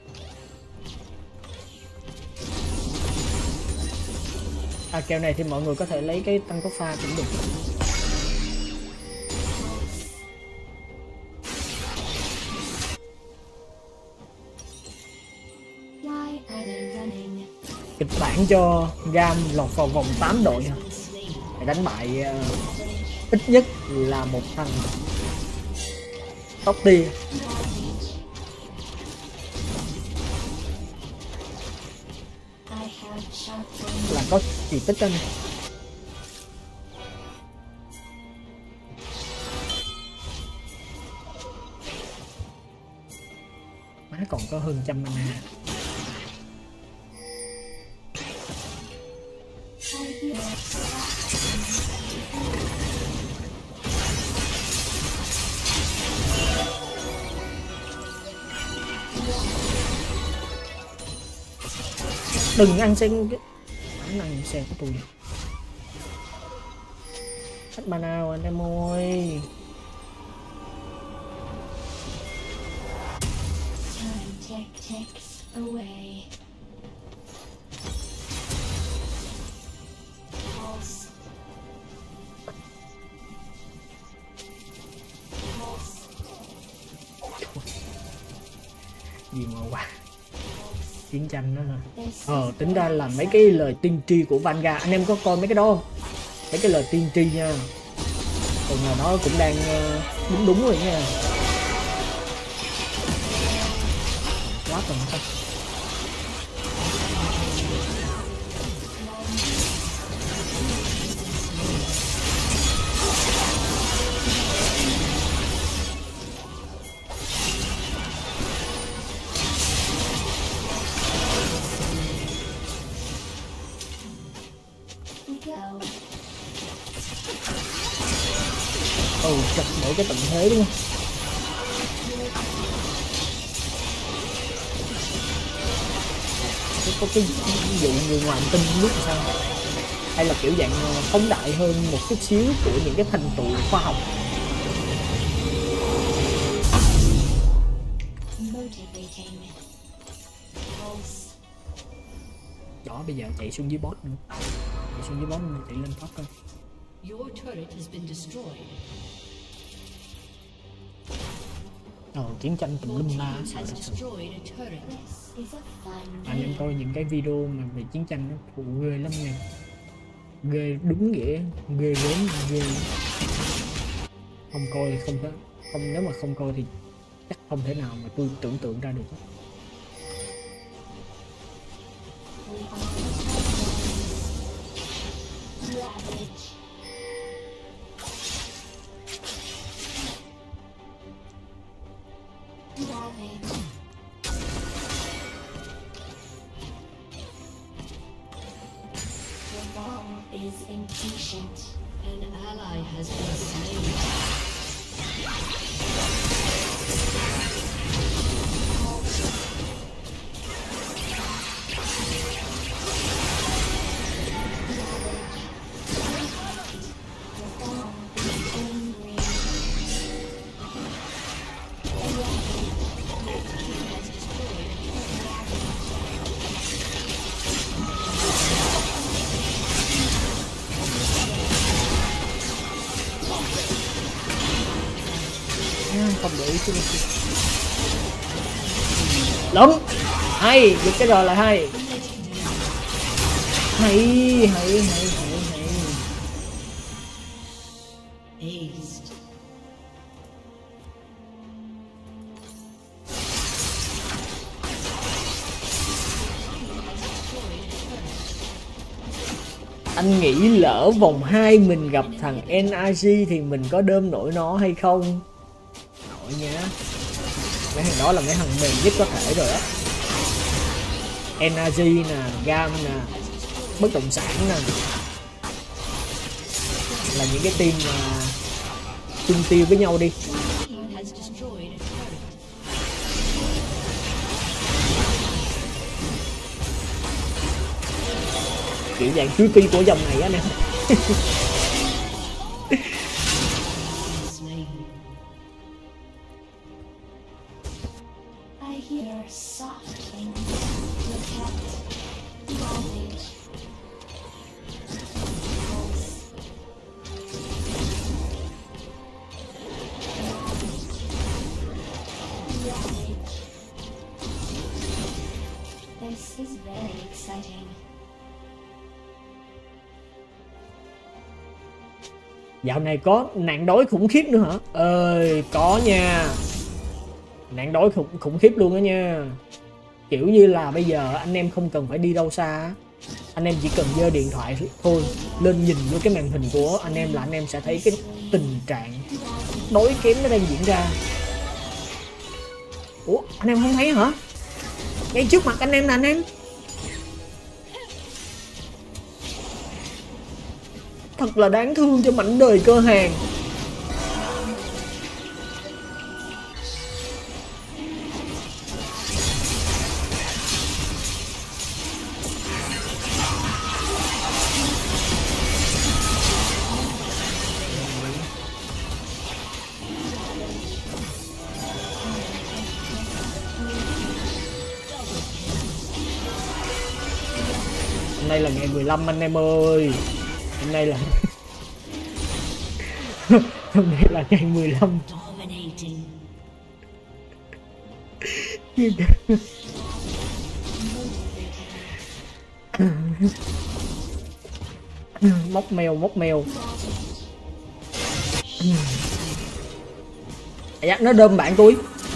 À, kèo này thì mọi người có thể lấy cái tăng tốc pha cũng được. Why are they running? Kịch bản cho Gam lọt vào vòng tám đội ha. Để đánh bại uh, ít nhất là một thằng top tier. I have sharpened. Là có kỳ tích anh. Má còn có hơn trăm mana. I hear Đừng ăn sen cái khả năng sen của tôi. Hết mana rồi anh em ơi. time tick ticks away. Pulse. Pulse. Gì mà quá. Chiến tranh đó hả? This Ờ, is tính ra là mấy cái lời tiên tri của Vanguard, anh em có coi mấy cái đó không? Mấy cái lời tiên tri nha. Còn nào nó cũng đang ờ, đúng đúng rồi nha. Quá tầm tầm. we go. Ừ, chặt mỗi cái tận thế đúng không? Có cái ví dụ người ngoài tin không biết làm sao, hay là kiểu dạng ờ, phóng đại hơn một chút xíu của những cái thành tựu khoa học. Motivating. Pulse. Đó, bây giờ chạy xuống dưới boss nữa, chạy xuống dưới boss nữa, chạy lên top coi. Your turret has been destroyed. Ờ, chiến tranh tùm Your lum la. team Sợ, has sợ. destroyed a turret. This is a fun Anh em game. coi những cái video mà về chiến tranh nó phụ ghê lắm nha, ghê đúng nghĩa, ghê gớm, ghê. Không coi thì không thể, không, nếu mà không coi thì chắc không thể nào mà tôi tưởng tượng ra được. We are ravage. Ravage. The ball is impatient. An ally has been slain. The ball is angry. À, không để ý chứ. Đúng. Hay, giật cái rồi là hay. Hay, hay, hay, hay, hay. Aced. Anh nghĩ lỡ vòng hai mình gặp thằng en i giê thì mình có đơm nổi nó hay không? Nổi nhá. Mấy thằng đó là mấy thằng mềm nhất có thể rồi á. en i giê nè, Gam nè, bất động sản nè, là những cái team mà chung tiêu với nhau đi. Team has destroyed a turret. Kiểu dạng chuối pi của dòng này á nè. Slain. I hear soft things. Protect. Ravage. Ravage. This is very exciting. Dạo này có nạn đói khủng khiếp nữa hả? Ơi, có nha. Nạn đói khủng, khủng khiếp luôn đó nha. Kiểu như là bây giờ anh em không cần phải đi đâu xa. Anh em chỉ cần giơ điện thoại thôi, lên nhìn vô cái màn hình của anh em là anh em sẽ thấy cái tình trạng đói kém nó đang diễn ra. Ủa, anh em không thấy hả? Ngay trước mặt anh em nè anh em. Thật là đáng thương cho mảnh đời cơ hàng. Hôm nay là ngày mười lăm anh em ơi. Hôm nay là hôm nay là ngày mười lăm. Dominating. Móc mèo, móc mèo. À, nó đơm bạn tôi.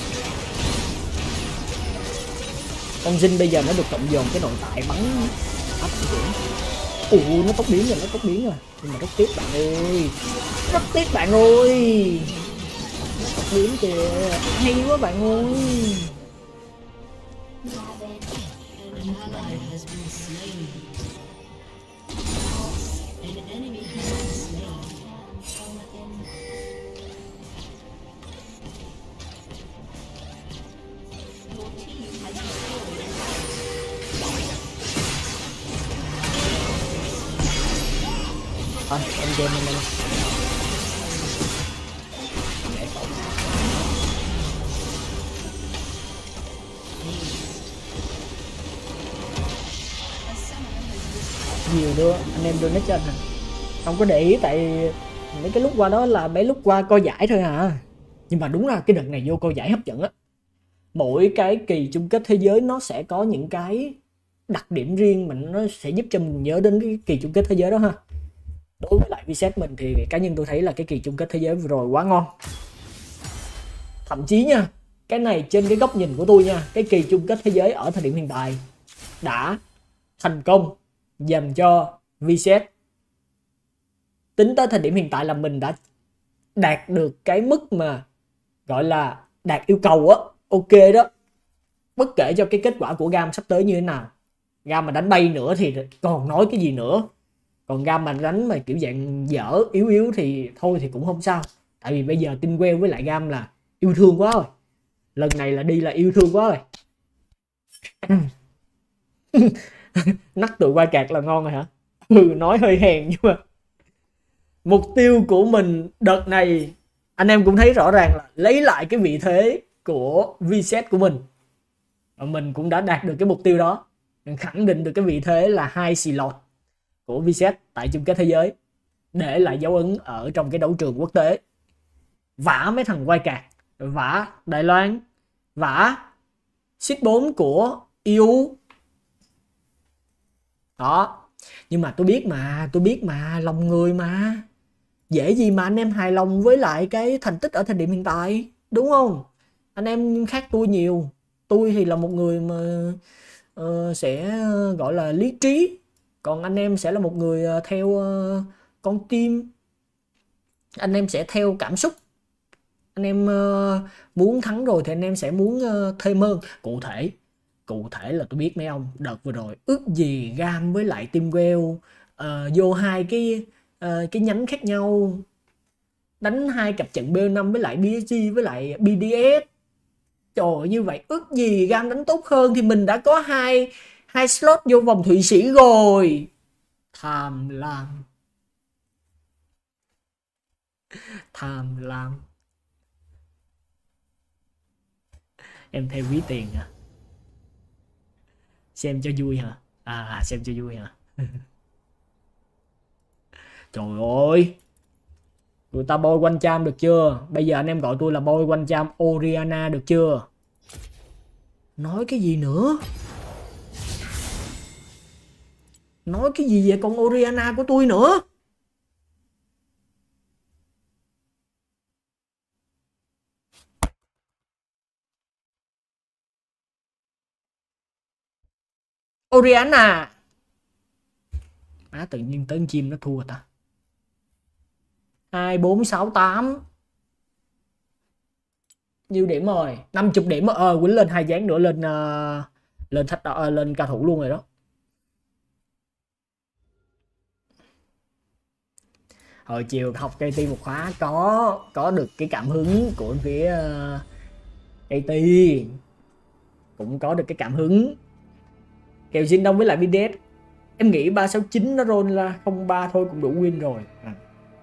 Con Jin bây giờ nó được cộng dồn cái nội tại bắn áp dụng. Ủa, nó tốc biến rồi, nó tốc biến rồi. Nhưng mà rất tiếc bạn ơi. Rất tiếc bạn ơi. Tốc biến kìa. Hay quá bạn ơi. Ravage. An ally has been slain. An enemy has been slain. From within. Your team has destroyed a Thôi, em game anh em. Giải phóng. Nhiều đưa, anh em đưa nó trên hả? Không có để ý tại mấy cái lúc qua đó là mấy lúc qua coi giải thôi à. Nhưng mà đúng là cái đợt này vô coi giải hấp dẫn á. Mỗi cái kỳ chung kết thế giới nó sẽ có những cái đặc điểm riêng mà nó sẽ giúp cho mình nhớ đến cái kỳ chung kết thế giới đó ha. Đối với lại Vset mình thì cá nhân tôi thấy là cái kỳ chung kết thế giới vừa rồi quá ngon. Thậm chí nha, cái này trên cái góc nhìn của tôi nha, cái kỳ chung kết thế giới ở thời điểm hiện tại đã thành công dành cho Vset. Tính tới thời điểm hiện tại là mình đã đạt được cái mức mà gọi là đạt yêu cầu á, ok đó. Bất kể cho cái kết quả của Gam sắp tới như thế nào. Gam mà đánh bay nữa thì còn nói cái gì nữa. Còn Gam mà đánh mà kiểu dạng dở yếu yếu thì thôi thì cũng không sao. Tại vì bây giờ Team Well với lại Gam là yêu thương quá rồi. Lần này là đi là yêu thương quá rồi. Nắc tụi qua cạc là ngon rồi hả? Ừ, nói hơi hèn nhưng mà mục tiêu của mình đợt này anh em cũng thấy rõ ràng là lấy lại cái vị thế của Vset của mình. Và mình cũng đã đạt được cái mục tiêu đó. Mình khẳng định được cái vị thế là hai slot của Vset tại chung kết thế giới, để lại dấu ấn ở trong cái đấu trường quốc tế. Vả mấy thằng quay cạc, vả Đài Loan, vả seed bốn của e u. Đó. Nhưng mà tôi biết mà, tôi biết mà, lòng người mà. Dễ gì mà anh em hài lòng với lại cái thành tích ở thời điểm hiện tại, đúng không? Anh em khác tôi nhiều. Tôi thì là một người mà uh, sẽ gọi là lý trí. Còn anh em sẽ là một người uh, theo uh, con tim. Anh em sẽ theo cảm xúc. Anh em uh, muốn thắng rồi thì anh em sẽ muốn uh, thêm hơn. Cụ thể Cụ thể là tôi biết mấy ông đợt vừa rồi ước gì Gam với lại Teamwell uh, vô hai cái uh, cái nhánh khác nhau, đánh hai cặp trận B năm với lại bê ét giê với lại bê đê ét. Trời ơi, như vậy ước gì Gam đánh tốt hơn thì mình đã có hai hai slot vô vòng Thụy Sĩ rồi. Tham lam. Tham lam. Em theo ví tiền hả? Xem cho vui hả? À, xem cho vui hả? Trời ơi, người ta boy quanh cham được chưa? Bây giờ anh em gọi tôi là boy quanh cham Orianna được chưa? Nói cái gì nữa? Nói cái gì về con Orianna của tôi nữa? Orianna. Má tự nhiên tới chim nó thua ta. Hai, bốn, sáu, tám. Nhiêu điểm rồi? năm mươi điểm rồi. Ờ, Quýnh lên hai dáng nữa lên uh, lên thách uh, lên cao thủ luôn rồi đó. Hồi chiều học ca tê một khóa có có được cái cảm hứng của phía uh, ca tê. Cũng có được cái cảm hứng. Kèo Jin Đông với lại bê đê ét. Em nghĩ ba sáu chín nó roll là không ba thôi cũng đủ win rồi. À.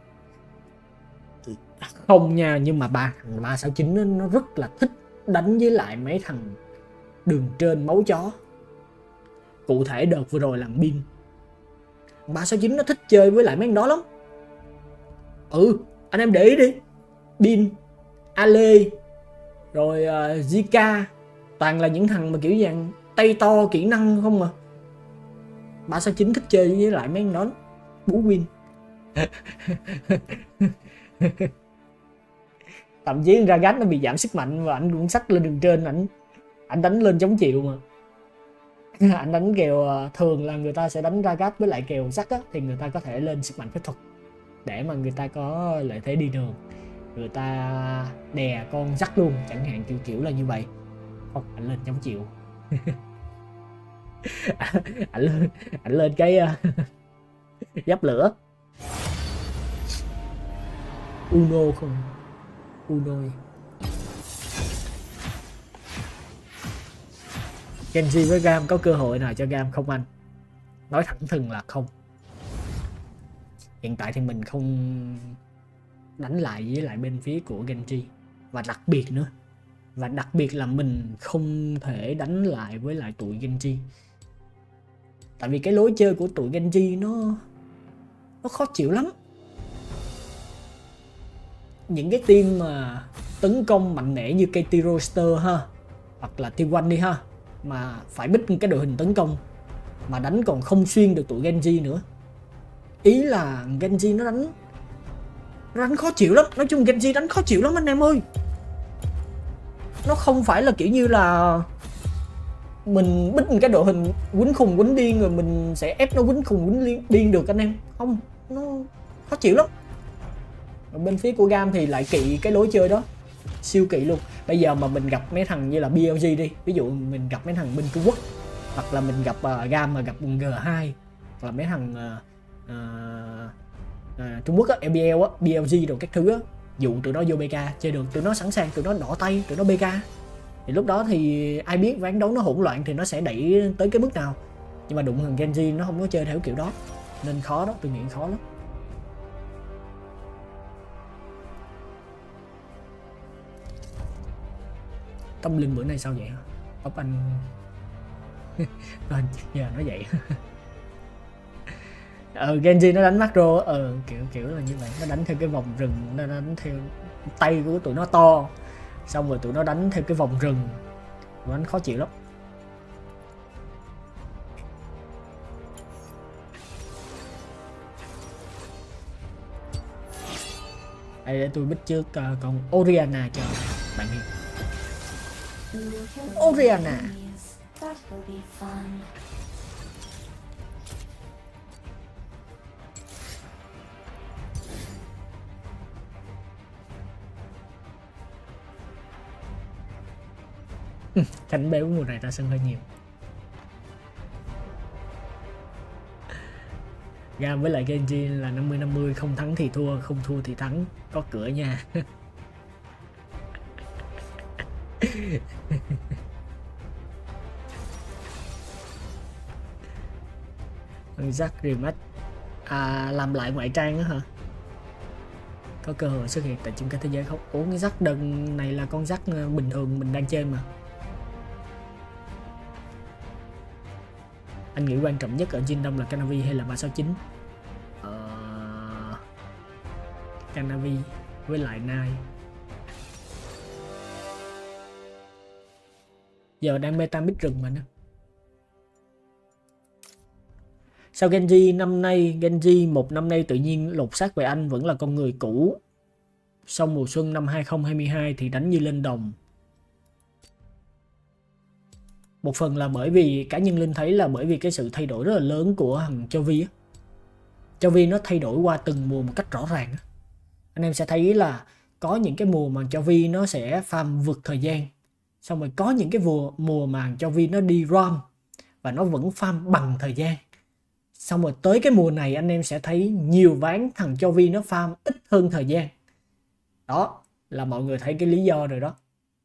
Không nha, nhưng mà ba thằng ba sáu chín nó, nó rất là thích đánh với lại mấy thằng đường trên máu chó. Cụ thể đợt vừa rồi làm Bin. ba sáu chín nó thích chơi với lại mấy thằng đó lắm. Ừ, anh em để ý đi. Bin, Ale, rồi uh, Zika, toàn là những thằng mà kiểu dạng tay to kỹ năng không mà. ba sáu chín thích chơi với lại mấy thằng đó bú win. Thậm chí Ragat nó bị giảm sức mạnh và anh cũng sắc lên đường trên, ảnh ảnh đánh lên chống chịu mà. Anh đánh kèo thường là người ta sẽ đánh Ragat với lại kèo sắc á, thì người ta có thể lên sức mạnh phép thuật để mà người ta có lợi thế đi đường, người ta đè con sắc luôn chẳng hạn, kiểu kiểu là như vậy. Không, ảnh lên chống chịu. ảnh lên ảnh lên cái uh, giáp lửa Uno không Uno. Genji với Gam có cơ hội nào cho Gam không anh? Nói thẳng thừng là không. Hiện tại thì mình không đánh lại với lại bên phía của Genji, và đặc biệt nữa và đặc biệt là mình không thể đánh lại với lại tụi Genji. Tại vì cái lối chơi của tụi Genji nó nó khó chịu lắm. Những cái team mà tấn công mạnh mẽ như ca tê Roster ha, hoặc là T một đi ha, mà phải bích cái đội hình tấn công mà đánh còn không xuyên được tụi Genji nữa. Ý là Genji nó đánh nó đánh khó chịu lắm. Nói chung Genji đánh khó chịu lắm anh em ơi. Nó không phải là kiểu như là mình bích cái đội hình quýnh khùng quýnh điên rồi mình sẽ ép nó quýnh khùng quýnh điên được anh em. Không, nó khó chịu lắm. Ở bên phía của Gam thì lại kỵ cái lối chơi đó, siêu kỵ luôn. Bây giờ mà mình gặp mấy thằng như là bê lờ giê đi, ví dụ mình gặp mấy thằng bên Trung Quốc, hoặc là mình gặp uh, Gam mà gặp G hai, hoặc là mấy thằng uh, uh, uh, Trung Quốc á, lờ bê lờ á, bê lờ giê rồi các thứ á, dụ tụi nó vô bê ca chơi được, tụi nó sẵn sàng, tụi nó đỏ tay, tụi nó bê ca, thì lúc đó thì ai biết ván đấu nó hỗn loạn thì nó sẽ đẩy tới cái mức nào. Nhưng mà đụng thằng Genji nó không có chơi theo kiểu đó nên khó đó, tôi nghĩ khó lắm. Tâm linh bữa nay sao vậy hả? Ốc anh anh giờ nó vậy. Ờ Genji nó đánh macro, ờ kiểu kiểu là như vậy, nó đánh theo cái vòng rừng, nó đánh theo tay của tụi nó to, xong rồi tụi nó đánh theo cái vòng rừng, Anh khó chịu lắm. Đây để tôi bích trước uh, con Orianna cho bạn Hiền. Orianna. That will be fun. Cánh béo mùa này ra sân hơi nhiều. Gam với lại Genji là năm mươi năm mươi, không thắng thì thua, không thua thì thắng, có cửa nha. Jack Rematch à, làm lại ngoại trang đó hả? Có cơ hội xuất hiện tại chung kết thế giới không? Ủa cái Jack đần này là con Jack bình thường mình đang chơi mà. Anh nghĩ quan trọng nhất ở Jin Đông là Canavi hay là ba sáu chín? Ờ... Canavi với lại Nai. Giờ đang meta mid rừng mà nữa. Sao Genji năm nay, Genji một năm nay tự nhiên lột xác về anh vẫn là con người cũ. Sau mùa xuân năm hai không hai hai thì đánh như lên đồng. Một phần là bởi vì cá nhân Linh thấy là bởi vì cái sự thay đổi rất là lớn của thằng Chovy á. Chovy nó thay đổi qua từng mùa một cách rõ ràng á. Anh em sẽ thấy là có những cái mùa mà Chovy nó sẽ farm vượt thời gian. Xong rồi có những cái mùa, mùa mà Chovy nó đi rom và nó vẫn farm bằng thời gian. Xong rồi tới cái mùa này anh em sẽ thấy nhiều ván thằng Chovy nó farm ít hơn thời gian. Đó là mọi người thấy cái lý do rồi đó.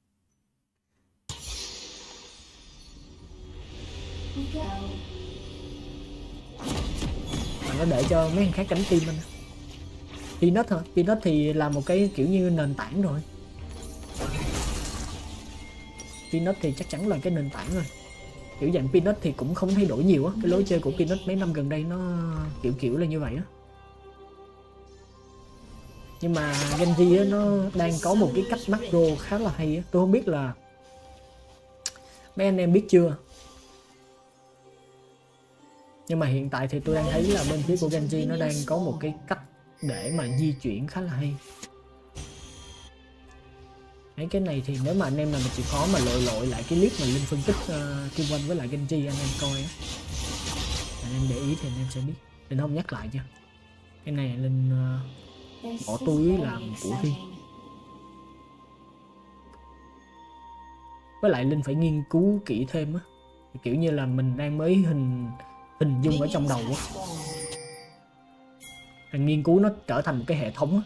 Mà nó để cho mấy thằng khác đánh team anh. Peanut hả? Peanut thì là một cái kiểu như nền tảng rồi. Peanut thì chắc chắn là cái nền tảng rồi. Kiểu dạng Peanut thì cũng không thay đổi nhiều á. Cái lối chơi của Peanut mấy năm gần đây nó kiểu kiểu là như vậy á. Nhưng mà Genji á, nó đang có một cái cách macro khá là hay á. Tôi không biết là mấy anh em biết chưa. Nhưng mà hiện tại thì tôi đang thấy là bên phía của Genji nó đang có một cái cách để mà di chuyển khá là hay. Mấy cái này thì nếu mà anh em nào mà chịu khó mà lội lội lại cái clip mà Linh phân tích uh, Kim Vân với lại Genji anh em coi á, anh em để ý thì anh em sẽ biết. Linh không nhắc lại chứ. Cái này Linh uh, bỏ túi làm của riêng. Với lại Linh phải nghiên cứu kỹ thêm á. Kiểu như là mình đang mới hình hình dung ở trong đầu á. Mình nghiên cứu nó trở thành một cái hệ thống á.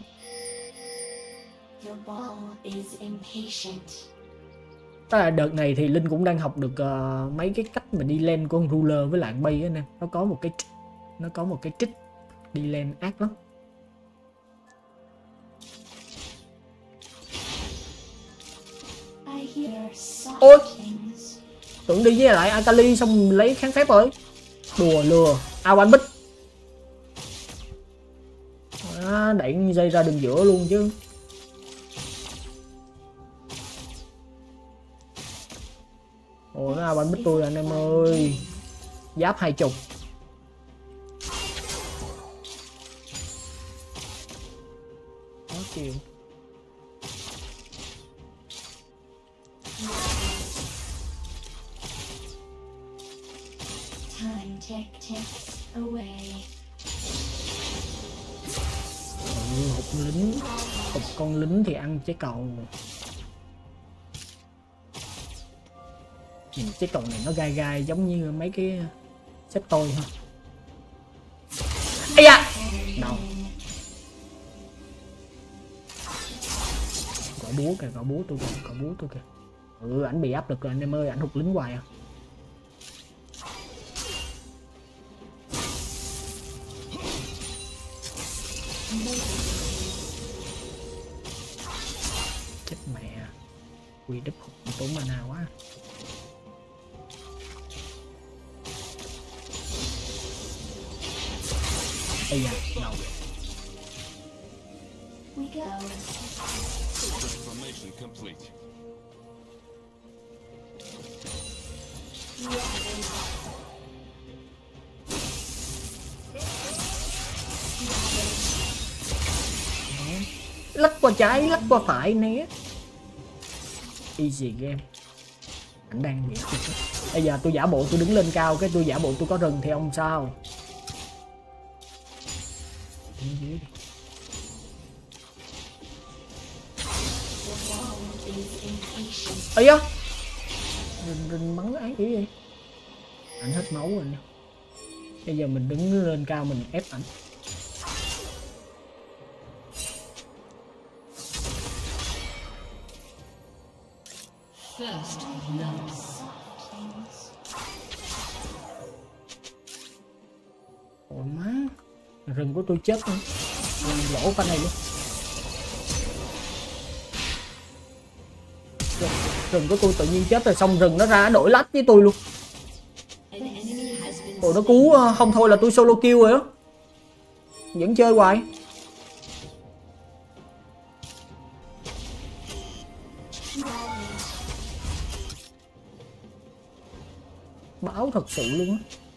Tức là đợt này thì Linh cũng đang học được uh, mấy cái cách mà đi lên của con ruler với lại bay á nè. Nó có một cái nó có một cái trích đi lên ác lắm. Ôi, tưởng đi với lại Akali xong lấy kháng phép rồi. Đùa lừa, ao anh bích. À, đẩy dây ra đường giữa luôn chứ. Ồ, nó ao anh bích tôi anh em ơi. Giáp hai chục. Khó chịu. Ừ, hụt lính, hụt con lính thì ăn trái cầu. Nhìn trái cầu này nó gai gai giống như mấy cái xếp tôi ha. Ây da, đâu? Có búa kìa, có búa tôi kìa, có búa tôi kìa. Ừ, ảnh bị áp lực rồi anh em ơi, ảnh hụt lính hoài à. Chết mẹ, quy đúp hụt tốn mana quá. Ây da, đâu? Lách qua trái, lách qua phải né. Easy game. Anh đang nghĩ. Bây giờ tôi giả bộ tôi đứng lên cao, cái tôi giả bộ tôi có rừng thì ông sao? Ây da, rình rình bắn ác dữ vậy. Anh hết máu rồi nè. Bây giờ mình đứng lên cao mình ép ảnh. First blood. Ôi má, rừng của tôi chết nữa. Lỗ pha này luôn. Rừng của tôi tự nhiên chết rồi, xong rừng nó ra đổi lách với tôi luôn. Ồ nó cứu không thôi là tôi solo kill rồi đó. Vẫn chơi hoài. Báo thật sự luôn á.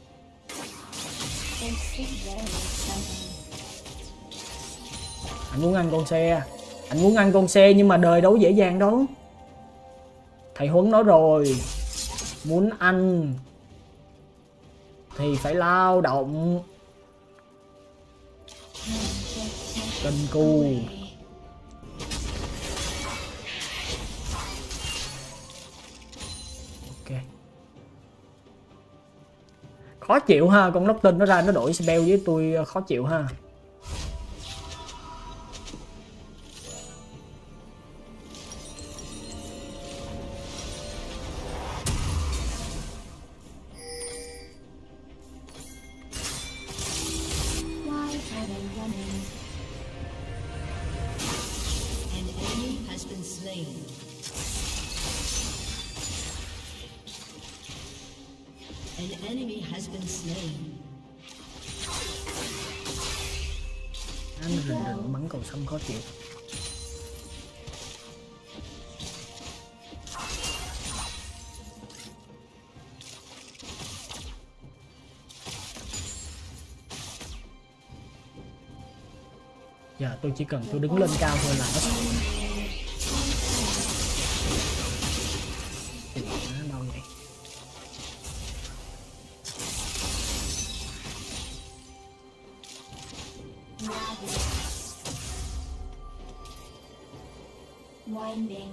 Anh muốn ăn con xe. Anh muốn ăn con xe nhưng mà đời đâu dễ dàng đâu. Thầy Huấn nói rồi, muốn ăn thì phải lao động, cần cù. Ok. Khó chịu ha, con nóc tinh nó ra nó đổi spell với tôi khó chịu ha. An enemy has been slain. Anh rình rình bắn cầu sông khó chịu. Giờ tôi chỉ cần tôi đứng lên cao thôi là nó đâu vậy? Winding.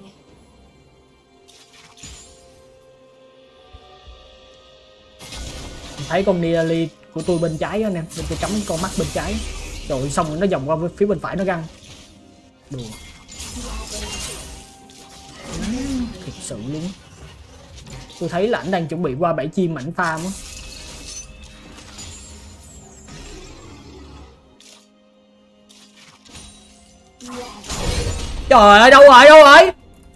Thấy con Nidalee của tôi bên trái anh em, nên tôi cắm con mắt bên trái. Rồi xong rồi nó vòng qua phía bên phải nó găng. Đùa. Thật sự luôn. Tôi thấy là ảnh đang chuẩn bị qua bẫy chim ảnh farm á. Trời ơi, đâu rồi, đâu rồi?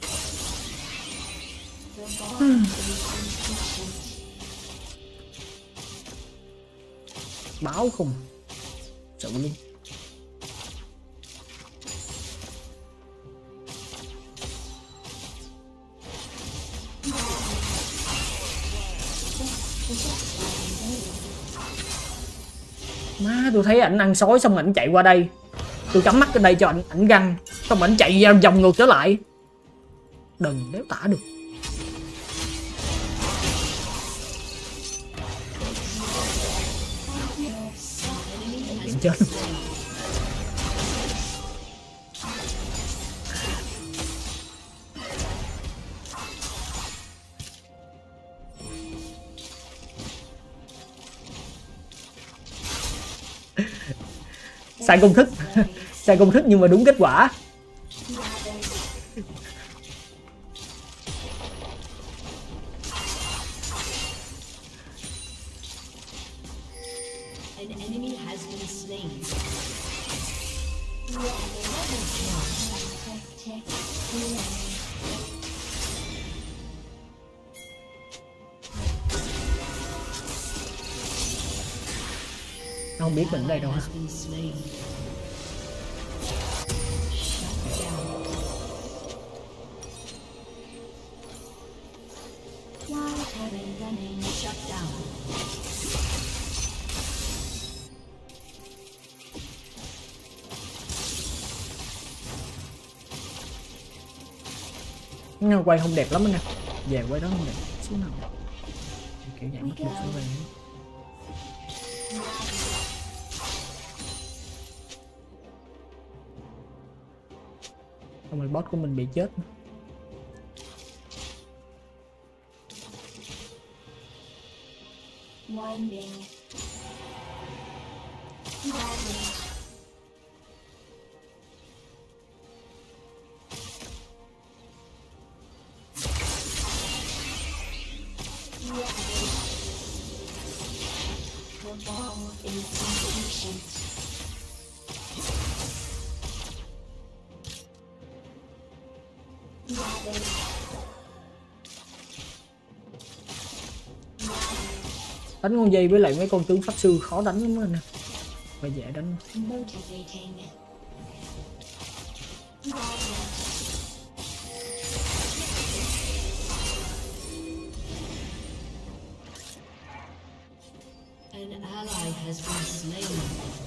Báo không? Sợ luôn. Má, tôi thấy ảnh ăn sói xong ảnh chạy qua đây. Tôi cắm mắt ở đây cho ảnh ảnh găng, xong ảnh chạy ra vòng ngược trở lại. Đừng đéo tả được. Điện chết. Sai công thức. Sai công thức nhưng mà đúng kết quả. An enemy has been slain. Nó không biết mình ở đây đâu hả? Why are they running? Nhưng quay không đẹp lắm anh nè. Về quay đó không đẹp. Xíu nào. Kiểu dạng mất được số về. Xong rồi boss của mình bị chết. Winding. Ravage. The ball is impatient. Ravage. Đánh con dây với lại mấy con tướng pháp sư khó đánh lắm anh nè. Phải dễ đánh. Motivating. Ravage. An ally has been slain.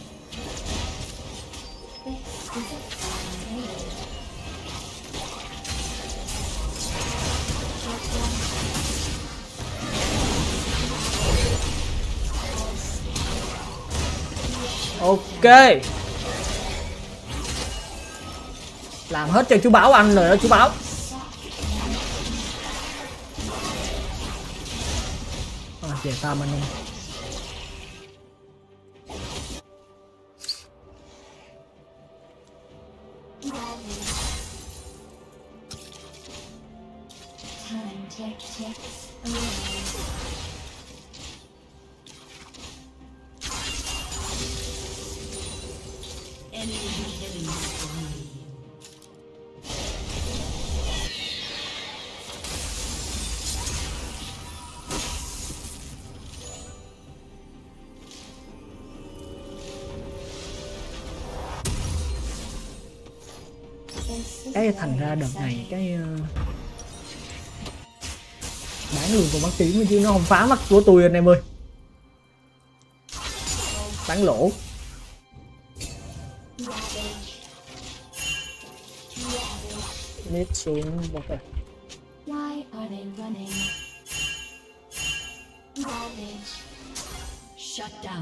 This is a fine raid. Shut down. Ok. Làm hết cho chú Báo ăn rồi đó chú Báo. À, về tam anh em. Time tick ticks away. Enemy killing spree. This is Cái thành ra very đợt này exciting. cái uh, bán luôn con mắt tím chứ nó không phá mắt của tôi anh em ơi. Bán lỗ. Ravage. Ravage. Nít xuống một cái. Why are they running? Ravage. Shut down.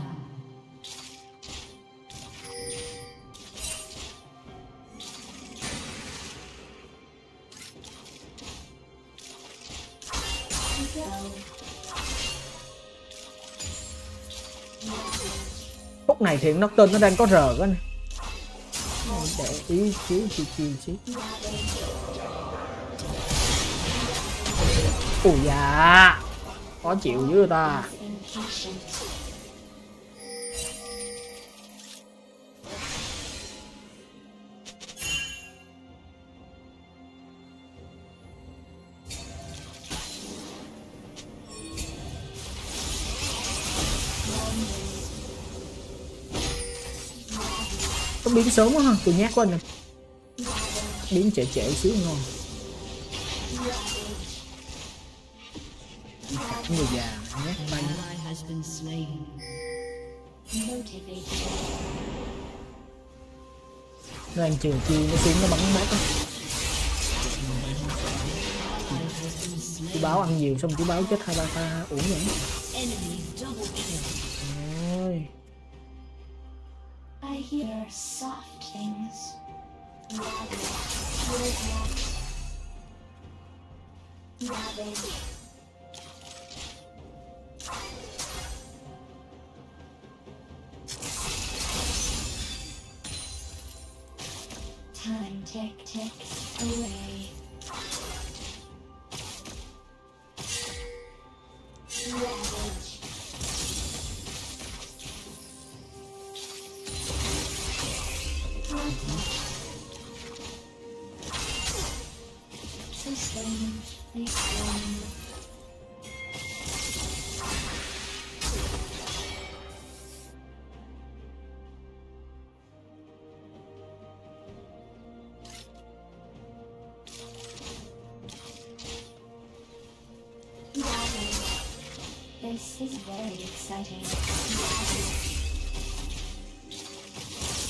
Go. Phút này thì nó tên nó đang có R đó nè. Để ý xíu chiêu chiêu xíu. Ui da. Khó chịu dữ ta. Impatient. Có biến sớm quá ha, tôi nhát quá anh em. Biến trễ trễ xíu ngon. Người già nhát An tay. ally has been slain. Motivating. Nó đang trường chi nó xuống nó bắn bát á. Ally has been slain. Chú Báo ăn nhiều xong chú Báo chết hai ba pha uổng vậy. Enemy double kill. Ôi. I hear soft things. Ravage. Ravage. Ravage. Time tick ticks away. Ravage. Sustain. Sustain. This is very exciting.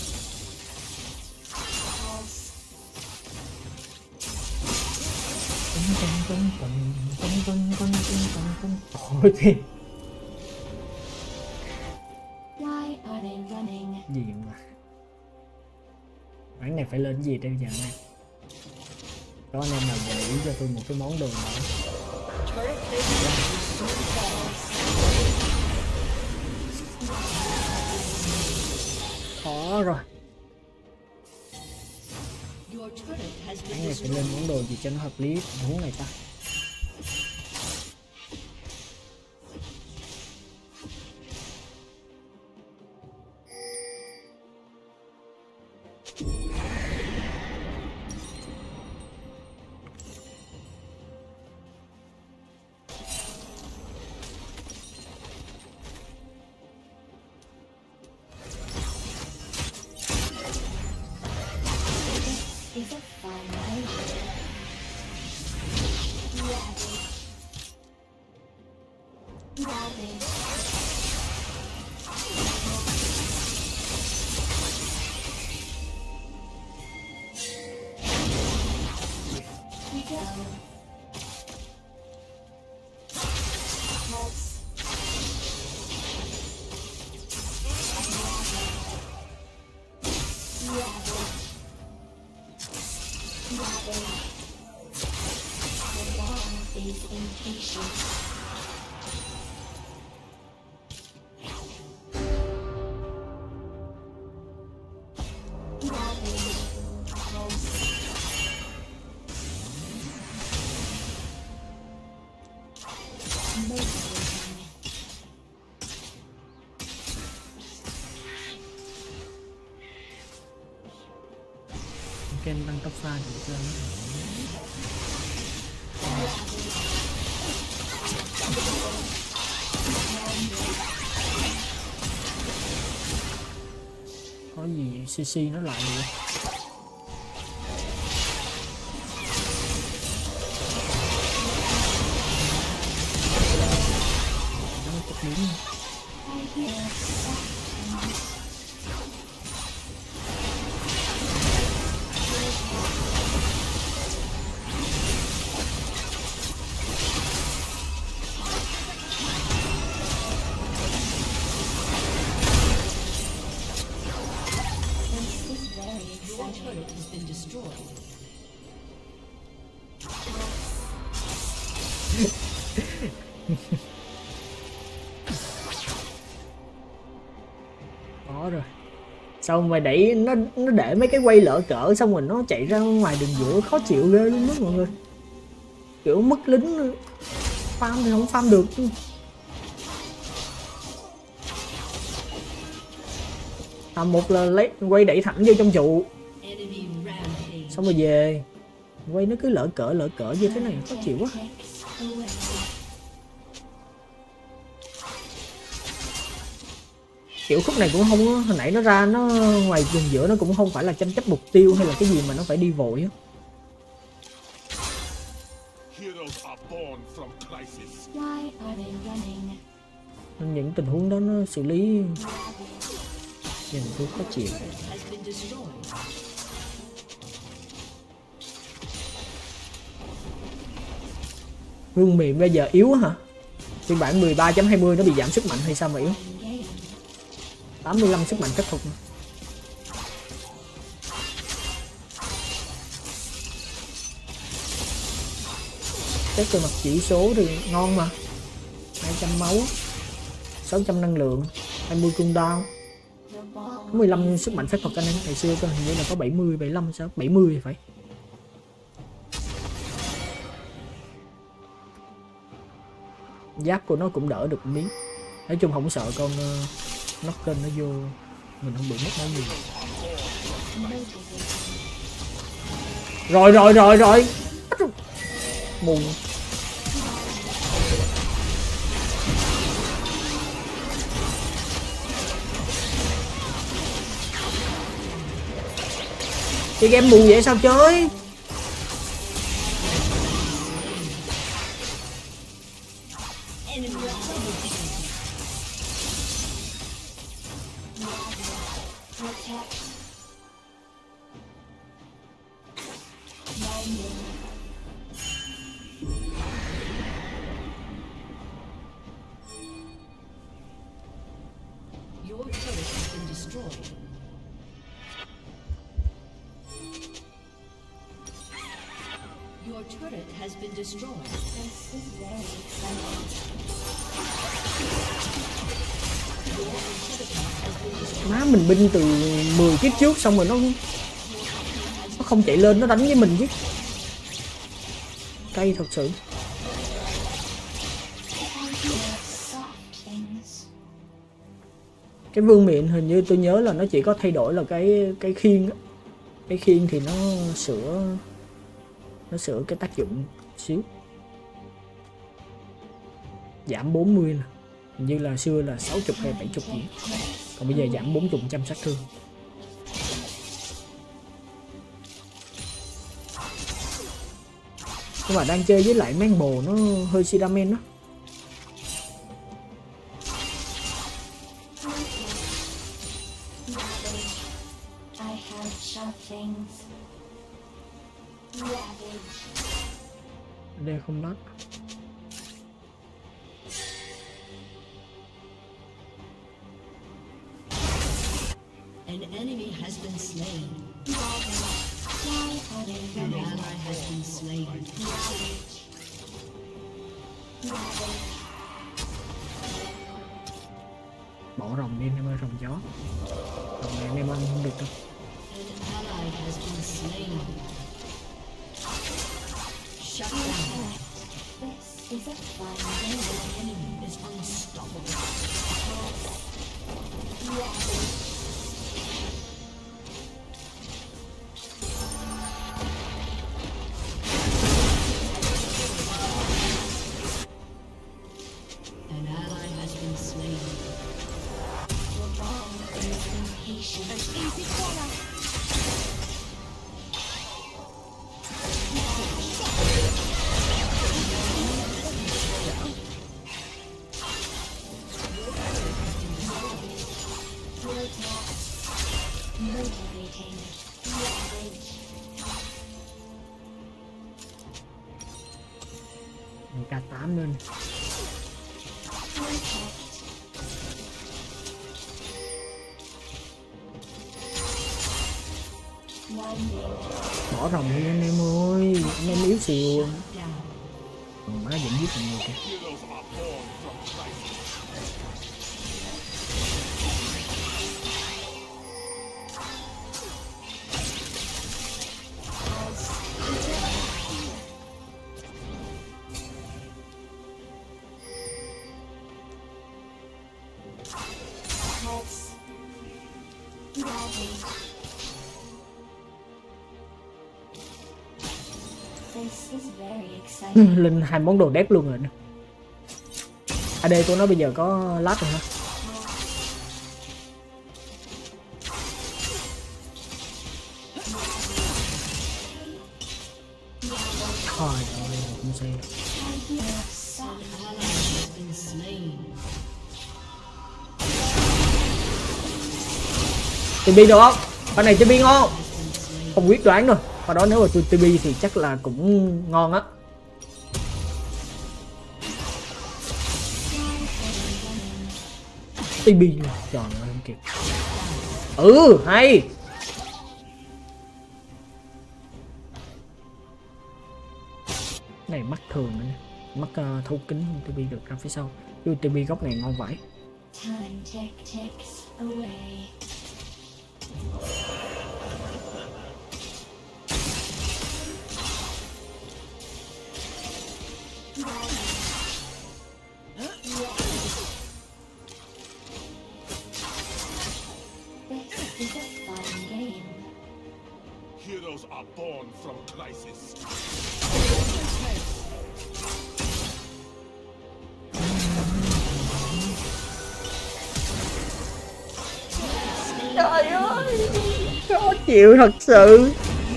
Pulse. Ôi thì Why are they running? gì mà ván này phải lên cái gì đây giờ này. Có anh em nào nghĩ cho tôi một cái món đồ nữa. Khó rồi. Your turret has Ván been này phải destroyed. lên món đồ gì cho nó hợp lý tình huống này ta. Is a fun idea. Ravage. Ravage. We go. Pulse. Ravage. Ravage. The law is impatient. Ravage. Pulse. Motivating. Ken tăng tốc pha được chưa? Có gì xê xê nó lại được. Nó chụp miếng. I hear soft. This is very Your exciting. turret has been destroyed. Có rồi. Xong rồi đẩy nó nó để mấy cái quay lỡ cỡ xong rồi nó chạy ra ngoài đường giữa khó chịu ghê luôn đó mọi người. Kiểu mất lính farm thì không farm được. À, một là lấy quay đẩy thẳng vô trong trụ Enemy rampage. xong rồi về. Quay nó cứ lỡ cỡ lỡ cỡ như thế này khó chịu quá. Takes away. Kiểu khúc này cũng không có, hồi nãy nó ra nó ngoài đường giữa nó cũng không phải là tranh chấp mục tiêu hay là cái gì mà nó phải đi vội á. Heroes are born from crisis. Why are they running? Nên những tình huống đó nó xử lý nhìn tôi khó chịu. Has been destroyed. Gương mềm bây giờ yếu hả? Phiên bản mười ba chấm hai mươi nó bị giảm sức mạnh hay sao mà yếu? Engage. tám mươi lăm sức mạnh kết thúc. Xét về mặt chỉ số thì ngon mà. hai trăm máu, sáu trăm năng lượng, hai mươi cooldown, The ball mười lăm sức mạnh phép thuật anh em. Ngày xưa cơ hình như là có bảy mươi, bảy mươi lăm sao? bảy mươi thì phải. Giáp của nó cũng đỡ được một miếng. Nói chung không sợ con uh, knocken nó vô mình không bị mất máu nhiều. motivating. Rồi rồi rồi rồi. Mù. Chơi game mù vậy sao chơi? Enemy double kill. Protect. Landing. turret has been destroyed. This is very exciting. Má mình binh từ mười kiếp trước xong rồi nó nó không chạy lên nó đánh với mình chứ. Cay thật sự. Cái vương miện hình như tôi nhớ là nó chỉ có thay đổi là cái cái khiên á. Cái khiên thì nó sửa nó sửa cái tác dụng xíu. Giảm bốn mươi nè. Hình như là xưa là sáu mươi hay bảy mươi gì. Còn bây giờ giảm bốn mươi trăm sát thương. Nhưng mà đang chơi với lại mang bồ nó hơi Sidamen đó. Đây không lót. An enemy has been slain. An ally has been slain. Bỏ rồng đi em ơi, rồng gió. Rồng này em ăn không được đâu. An ally has been slain. Shut down. This is a fun The enemy is unstoppable. An ally has been slain. motivating. Mình ca tám lên. Bỏ rồng đi anh em ơi, anh em yếu xìu. Má vẫn giết mọi người kìa. Lên hai món đồ đép luôn rồi nè. a đê của nó bây giờ có lát rồi hả? Thôi ơi, không xe. tê bê được không? Con này tê bê ngon. Không quyết đoán rồi. Và đó nếu mà tôi tê bê thì chắc là cũng ngon á. tê bê rồi, trời ơi không kịp. Ừ, hay. Này mắt thường nữa, mắt uh, thấu kính tê bê được ra phía sau. Chứ tê bê góc này ngon vãi. Time tick ticks away. This is a fun game. Heroes are born from crisis. Trời ơi, khó chịu thật sự.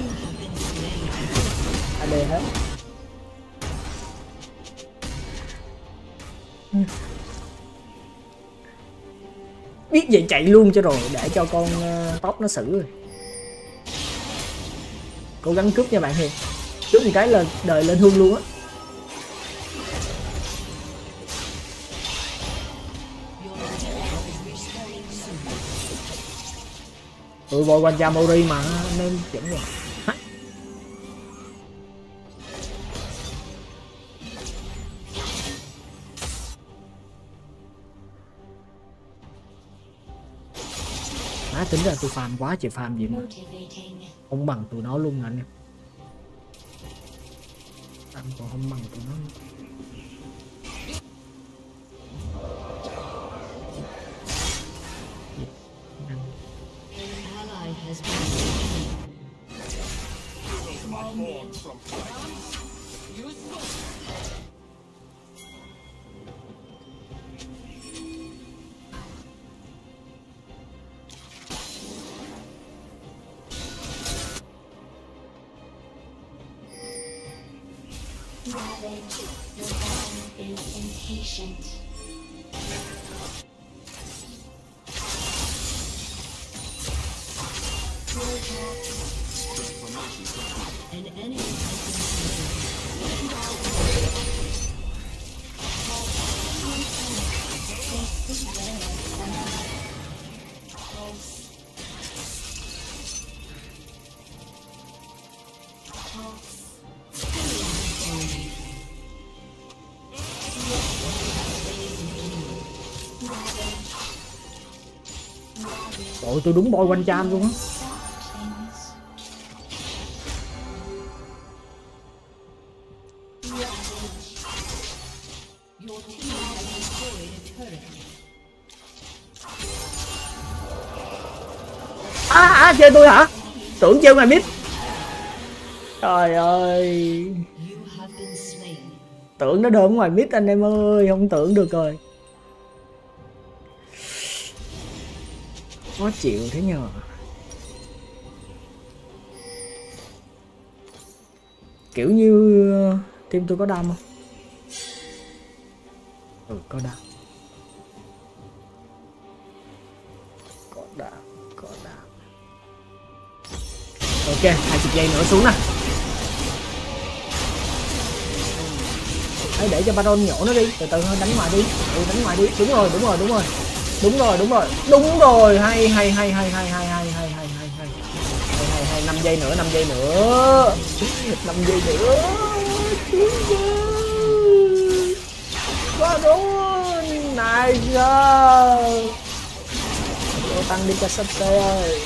a đê hết. Biết vậy chạy luôn cho rồi, để cho con uh, top nó xử rồi. Cố gắng cướp nha bạn Hiền. Cướp một cái là đời lên hương luôn á. Tụi bồi quanh cha Mori mà anh em chuẩn rồi. tính ra tôi farm quá trời farm gì mà Motivating. không bằng tụi nó luôn anh em. Anh còn không bằng tụi nó. An ally has been slain. Heroes are born from crisis. Ravage. Your ball is impatient. An enemy has been slain. Ôi tôi đúng boy quanh cham luôn á. Things. Your team has destroyed a turret. À, à chơi tôi hả? Tưởng chơi ngoài mid. Trời ơi. You have been slain. Tưởng nó đơm ngoài mid anh em ơi, không tưởng được rồi. Khó chịu thế nhờ. Kiểu như team tôi có đam không? Ừ có đam. Có đam, có đam. Ok, hai mươi giây nữa xuống nè. Đấy, để cho Baron nhổ nó đi, từ từ thôi, đánh ngoài đi. Ừ, đánh ngoài đi. Đúng rồi, đúng rồi, đúng rồi. Đúng rồi, đúng rồi. Đúng rồi, hay hay hay hay hay hay hay hay hay hay hay. Hay hay năm giây nữa, năm giây nữa. năm giây nữa. Baron, nice. Cho tăng đi cho sắp xe ơi.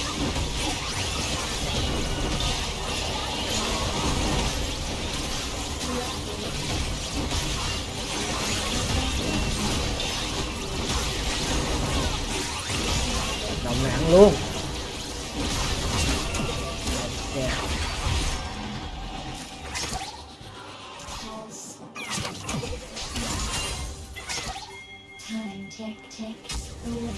Đồng này ăn luôn. Yeah. Time tick ticks away.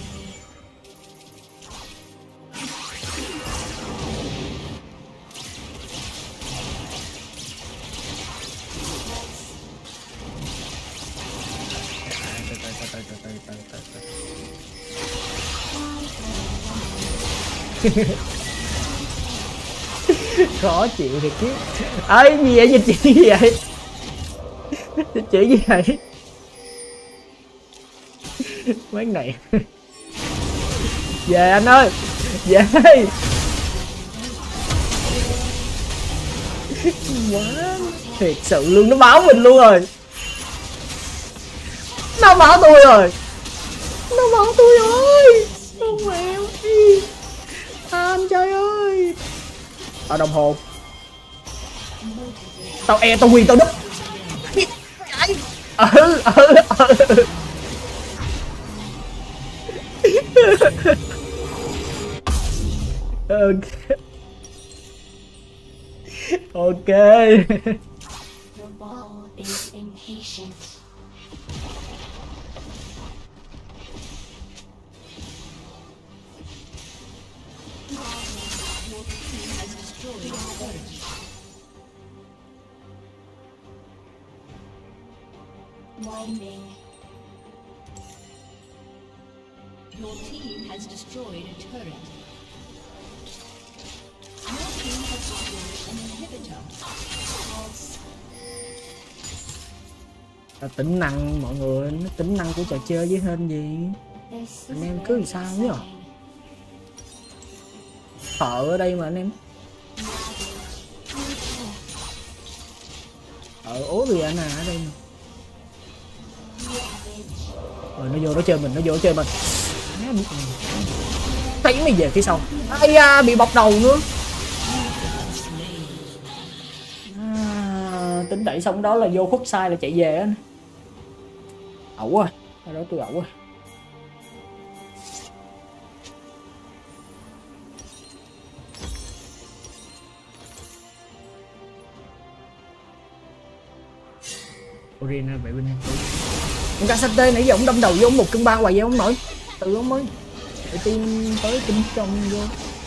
Khó chịu thiệt chứ. Ơi gì vậy, dịch chỉ gì vậy? Dịch chỉ gì vậy? Mấy này. Về anh ơi. Về. Quá thiệt sự luôn, nó báo mình luôn rồi. Nó báo tôi rồi. Nó báo tôi rồi. Không mèo đi. À, anh trai ơi. Ở đồng hồ. Tao e tao quyền tao đứt. Ừ ừ ừ. Ok. Ok. Your ball is impatient. Winding. Your team has destroyed a turret. Your team has destroyed an inhibitor. Là tính năng mọi người, nó tính năng của trò chơi với hên gì. This Anh is em cứ very sao nhá. exciting. Thợ ở đây mà anh em. Ở ố gì anh à ở đây mà. Rồi nó vô nó chơi mình, nó vô nó chơi mình. thấy mày về phía sau. Ai da, bị bọc đầu nữa. À, tính đẩy xong đó là vô khuất sai là chạy về á. Ẩu rồi, ở đó tôi ẩu rồi. Orina vệ binh. Con Casate nãy giờ ông đâm đầu vô ông một cân ba hoài vậy ông nội. Từ ông mới để tim tới kinh trong vô.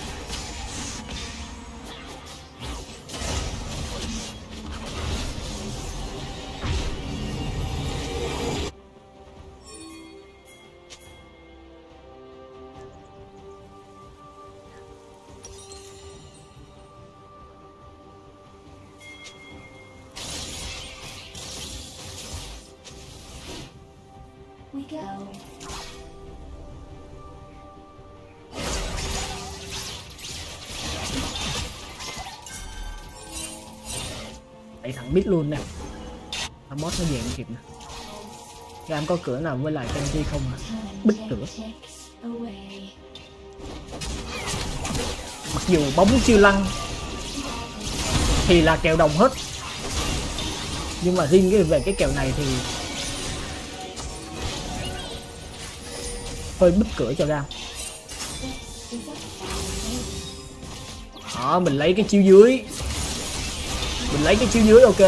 We go. Đẩy thẳng biết luôn nè. Amos nó về không kịp nè. Gam có cửa nào với lại Kenji không à? Bích cửa. Mặc dù bóng chưa lăn thì là kèo đồng hết, nhưng mà riêng cái về cái kèo này thì hơi bích cửa cho Gam. Đó, mình lấy cái chiêu dưới, mình lấy cái chiêu dưới. Ok,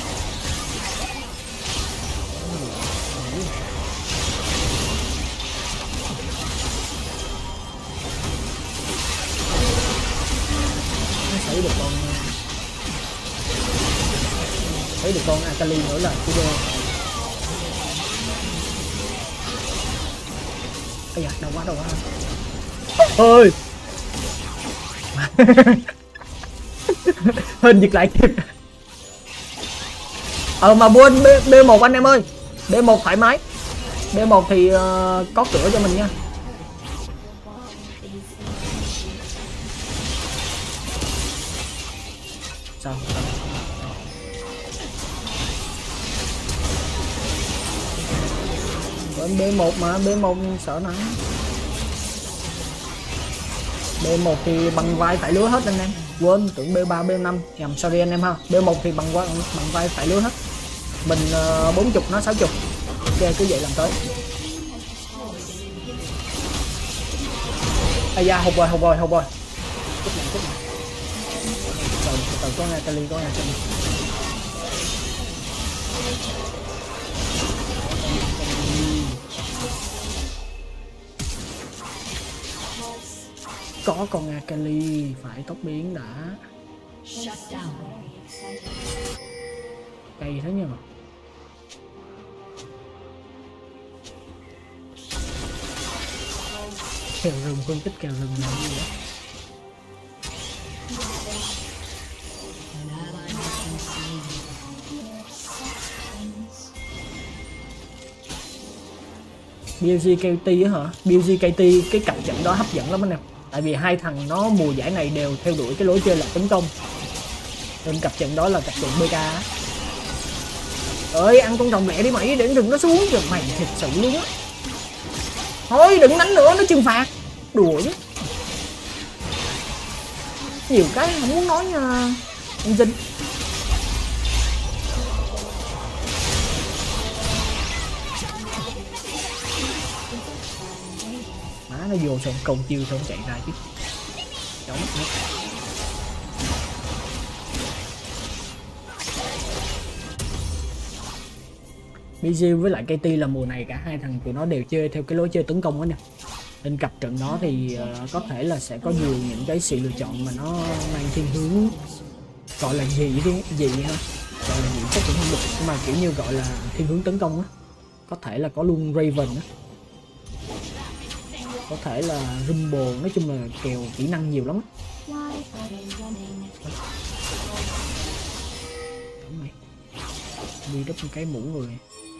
thấy được con thấy được con Akali nữa là cái đô. Ây da, đau quá đau quá ơi. Hên giật lại kịp. Ờ mà quên B một anh em ơi, B một thoải mái. B một thì uh, có cửa cho mình nha. Sao? Bên B một mà, B một sợ nắng. B một thì bằng vai phải lứa hết anh em. Quên, tưởng B ba, B năm. Nhầm, sorry anh em ha. B một thì bằng vai, bằng vai phải lứa hết. Mình uh, bốn mươi, nó sáu mươi. Ok, cứ vậy làm tới. Ây da, hụt rồi, hụt rồi, hụt rồi. Chút này, chút này. Từ, từ có nghe Kali, có nghe Kali. Có con Akali, phải tốc biến đã. Cây thế nhờ. Kèo rừng, phân tích kèo rừng là gì vậy? bê lờ giê ca tê á hả? bê lờ giê ca tê cái cặp trận đó hấp dẫn lắm anh em. Tại vì hai thằng nó mùa giải này đều theo đuổi cái lối chơi là tấn công, nên cặp trận đó là cặp trận bê ca. Ơi ăn con rồng lẹ đi mày, để đừng nó xuống rồi mày, thật sự luôn á. Thôi đừng đánh nữa, nó trừng phạt. Đùa chứ. Nhiều cái không muốn nói nha anh Vinh. Má nó vô xong cầu chiêu xong chạy ra chứ. Chóng mất. bê giê với lại ca tê là mùa này cả hai thằng tụi nó đều chơi theo cái lối chơi tấn công đó nè. Nên cặp trận đó thì uh, có thể là sẽ có nhiều những cái sự lựa chọn mà nó mang thiên hướng gọi là gì đi, gì ha. Gọi là gì chắc cũng không được, nhưng mà kiểu như gọi là thiên hướng tấn công á. Có thể là có luôn Raven á. Có thể là Rumble, nói chung là kèo kỹ năng nhiều lắm á. Đúng mày. Đi đắp một cái mũ rồi.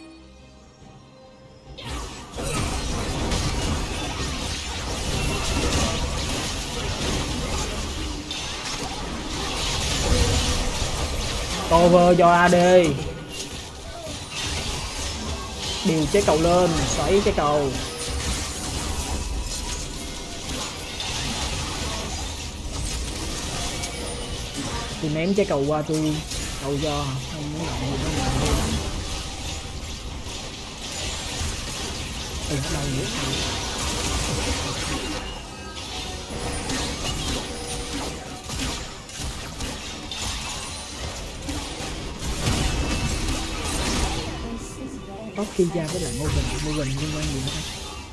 Cover cho a đê. Điều trái cầu lên, xoáy trái cầu. Tôi ném trái cầu qua tôi cầu cho không muốn làm gì nó làm luôn. Ừ, ở đâu nữa? Có khi ra với lại mô hình mô hình liên quan gì nữa không?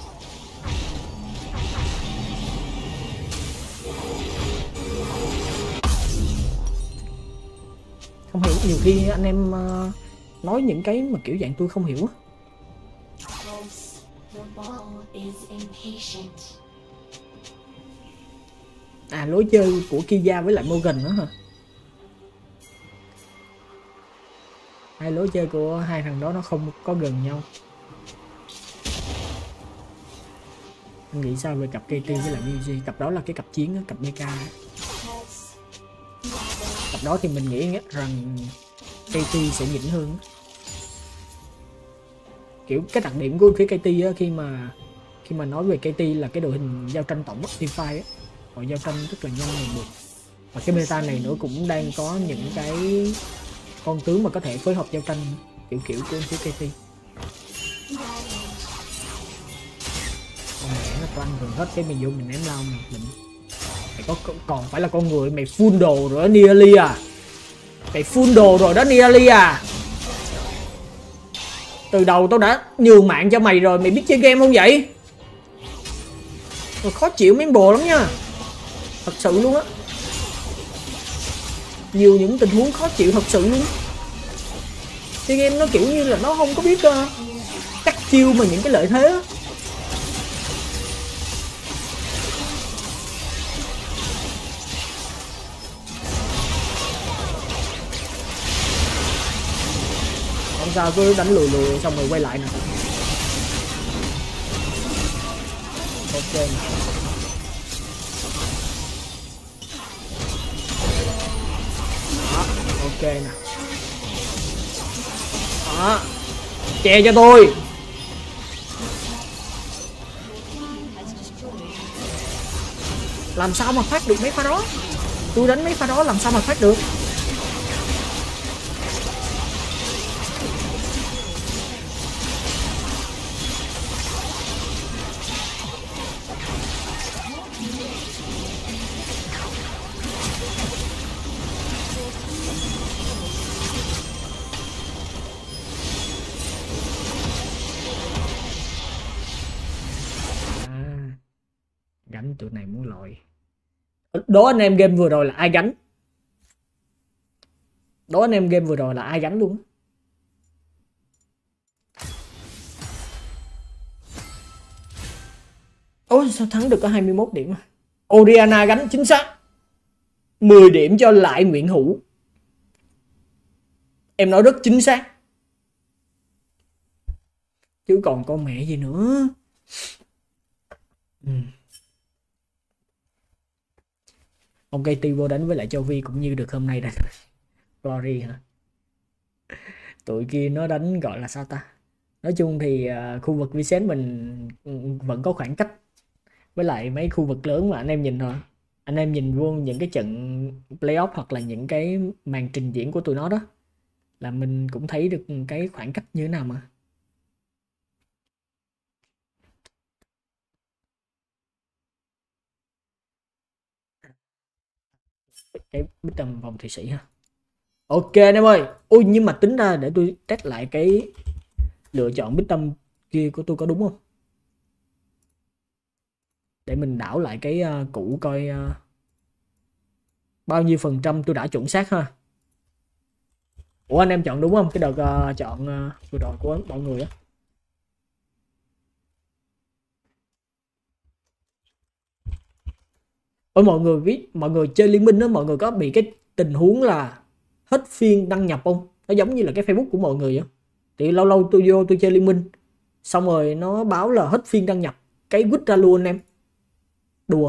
Không hiểu, nhiều khi anh em uh, nói những cái mà kiểu dạng tôi không hiểu á. Close. The ball is impatient. À, lối chơi của Kia với lại Morgan nữa hả? Hai lối chơi của hai thằng đó nó không có gần nhau. Anh nghĩ sao về cặp ca tê với lại bê giê? Cặp đó là cái cặp chiến đó, cặp bê ca. Cặp đó thì mình nghĩ rằng ca tê sẽ nhỉnh hơn. Kiểu cái đặc điểm của phía ca tê á, khi mà khi mà nói về ca tê là cái đội hình giao tranh tổng teamfight á, họ giao tranh rất là nhanh và được. Và cái meta này nữa cũng đang có những cái con tướng mà có thể phối hợp giao tranh kiểu kiểu của phía ca tê. Con mẹ nó toàn gần hết cái mình vô mình ném lao mình, mình mày có còn phải là con người, mày full đồ rồi đó Nidalee à, mày full đồ rồi đó Nidalee à. Từ đầu tao đã nhường mạng cho mày rồi, mày biết chơi game không vậy? Rồi khó chịu mấy bồ lắm nha, thật sự luôn á, nhiều những tình huống khó chịu thật sự luôn. Chơi game nó kiểu như là nó không có biết uh, cắt chiêu mà những cái lợi thế á. Không sao, cứ đánh lùi lùi xong rồi quay lại nè. Ok nè. Đó, ok nè. Đó, che cho tôi. Làm sao mà phát được mấy pha đó? Tôi đánh mấy pha đó làm sao mà phát được? Gánh tụi này muốn lội. Đố anh em game vừa rồi là ai gánh? Đố anh em game vừa rồi là ai gánh luôn? Ôi sao thắng được có hai mươi mốt điểm à? Orianna gánh chính xác. mười điểm cho lại Nguyễn Hữu. Em nói rất chính xác. Chứ còn con mẹ gì nữa. Ừ. Ông cây ti vô đánh với lại Châu Vi cũng như được hôm nay đây. Glory hả? Tụi kia nó đánh gọi là sao ta? Nói chung thì uh, khu vực Vincent mình vẫn có khoảng cách với lại mấy khu vực lớn mà anh em nhìn thôi. Anh em nhìn vô những cái trận playoff hoặc là những cái màn trình diễn của tụi nó đó là mình cũng thấy được cái khoảng cách như thế nào mà. Cái bích tầm vòng Thụy Sĩ ha. Ok anh em ơi. Ui nhưng mà tính ra để tôi test lại cái lựa chọn bích tâm kia của tôi có đúng không? Để mình đảo lại cái uh, cũ coi uh, bao nhiêu phần trăm tôi đã chuẩn xác ha. Ủa anh em chọn đúng không? Cái đợt uh, chọn uh, vừa rồi của mọi người á. Ôi mọi người biết, mọi người chơi liên minh đó, mọi người có bị cái tình huống là hết phiên đăng nhập không? Nó giống như là cái Facebook của mọi người á. Thì lâu lâu tôi vô tôi chơi liên minh, xong rồi nó báo là hết phiên đăng nhập, cái quýt ra luôn anh em. Đùa.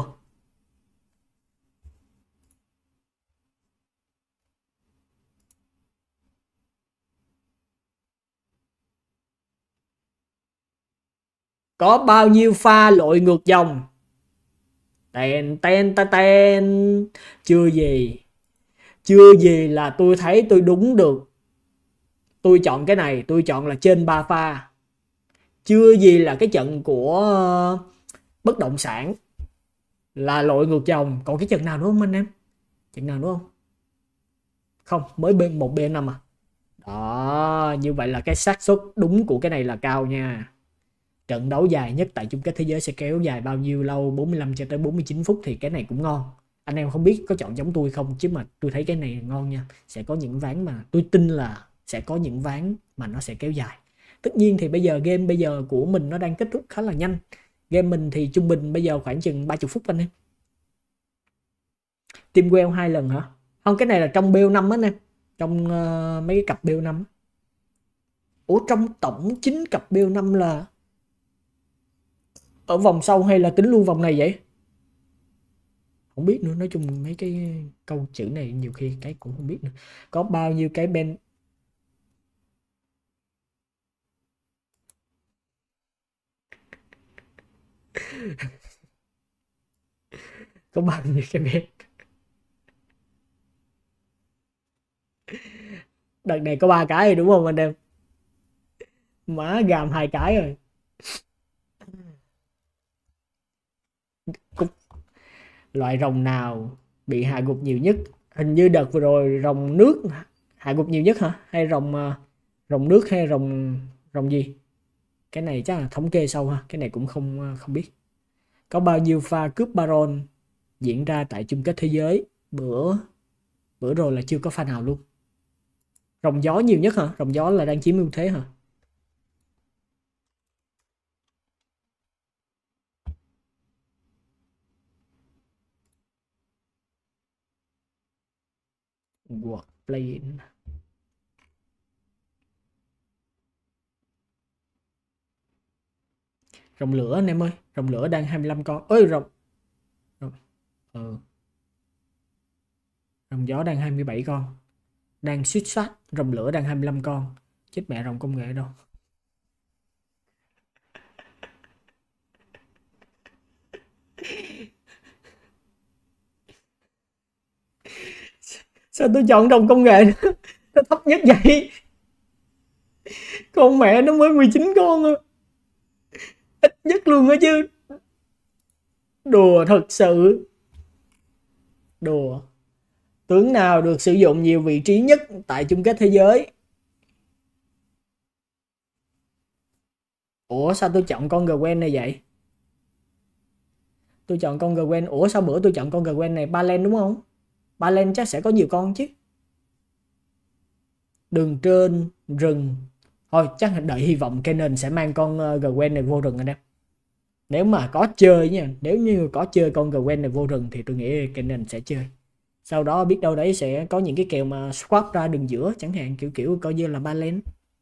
Có bao nhiêu pha lội ngược dòng? Ten ten ta ten. Chưa gì. Chưa gì là tôi thấy tôi đúng được. Tôi chọn cái này, tôi chọn là trên ba pha. Chưa gì là cái trận của bất động sản là lội ngược dòng. Còn cái trận nào nữa không anh em? Trận nào nữa không? Không, mới B một B năm à. Đó, như vậy là cái xác suất đúng của cái này là cao nha. Trận đấu dài nhất tại chung kết thế giới sẽ kéo dài bao nhiêu lâu? bốn mươi lăm cho tới bốn mươi chín phút thì cái này cũng ngon. Anh em không biết có chọn giống tôi không, chứ mà tôi thấy cái này ngon nha. Sẽ có những ván mà tôi tin là sẽ có những ván mà nó sẽ kéo dài. Tất nhiên thì bây giờ game bây giờ của mình nó đang kết thúc khá là nhanh. Game mình thì trung bình bây giờ khoảng chừng ba mươi phút anh em. Team Well hai lần hả? Không, cái này là trong B O năm á anh em. Trong uh, mấy cái cặp B O năm. Ủa trong tổng chín cặp B O năm là ở vòng sau hay là tính luôn vòng này vậy? Không biết nữa, nói chung mấy cái câu chữ này nhiều khi cái cũng không biết nữa. Có bao nhiêu cái ben có bao nhiêu cái ben đợt này có ba cái rồi đúng không anh em? Má gàm hai cái rồi. Cúc. Loại rồng nào bị hạ gục nhiều nhất? Hình như đợt vừa rồi rồng nước hạ gục nhiều nhất hả? Hay rồng rồng nước hay rồng rồng gì? Cái này chắc là thống kê sau ha, cái này cũng không không biết. Có bao nhiêu pha cướp Baron diễn ra tại chung kết thế giới? Bữa bữa rồi là chưa có pha nào luôn. Rồng gió nhiều nhất hả? Rồng gió là đang chiếm ưu thế hả? World play. Rồng lửa anh em ơi, rồng lửa đang hai mươi lăm con. Ơi rồng. Rồng. Ừ. Rồng gió đang hai mươi bảy con. Đang suýt soát, rồng lửa đang hai mươi lăm con. Chết mẹ rồng công nghệ đâu. Sao tôi chọn rồng công nghệ nó thấp nhất vậy? Con mẹ nó mới mười chín con à. Ít nhất luôn á chứ. Đùa thật sự. Đùa. Tướng nào được sử dụng nhiều vị trí nhất tại chung kết thế giới? Ủa sao tôi chọn con Gwen này vậy? Tôi chọn con Gwen. Ủa sao bữa tôi chọn con Gwen này? Ba Len đúng không? Ba Len chắc sẽ có nhiều con chứ. Đường trên rừng. Thôi chắc là đợi hy vọng Kennen sẽ mang con Gwen này vô rừng anh em. Nếu mà có chơi nha, nếu như có chơi con Gwen này vô rừng thì tôi nghĩ Kennen sẽ chơi. Sau đó biết đâu đấy sẽ có những cái kèo mà swap ra đường giữa chẳng hạn, kiểu kiểu coi như là ba Len.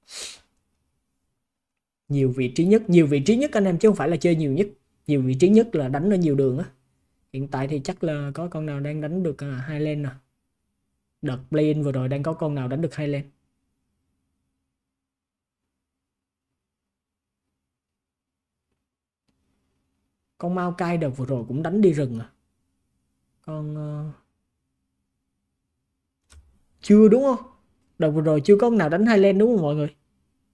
Nhiều vị trí nhất, nhiều vị trí nhất anh em chứ không phải là chơi nhiều nhất. Nhiều vị trí nhất là đánh ở nhiều đường á. Hiện tại thì chắc là có con nào đang đánh được hai Len nè. Đợt play-in vừa rồi đang có con nào đánh được hai Len. Con Maokai đợt vừa rồi cũng đánh đi rừng à. Con uh... chưa đúng không? Đợt vừa rồi chưa có con nào đánh hai Len đúng không mọi người?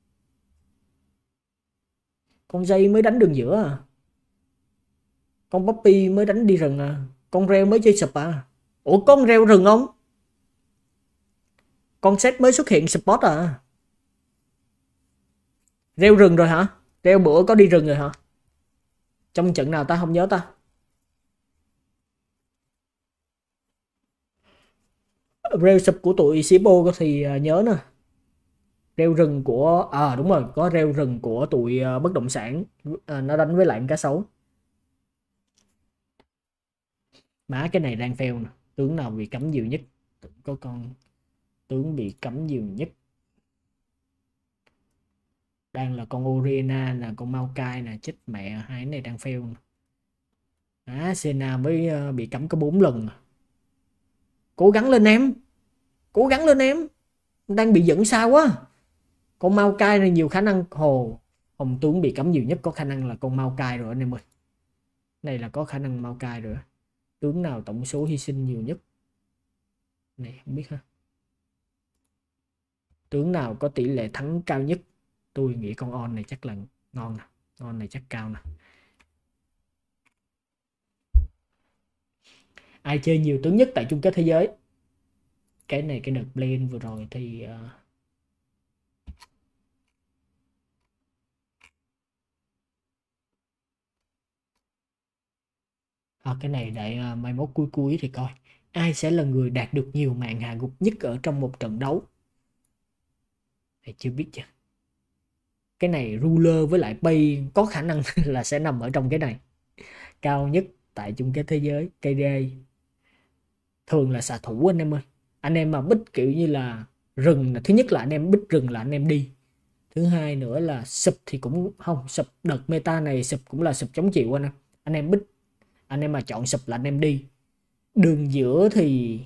Con dây mới đánh đường giữa à. Con Poppy mới đánh đi rừng à. Con reo mới chơi sụp à. Ủa con reo rừng không? Con set mới xuất hiện support à. Reo rừng rồi hả? Reo bữa có đi rừng rồi hả? Trong trận nào ta không nhớ ta. Reo sụp của tụi Sipo thì nhớ nè. Reo rừng của... À đúng rồi, có reo rừng của tụi bất động sản. À, nó đánh với lại cá sấu. Má cái này đang fail nè. Tướng nào bị cấm nhiều nhất? Có con tướng bị cấm nhiều nhất. Đang là con Oriana là con Maokai nè. Chết mẹ, hai này đang fail nè. Á, Senna mới bị cấm có bốn lần. Cố gắng lên em. Cố gắng lên em. Đang bị dẫn xa quá. Con Maokai này nhiều khả năng. Hồ Hồng tướng bị cấm nhiều nhất có khả năng là con Maokai rồi anh em ơi. Này là có khả năng Maokai rồi. Tướng nào tổng số hy sinh nhiều nhất? Này không biết ha. Tướng nào có tỷ lệ thắng cao nhất? Tôi nghĩ con On này chắc là ngon nè. On này chắc cao nè. Ai chơi nhiều tướng nhất tại chung kết thế giới? Cái này cái đợt Blade vừa rồi thì uh... à, cái này để uh, mai mốt cuối cuối thì coi ai sẽ là người đạt được nhiều mạng hạ gục nhất ở trong một trận đấu. Thì chưa biết chứ. Cái này ruler với lại bay có khả năng là sẽ nằm ở trong cái này. Cao nhất tại chung kết thế giới ca đê thường là xạ thủ anh em ơi. Anh em mà bích kiểu như là rừng là thứ nhất là anh em bích rừng là anh em đi. Thứ hai nữa là sụp thì cũng không, sụp đợt meta này sụp cũng là sụp chống chịu anh em. Anh em bích, anh em mà chọn sụp là anh em đi. Đường giữa thì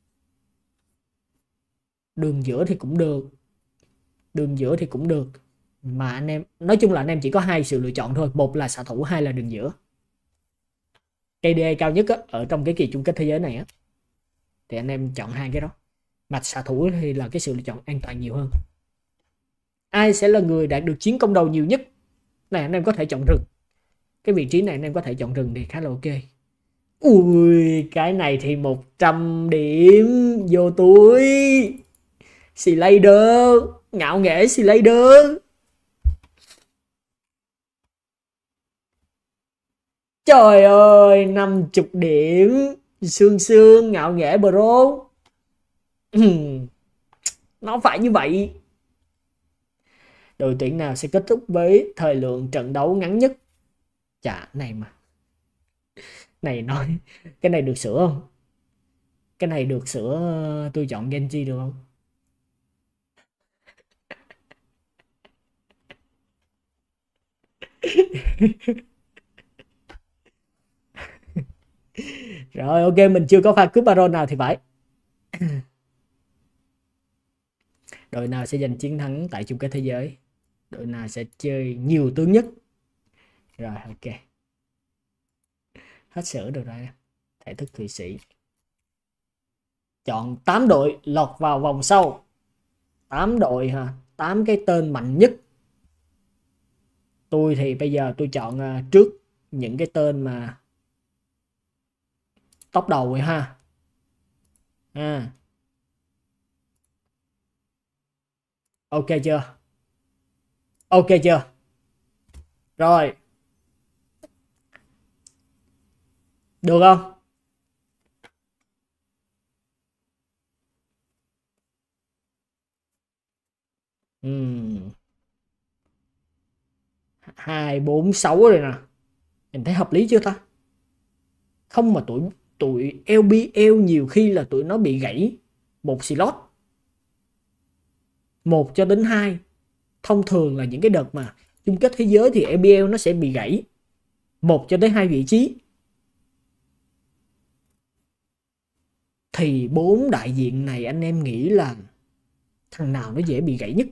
đường giữa thì cũng được. Đường giữa thì cũng được. Mà anh em nói chung là anh em chỉ có hai sự lựa chọn thôi, một là xạ thủ, hai là đường giữa. ca đê cao nhất á, ở trong cái kỳ chung kết thế giới này á, thì anh em chọn hai cái đó. Mặt xạ thủ thì là cái sự lựa chọn an toàn nhiều hơn. Ai sẽ là người đạt được chiến công đầu nhiều nhất? Này anh em có thể chọn rừng. Cái vị trí này anh em có thể chọn rừng thì khá là ok. Ui, cái này thì một trăm điểm vô túi. Slayer, ngạo nghễ Slayer. Trời ơi, năm mươi điểm. Sương sương, ngạo nghễ bro. Nó phải như vậy. Đội tuyển nào sẽ kết thúc với thời lượng trận đấu ngắn nhất? Chà, này mà. Này nói, cái này được sửa không? Cái này được sửa, tôi chọn Genji được không? Rồi ok, mình chưa có pha cúp Baron nào thì phải. Đội nào sẽ giành chiến thắng tại chung kết thế giới? Đội nào sẽ chơi nhiều tướng nhất? Rồi ok. Hết sửa được rồi. Thể thức Thụy Sĩ. Chọn tám đội lọt vào vòng sau. tám đội ha, tám cái tên mạnh nhất. Tôi thì bây giờ tôi chọn uh, trước những cái tên mà top đầu rồi ha. À. Ok chưa? Ok chưa? Rồi. Được không? Uhm. hai, bốn, sáu rồi nè. Mình thấy hợp lý chưa ta? Không mà tụi tụi lờ bê lờ nhiều khi là tụi nó bị gãy một slot. Một cho đến hai. Thông thường là những cái đợt mà chung kết thế giới thì lờ bê lờ nó sẽ bị gãy một cho đến hai vị trí. Thì bốn đại diện này anh em nghĩ là thằng nào nó dễ bị gãy nhất?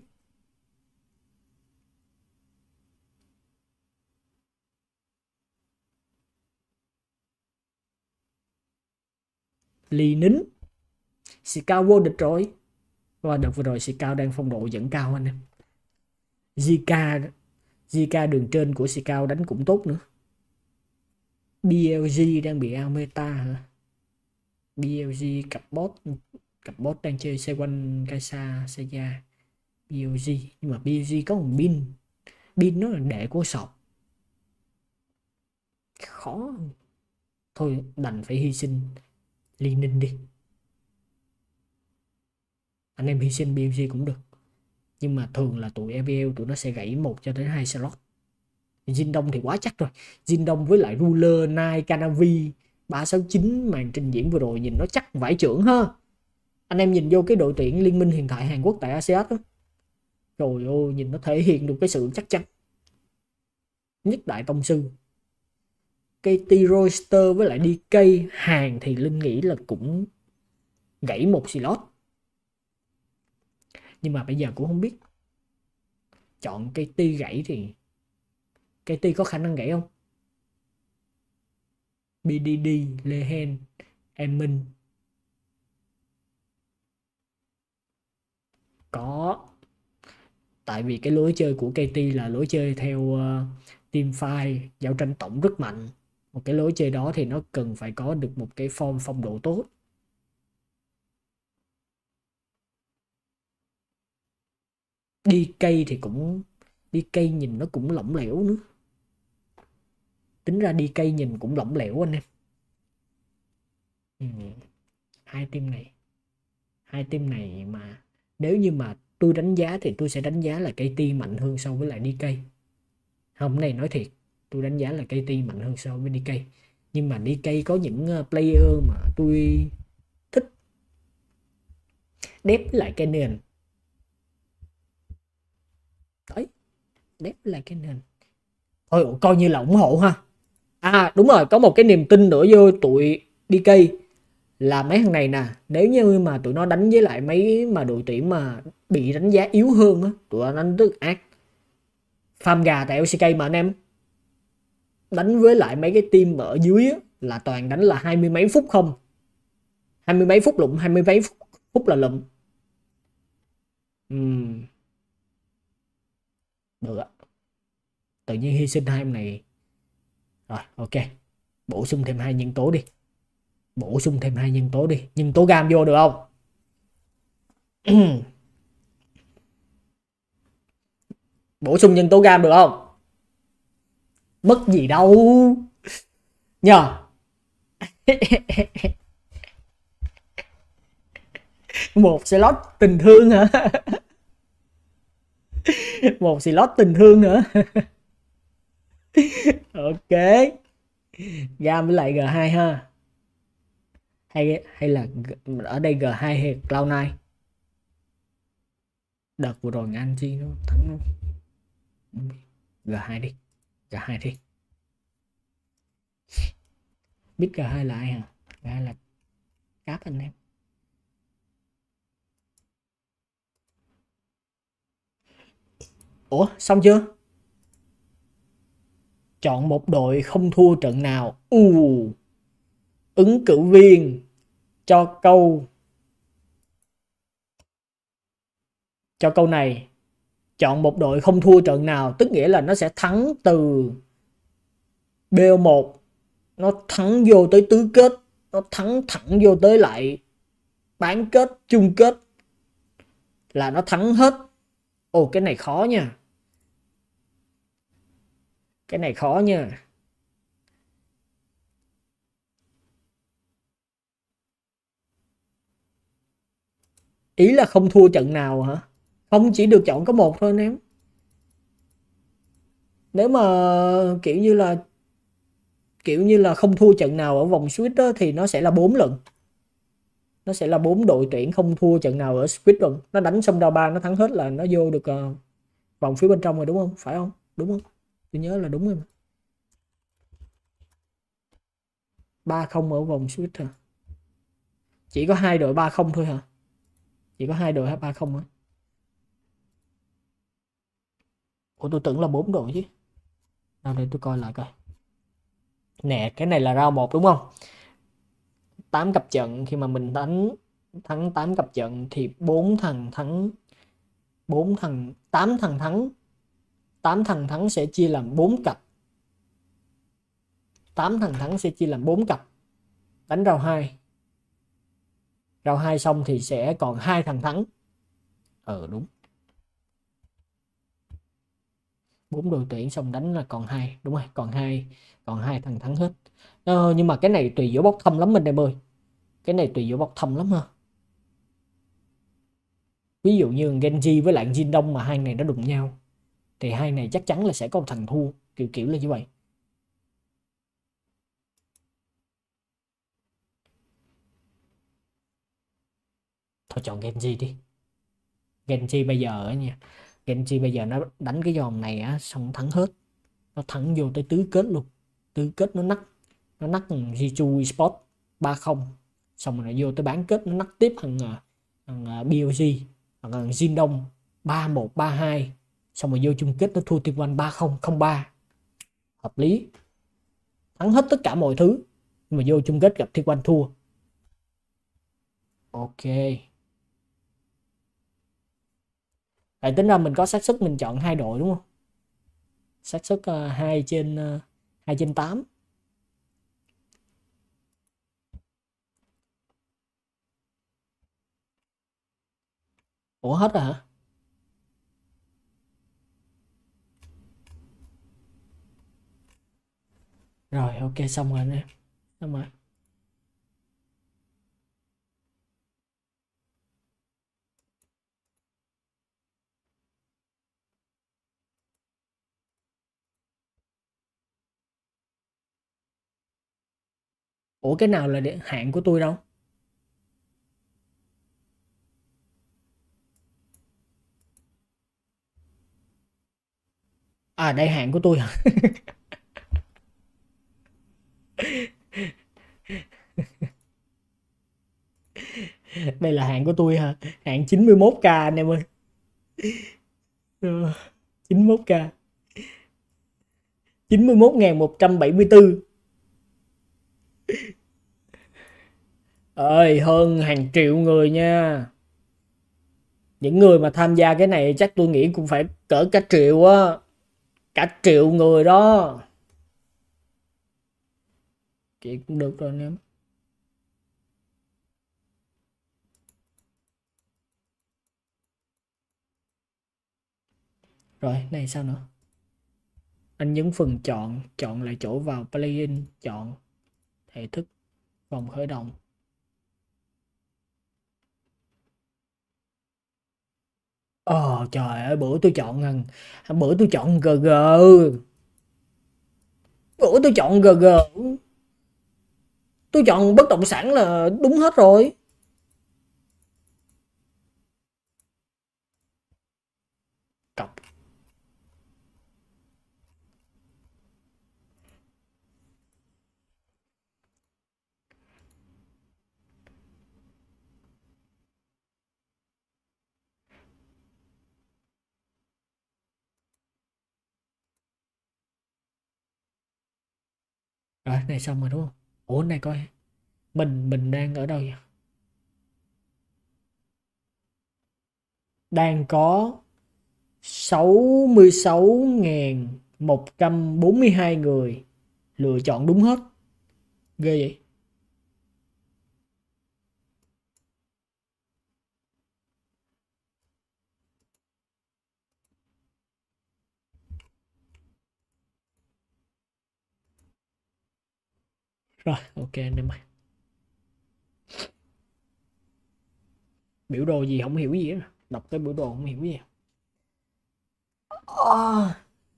Lý Nín. Scout vô địch rồi. Và đợt vừa rồi Scout đang phong độ dẫn cao anh em. Zika Zika đường trên của Scout đánh cũng tốt nữa. bê lờ giê đang bị out meta hả? bê lờ giê cặp bot cặp bot đang chơi xoay quanh Kai'Sa Seiya. bê lờ giê nhưng mà bê lờ giê có một pin. Pin nó là đệ của sọt. Khó. Thôi đành phải hy sinh Liên Ninh đi. Anh em hy sinh bê lờ giê cũng được. Nhưng mà thường là tụi lờ bê lờ tụi nó sẽ gãy một cho đến hai slot. Jin Đông thì quá chắc rồi. Jin Đông với lại Ruler, Nai, Canavi, ba sáu chín màn trình diễn vừa rồi nhìn nó chắc vải trưởng ha. Anh em nhìn vô cái đội tuyển liên minh hiện tại Hàn Quốc tại a xê ét đó. Trời ơi, nhìn nó thể hiện được cái sự chắc chắn. Nhất đại tông sư. Cây T Royster với lại đê ca Hàn thì Linh nghĩ là cũng gãy một slot. Nhưng mà bây giờ cũng không biết. Chọn cây T gãy thì cây T có khả năng gãy không? bê đê đê, Lê Hen, Em Minh. Có. Tại vì cái lối chơi của ca tê là lối chơi theo uh, team fight, giao tranh tổng rất mạnh. Một cái lối chơi đó thì nó cần phải có được một cái form phong độ tốt. Đi cây thì cũng đi cây nhìn nó cũng lỏng lẻo nữa. Tính ra đi cây nhìn cũng lỏng lẻo anh em. Ừ. Hai team này hai team này mà nếu như mà tôi đánh giá thì tôi sẽ đánh giá là ca tê mạnh hơn so với lại đê ca. Hôm nay nói thiệt, tôi đánh giá là ca tê mạnh hơn so với đê ca. Nhưng mà đê ca có những player mà tôi thích. Đép lại cái nền. Đấy, đép lại cái nền. Thôi coi như là ủng hộ ha. À đúng rồi, có một cái niềm tin nữa vô tụi đê ca là mấy thằng này nè, nếu như mà tụi nó đánh với lại mấy mà đội tuyển mà bị đánh giá yếu hơn á, tụi nó đánh rất ác. Farm gà tại lờ xê ca mà anh em, đánh với lại mấy cái team ở dưới á, là toàn đánh là hai mươi mấy phút không, hai mươi mấy phút lụm, hai mươi mấy phút, phút là lụm. uhm. Được ạ. Tự nhiên hy sinh hai em này. Rồi ok, bổ sung thêm hai nhân tố đi. Bổ sung thêm hai nhân tố đi. Nhân tố gam vô được không? Bổ sung nhân tố gam được không? Mất gì đâu nhờ. Một slot tình thương hả? Một slot tình thương nữa. Ok, gam với lại giê hai ha. Hay hay là ở đây giê hai hay cloud nine? Đợt vừa rồi anh chi nó thắng nó. giê hai đi, giê hai đi. Biết giê hai là ai hả? giê hai là cáp anh em. Ủa xong chưa? Chọn một đội không thua trận nào. U ứng cử viên cho câu cho câu này. Chọn một đội không thua trận nào, tức nghĩa là nó sẽ thắng từ bê o một, nó thắng vô tới tứ kết, nó thắng thẳng vô tới lại bán kết, chung kết, là nó thắng hết. Ồ cái này khó nha. Cái này khó nha. Ý là không thua trận nào hả? Không, chỉ được chọn có một thôi anh em. Nếu mà kiểu như là kiểu như là không thua trận nào ở vòng Swiss đó, thì nó sẽ là bốn lần. Nó sẽ là bốn đội tuyển không thua trận nào ở Swiss luôn. Nó đánh xong round ba nó thắng hết là nó vô được uh, vòng phía bên trong rồi đúng không? Phải không? Đúng không? Tôi nhớ là đúng rồi mà. ba không ở vòng Swiss hả? Chỉ có hai đội ba không thôi hả? Chỉ có hai đội ba không hả? Ủa tôi tưởng là bốn đội chứ. Nào để tôi coi lại coi. Nè, cái này là round một đúng không? tám cặp trận, khi mà mình đánh thắng tám cặp trận thì bốn thằng thắng bốn thằng tám thằng thắng tám thằng thắng sẽ chia làm bốn cặp. tám thằng thắng sẽ chia làm bốn cặp. Đánh round hai. Round hai xong thì sẽ còn hai thằng thắng. Ờ đúng. Bốn đội tuyển xong đánh là còn hai, đúng rồi, còn hai, còn hai thằng thắng hết. Ờ, nhưng mà cái này tùy giữa bốc thăm lắm mình em ơi. Cái này tùy giữa bốc thăm lắm ha. Ví dụ như Genji với lại Jin Đông mà hai này nó đụng nhau thì hai này chắc chắn là sẽ có một thằng thua, kiểu kiểu là như vậy. Thôi chọn Genji đi. Genji bây giờ á nha. Genji bây giờ nó đánh cái giòn này á xong thắng hết. Nó thắng vô tới tứ kết luôn. Tứ kết nó nắc. Nó nắc thằng Jiu Esports ba không. Xong rồi nó vô tới bán kết nó nắc tiếp thằng thằng bê o giê, thằng Jin Đông ba một ba hai. Xong rồi vô chung kết nó thua Team One ba không không ba. Hợp lý. Thắng hết tất cả mọi thứ. Nhưng mà vô chung kết gặp Team One thua. Ok. Vậy tính ra mình có xác suất mình chọn hai đội đúng không? Xác suất uh, hai trên uh, hai trên tám. Ủa hết rồi hả? Rồi ok xong rồi anh em. Xong rồi. Ủa cái nào là để hạng của tôi đâu? À đây hạng của tôi hả? Đây là hạng của tôi hả? Hạng chín mươi mốt k anh em ơi. Ờ, chín mươi mốt k. chín mươi mốt nghìn một trăm bảy mươi tư. Ơi hơn hàng triệu người nha. Những người mà tham gia cái này chắc tôi nghĩ cũng phải cỡ cả triệu á. Cả triệu người đó. Chị cũng được rồi anh em. Rồi này sao nữa? Anh nhấn phần chọn, chọn lại chỗ vào plugin, chọn thể thức, vòng khởi động. Ồ trời ơi, bữa tôi chọn thằng bữa tôi chọn giê giê. Bữa tôi chọn giê giê. Tôi chọn bất động sản là đúng hết rồi. Cọc. Rồi này xong rồi đúng không? Ủa này coi. Mình mình đang ở đâu vậy? Đang có sáu mươi sáu nghìn một trăm bốn mươi hai người lựa chọn đúng hết. Ghê vậy. Rồi ok anh em ơi. Biểu đồ gì không hiểu gì hết. Đọc cái biểu đồ không hiểu gì. À.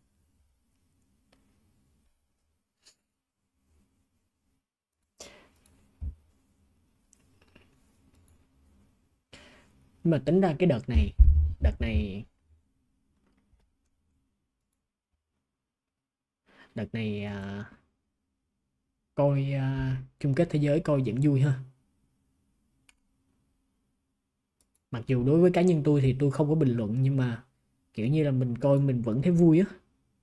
Nhưng mà tính ra cái đợt này Đợt này Đợt này à, coi à, chung kết thế giới coi vẫn vui ha. Mặc dù đối với cá nhân tôi thì tôi không có bình luận, nhưng mà kiểu như là mình coi mình vẫn thấy vui á.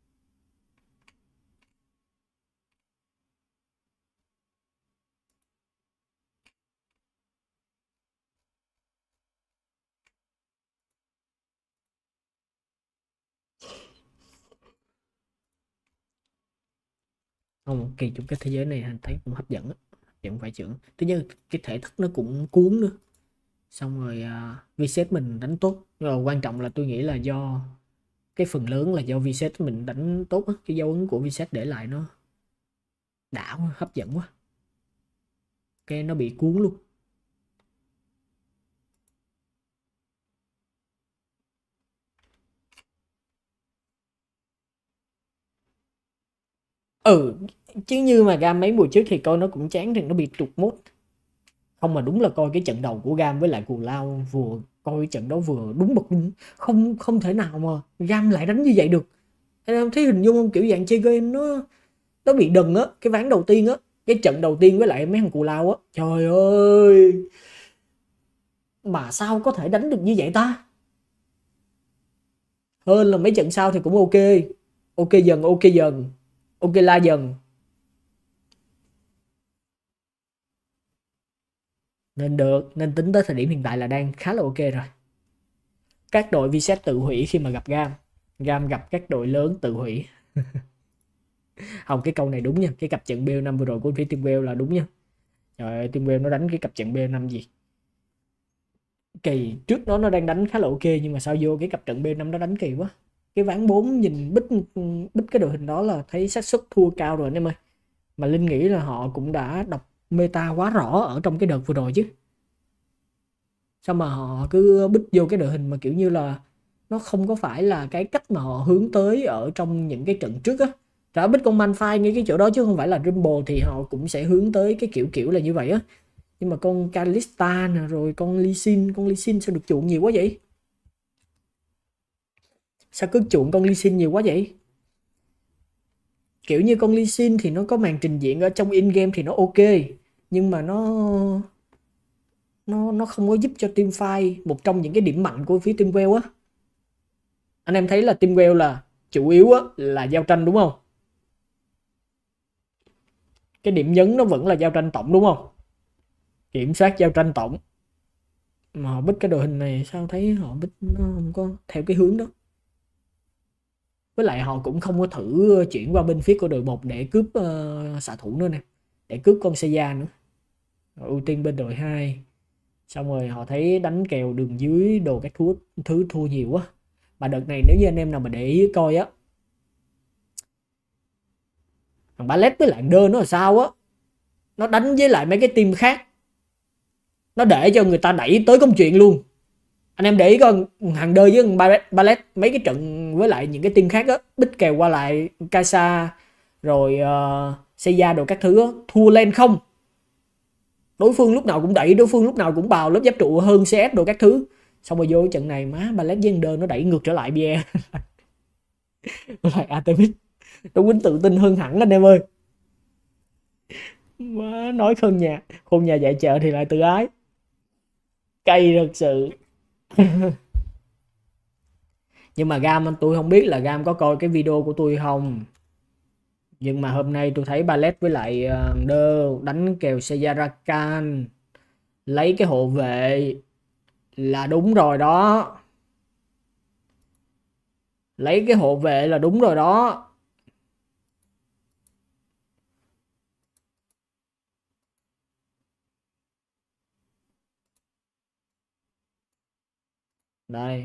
Không, kỳ chung kết thế giới này anh thấy cũng hấp dẫn á, vẫn phải chưởng. Thứ nhất cái thể thức nó cũng cuốn nữa, xong rồi uh, Vset mình đánh tốt. Rồi quan trọng là tôi nghĩ là do cái phần lớn là do Vset mình đánh tốt á, cái dấu ấn của Vset để lại nó đã quá, hấp dẫn quá, cái nó bị cuốn luôn. Ừ chứ như mà Gam mấy mùa trước thì coi nó cũng chán thì nó bị trục mốt. Không mà đúng là coi cái trận đầu của Gam với lại Cù Lao, vừa coi trận đó vừa đúng bật đúng. Không không thể nào mà Gam lại đánh như vậy được. Anh em thấy hình dung không, kiểu dạng chơi game nó nó bị đần á. Cái ván đầu tiên á, cái trận đầu tiên với lại mấy thằng Cù Lao á, trời ơi, mà sao có thể đánh được như vậy ta. Hơn là mấy trận sau thì cũng ok, ok dần ok dần ok la dần, nên được, nên tính tới thời điểm hiện tại là đang khá là ok rồi. các đội Viset tự hủy khi mà gặp Gam. Gam gặp các đội lớn tự hủy. Không, cái câu này đúng nha. Cái cặp trận B O năm vừa rồi của phía Teamwell là đúng nha. Trời ơi, Teamwell nó đánh cái cặp trận B O năm gì kỳ. Trước đó nó đang đánh khá là ok, nhưng mà sao vô cái cặp trận B O năm nó đánh kỳ quá. Cái ván bốn nhìn bích bích cái đội hình đó là thấy xác suất thua cao rồi anh em ơi. Mà Linh nghĩ là họ cũng đã đọc meta quá rõ ở trong cái đợt vừa rồi chứ. Sao mà họ cứ bích vô cái đội hình mà kiểu như là nó không có phải là cái cách mà họ hướng tới ở trong những cái trận trước á. Trả bích con Malphite ngay cái chỗ đó chứ không phải là Rumble, thì họ cũng sẽ hướng tới cái kiểu kiểu là như vậy á. Nhưng mà con Kalista nè, rồi con Lee Sin, con Lee Sin sao được chuộng nhiều quá vậy? Sao cứ chuộng con Lee Sin nhiều quá vậy? Kiểu như con Lee Sin thì nó có màn trình diễn ở trong in game thì nó ok, nhưng mà nó nó nó không có giúp cho teamfight, một trong những cái điểm mạnh của phía Teamwell á. Anh em thấy là Teamwell là chủ yếu á là giao tranh đúng không? Cái điểm nhấn nó vẫn là giao tranh tổng đúng không? Kiểm soát giao tranh tổng. Mà họ bích cái đội hình này sao thấy họ bích nó không có theo cái hướng đó. Với lại họ cũng không có thử chuyển qua bên phía của đội một để cướp uh, xạ thủ nữa nè, để cướp con Seiya nữa. Rồi ưu tiên bên đội hai. Xong rồi họ thấy đánh kèo đường dưới đồ các thứ, thứ thua nhiều quá. Mà đợt này nếu như anh em nào mà để ý coi á, thằng Ballet với lại Đơ nó là sao á, nó đánh với lại mấy cái team khác, nó để cho người ta đẩy tới công chuyện luôn. Anh em để ý coi hàng Đơ với Ballet, Ballet mấy cái trận với lại những cái team khác á, bích kèo qua lại Kai'Sa rồi uh, Seiya đồ các thứ á, thua lên không. Đối phương lúc nào cũng đẩy, đối phương lúc nào cũng bào lớp giáp trụ hơn xê ét đồ các thứ. Xong rồi vô trận này má Ballet với Đơ nó đẩy ngược trở lại bia. Với lại Artemis nó quýnh tự tin hơn hẳn anh em ơi. Má nói khôn nhà khôn nhà dạy chợ thì lại tự ái, cay thật sự. Nhưng mà Gam tôi không biết là Gam có coi cái video của tôi không, nhưng mà hôm nay tôi thấy Ballet với lại Đơ đánh kèo Seiya Rakan lấy cái hộ vệ là đúng rồi đó. Lấy cái hộ vệ là đúng rồi đó. Đây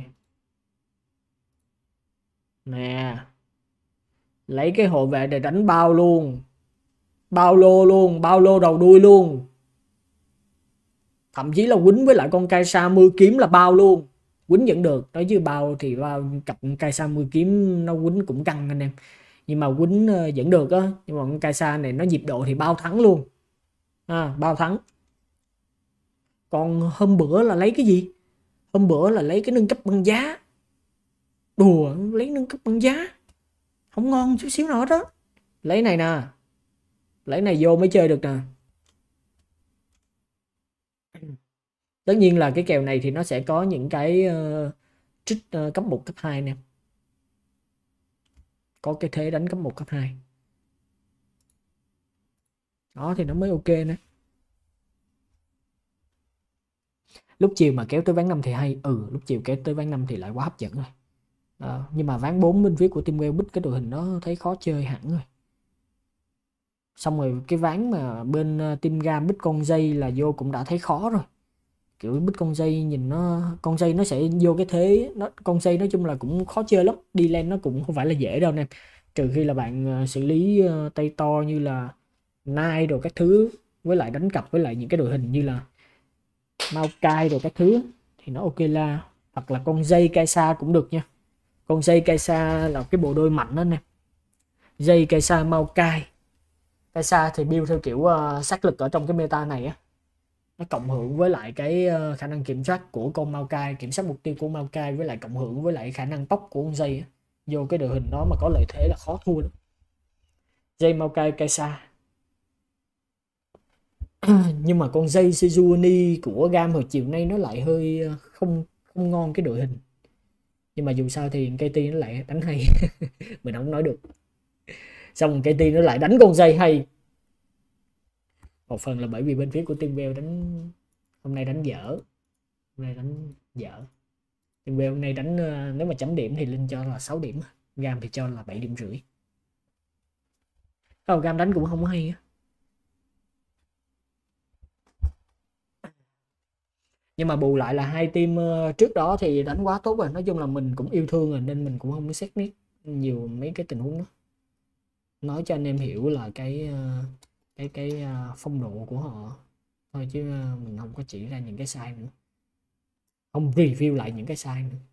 nè, lấy cái hộ vệ để đánh bao luôn, bao lô luôn, bao lô đầu đuôi luôn. Thậm chí là quýnh với lại con Kai'Sa mưa kiếm là bao luôn, quýnh vẫn được. Nói chứ bao thì bao cặp Kai'Sa mưa kiếm nó quýnh cũng căng anh em, nhưng mà quýnh vẫn được á. Nhưng mà con Kai'Sa này nó nhịp độ thì bao thắng luôn à, bao thắng. Còn hôm bữa là lấy cái gì? Hôm bữa là lấy cái nâng cấp băng giá. Đùa, lấy nâng cấp băng giá không ngon chút xíu nào hết đó. Lấy này nè, lấy này vô mới chơi được nè. Tất nhiên là cái kèo này thì nó sẽ có những cái uh, trích uh, cấp một, cấp hai nè. Có cái thế đánh cấp một, cấp hai. Đó thì nó mới ok nè. Lúc chiều mà kéo tới ván năm thì hay. Ừ, lúc chiều kéo tới ván năm thì lại quá hấp dẫn rồi. À, nhưng mà ván bốn bên phía của Teamwell bích cái đội hình đó thấy khó chơi hẳn rồi. Xong rồi cái ván mà bên Team Gam bích con dây là vô cũng đã thấy khó rồi. Kiểu bích con dây nhìn nó, con dây nó sẽ vô cái thế nó, con dây nói chung là cũng khó chơi lắm. Đi lên nó cũng không phải là dễ đâu nè, trừ khi là bạn uh, xử lý uh, tay to như là Nai đồ các thứ, với lại đánh cặp với lại những cái đội hình như là Maokai đồ các thứ thì nó ok la. Hoặc là con dây Kai'Sa cũng được nha. Con dây Kai'Sa là cái bộ đôi mạnh đó nè. Dây Kai'Sa Maokai. Kai'Sa thì build theo kiểu uh, sát lực ở trong cái meta này á, nó cộng hưởng với lại cái uh, khả năng kiểm soát của con Maokai, kiểm soát mục tiêu của Maokai, với lại cộng hưởng với lại khả năng tốc của con dây á. Vô cái đội hình đó mà có lợi thế là khó thua lắm. Dây Maokai Kai'Sa. Nhưng mà con dây Sejuani của Gam hồi chiều nay nó lại hơi không không ngon cái đội hình. Nhưng mà dù sao thì ca tê nó lại đánh hay. Mình không nói được. Xong ca tê nó lại đánh con dây hay. Một phần là bởi vì bên phía của Teamwell đánh hôm nay đánh dở. Hôm nay đánh dở. Tiền vệ hôm nay đánh uh, nếu mà chấm điểm thì Linh cho là sáu điểm, Gam thì cho là bảy điểm rưỡi. Không, Gam đánh cũng không hay á. Nhưng mà bù lại là hai team uh, trước đó thì đánh quá tốt rồi. Nói chung là mình cũng yêu thương rồi nên mình cũng không có xét nét nhiều mấy cái tình huống đó. Nói cho anh em hiểu là cái uh, cái cái uh, phong độ của họ thôi, chứ uh, mình không có chỉ ra những cái sai nữa, không review lại những cái sai nữa.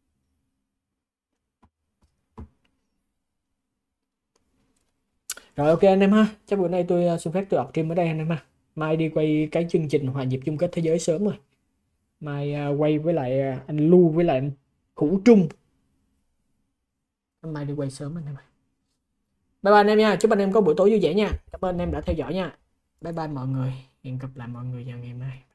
Rồi ok anh em ha, chắc bữa nay tôi uh, xin phép tôi đọc stream ở đây anh em ha. Mai đi quay cái chương trình hòa nhịp chung kết thế giới sớm rồi. Mai uh, quay với lại uh, anh Lu với lại anh Hữu Trung. Mai đi quay sớm anh em ơi. Bye bye anh em nha, chúc anh em có buổi tối vui vẻ nha. Cảm ơn anh em đã theo dõi nha. Bye bye mọi người, hẹn gặp lại mọi người vào ngày mai.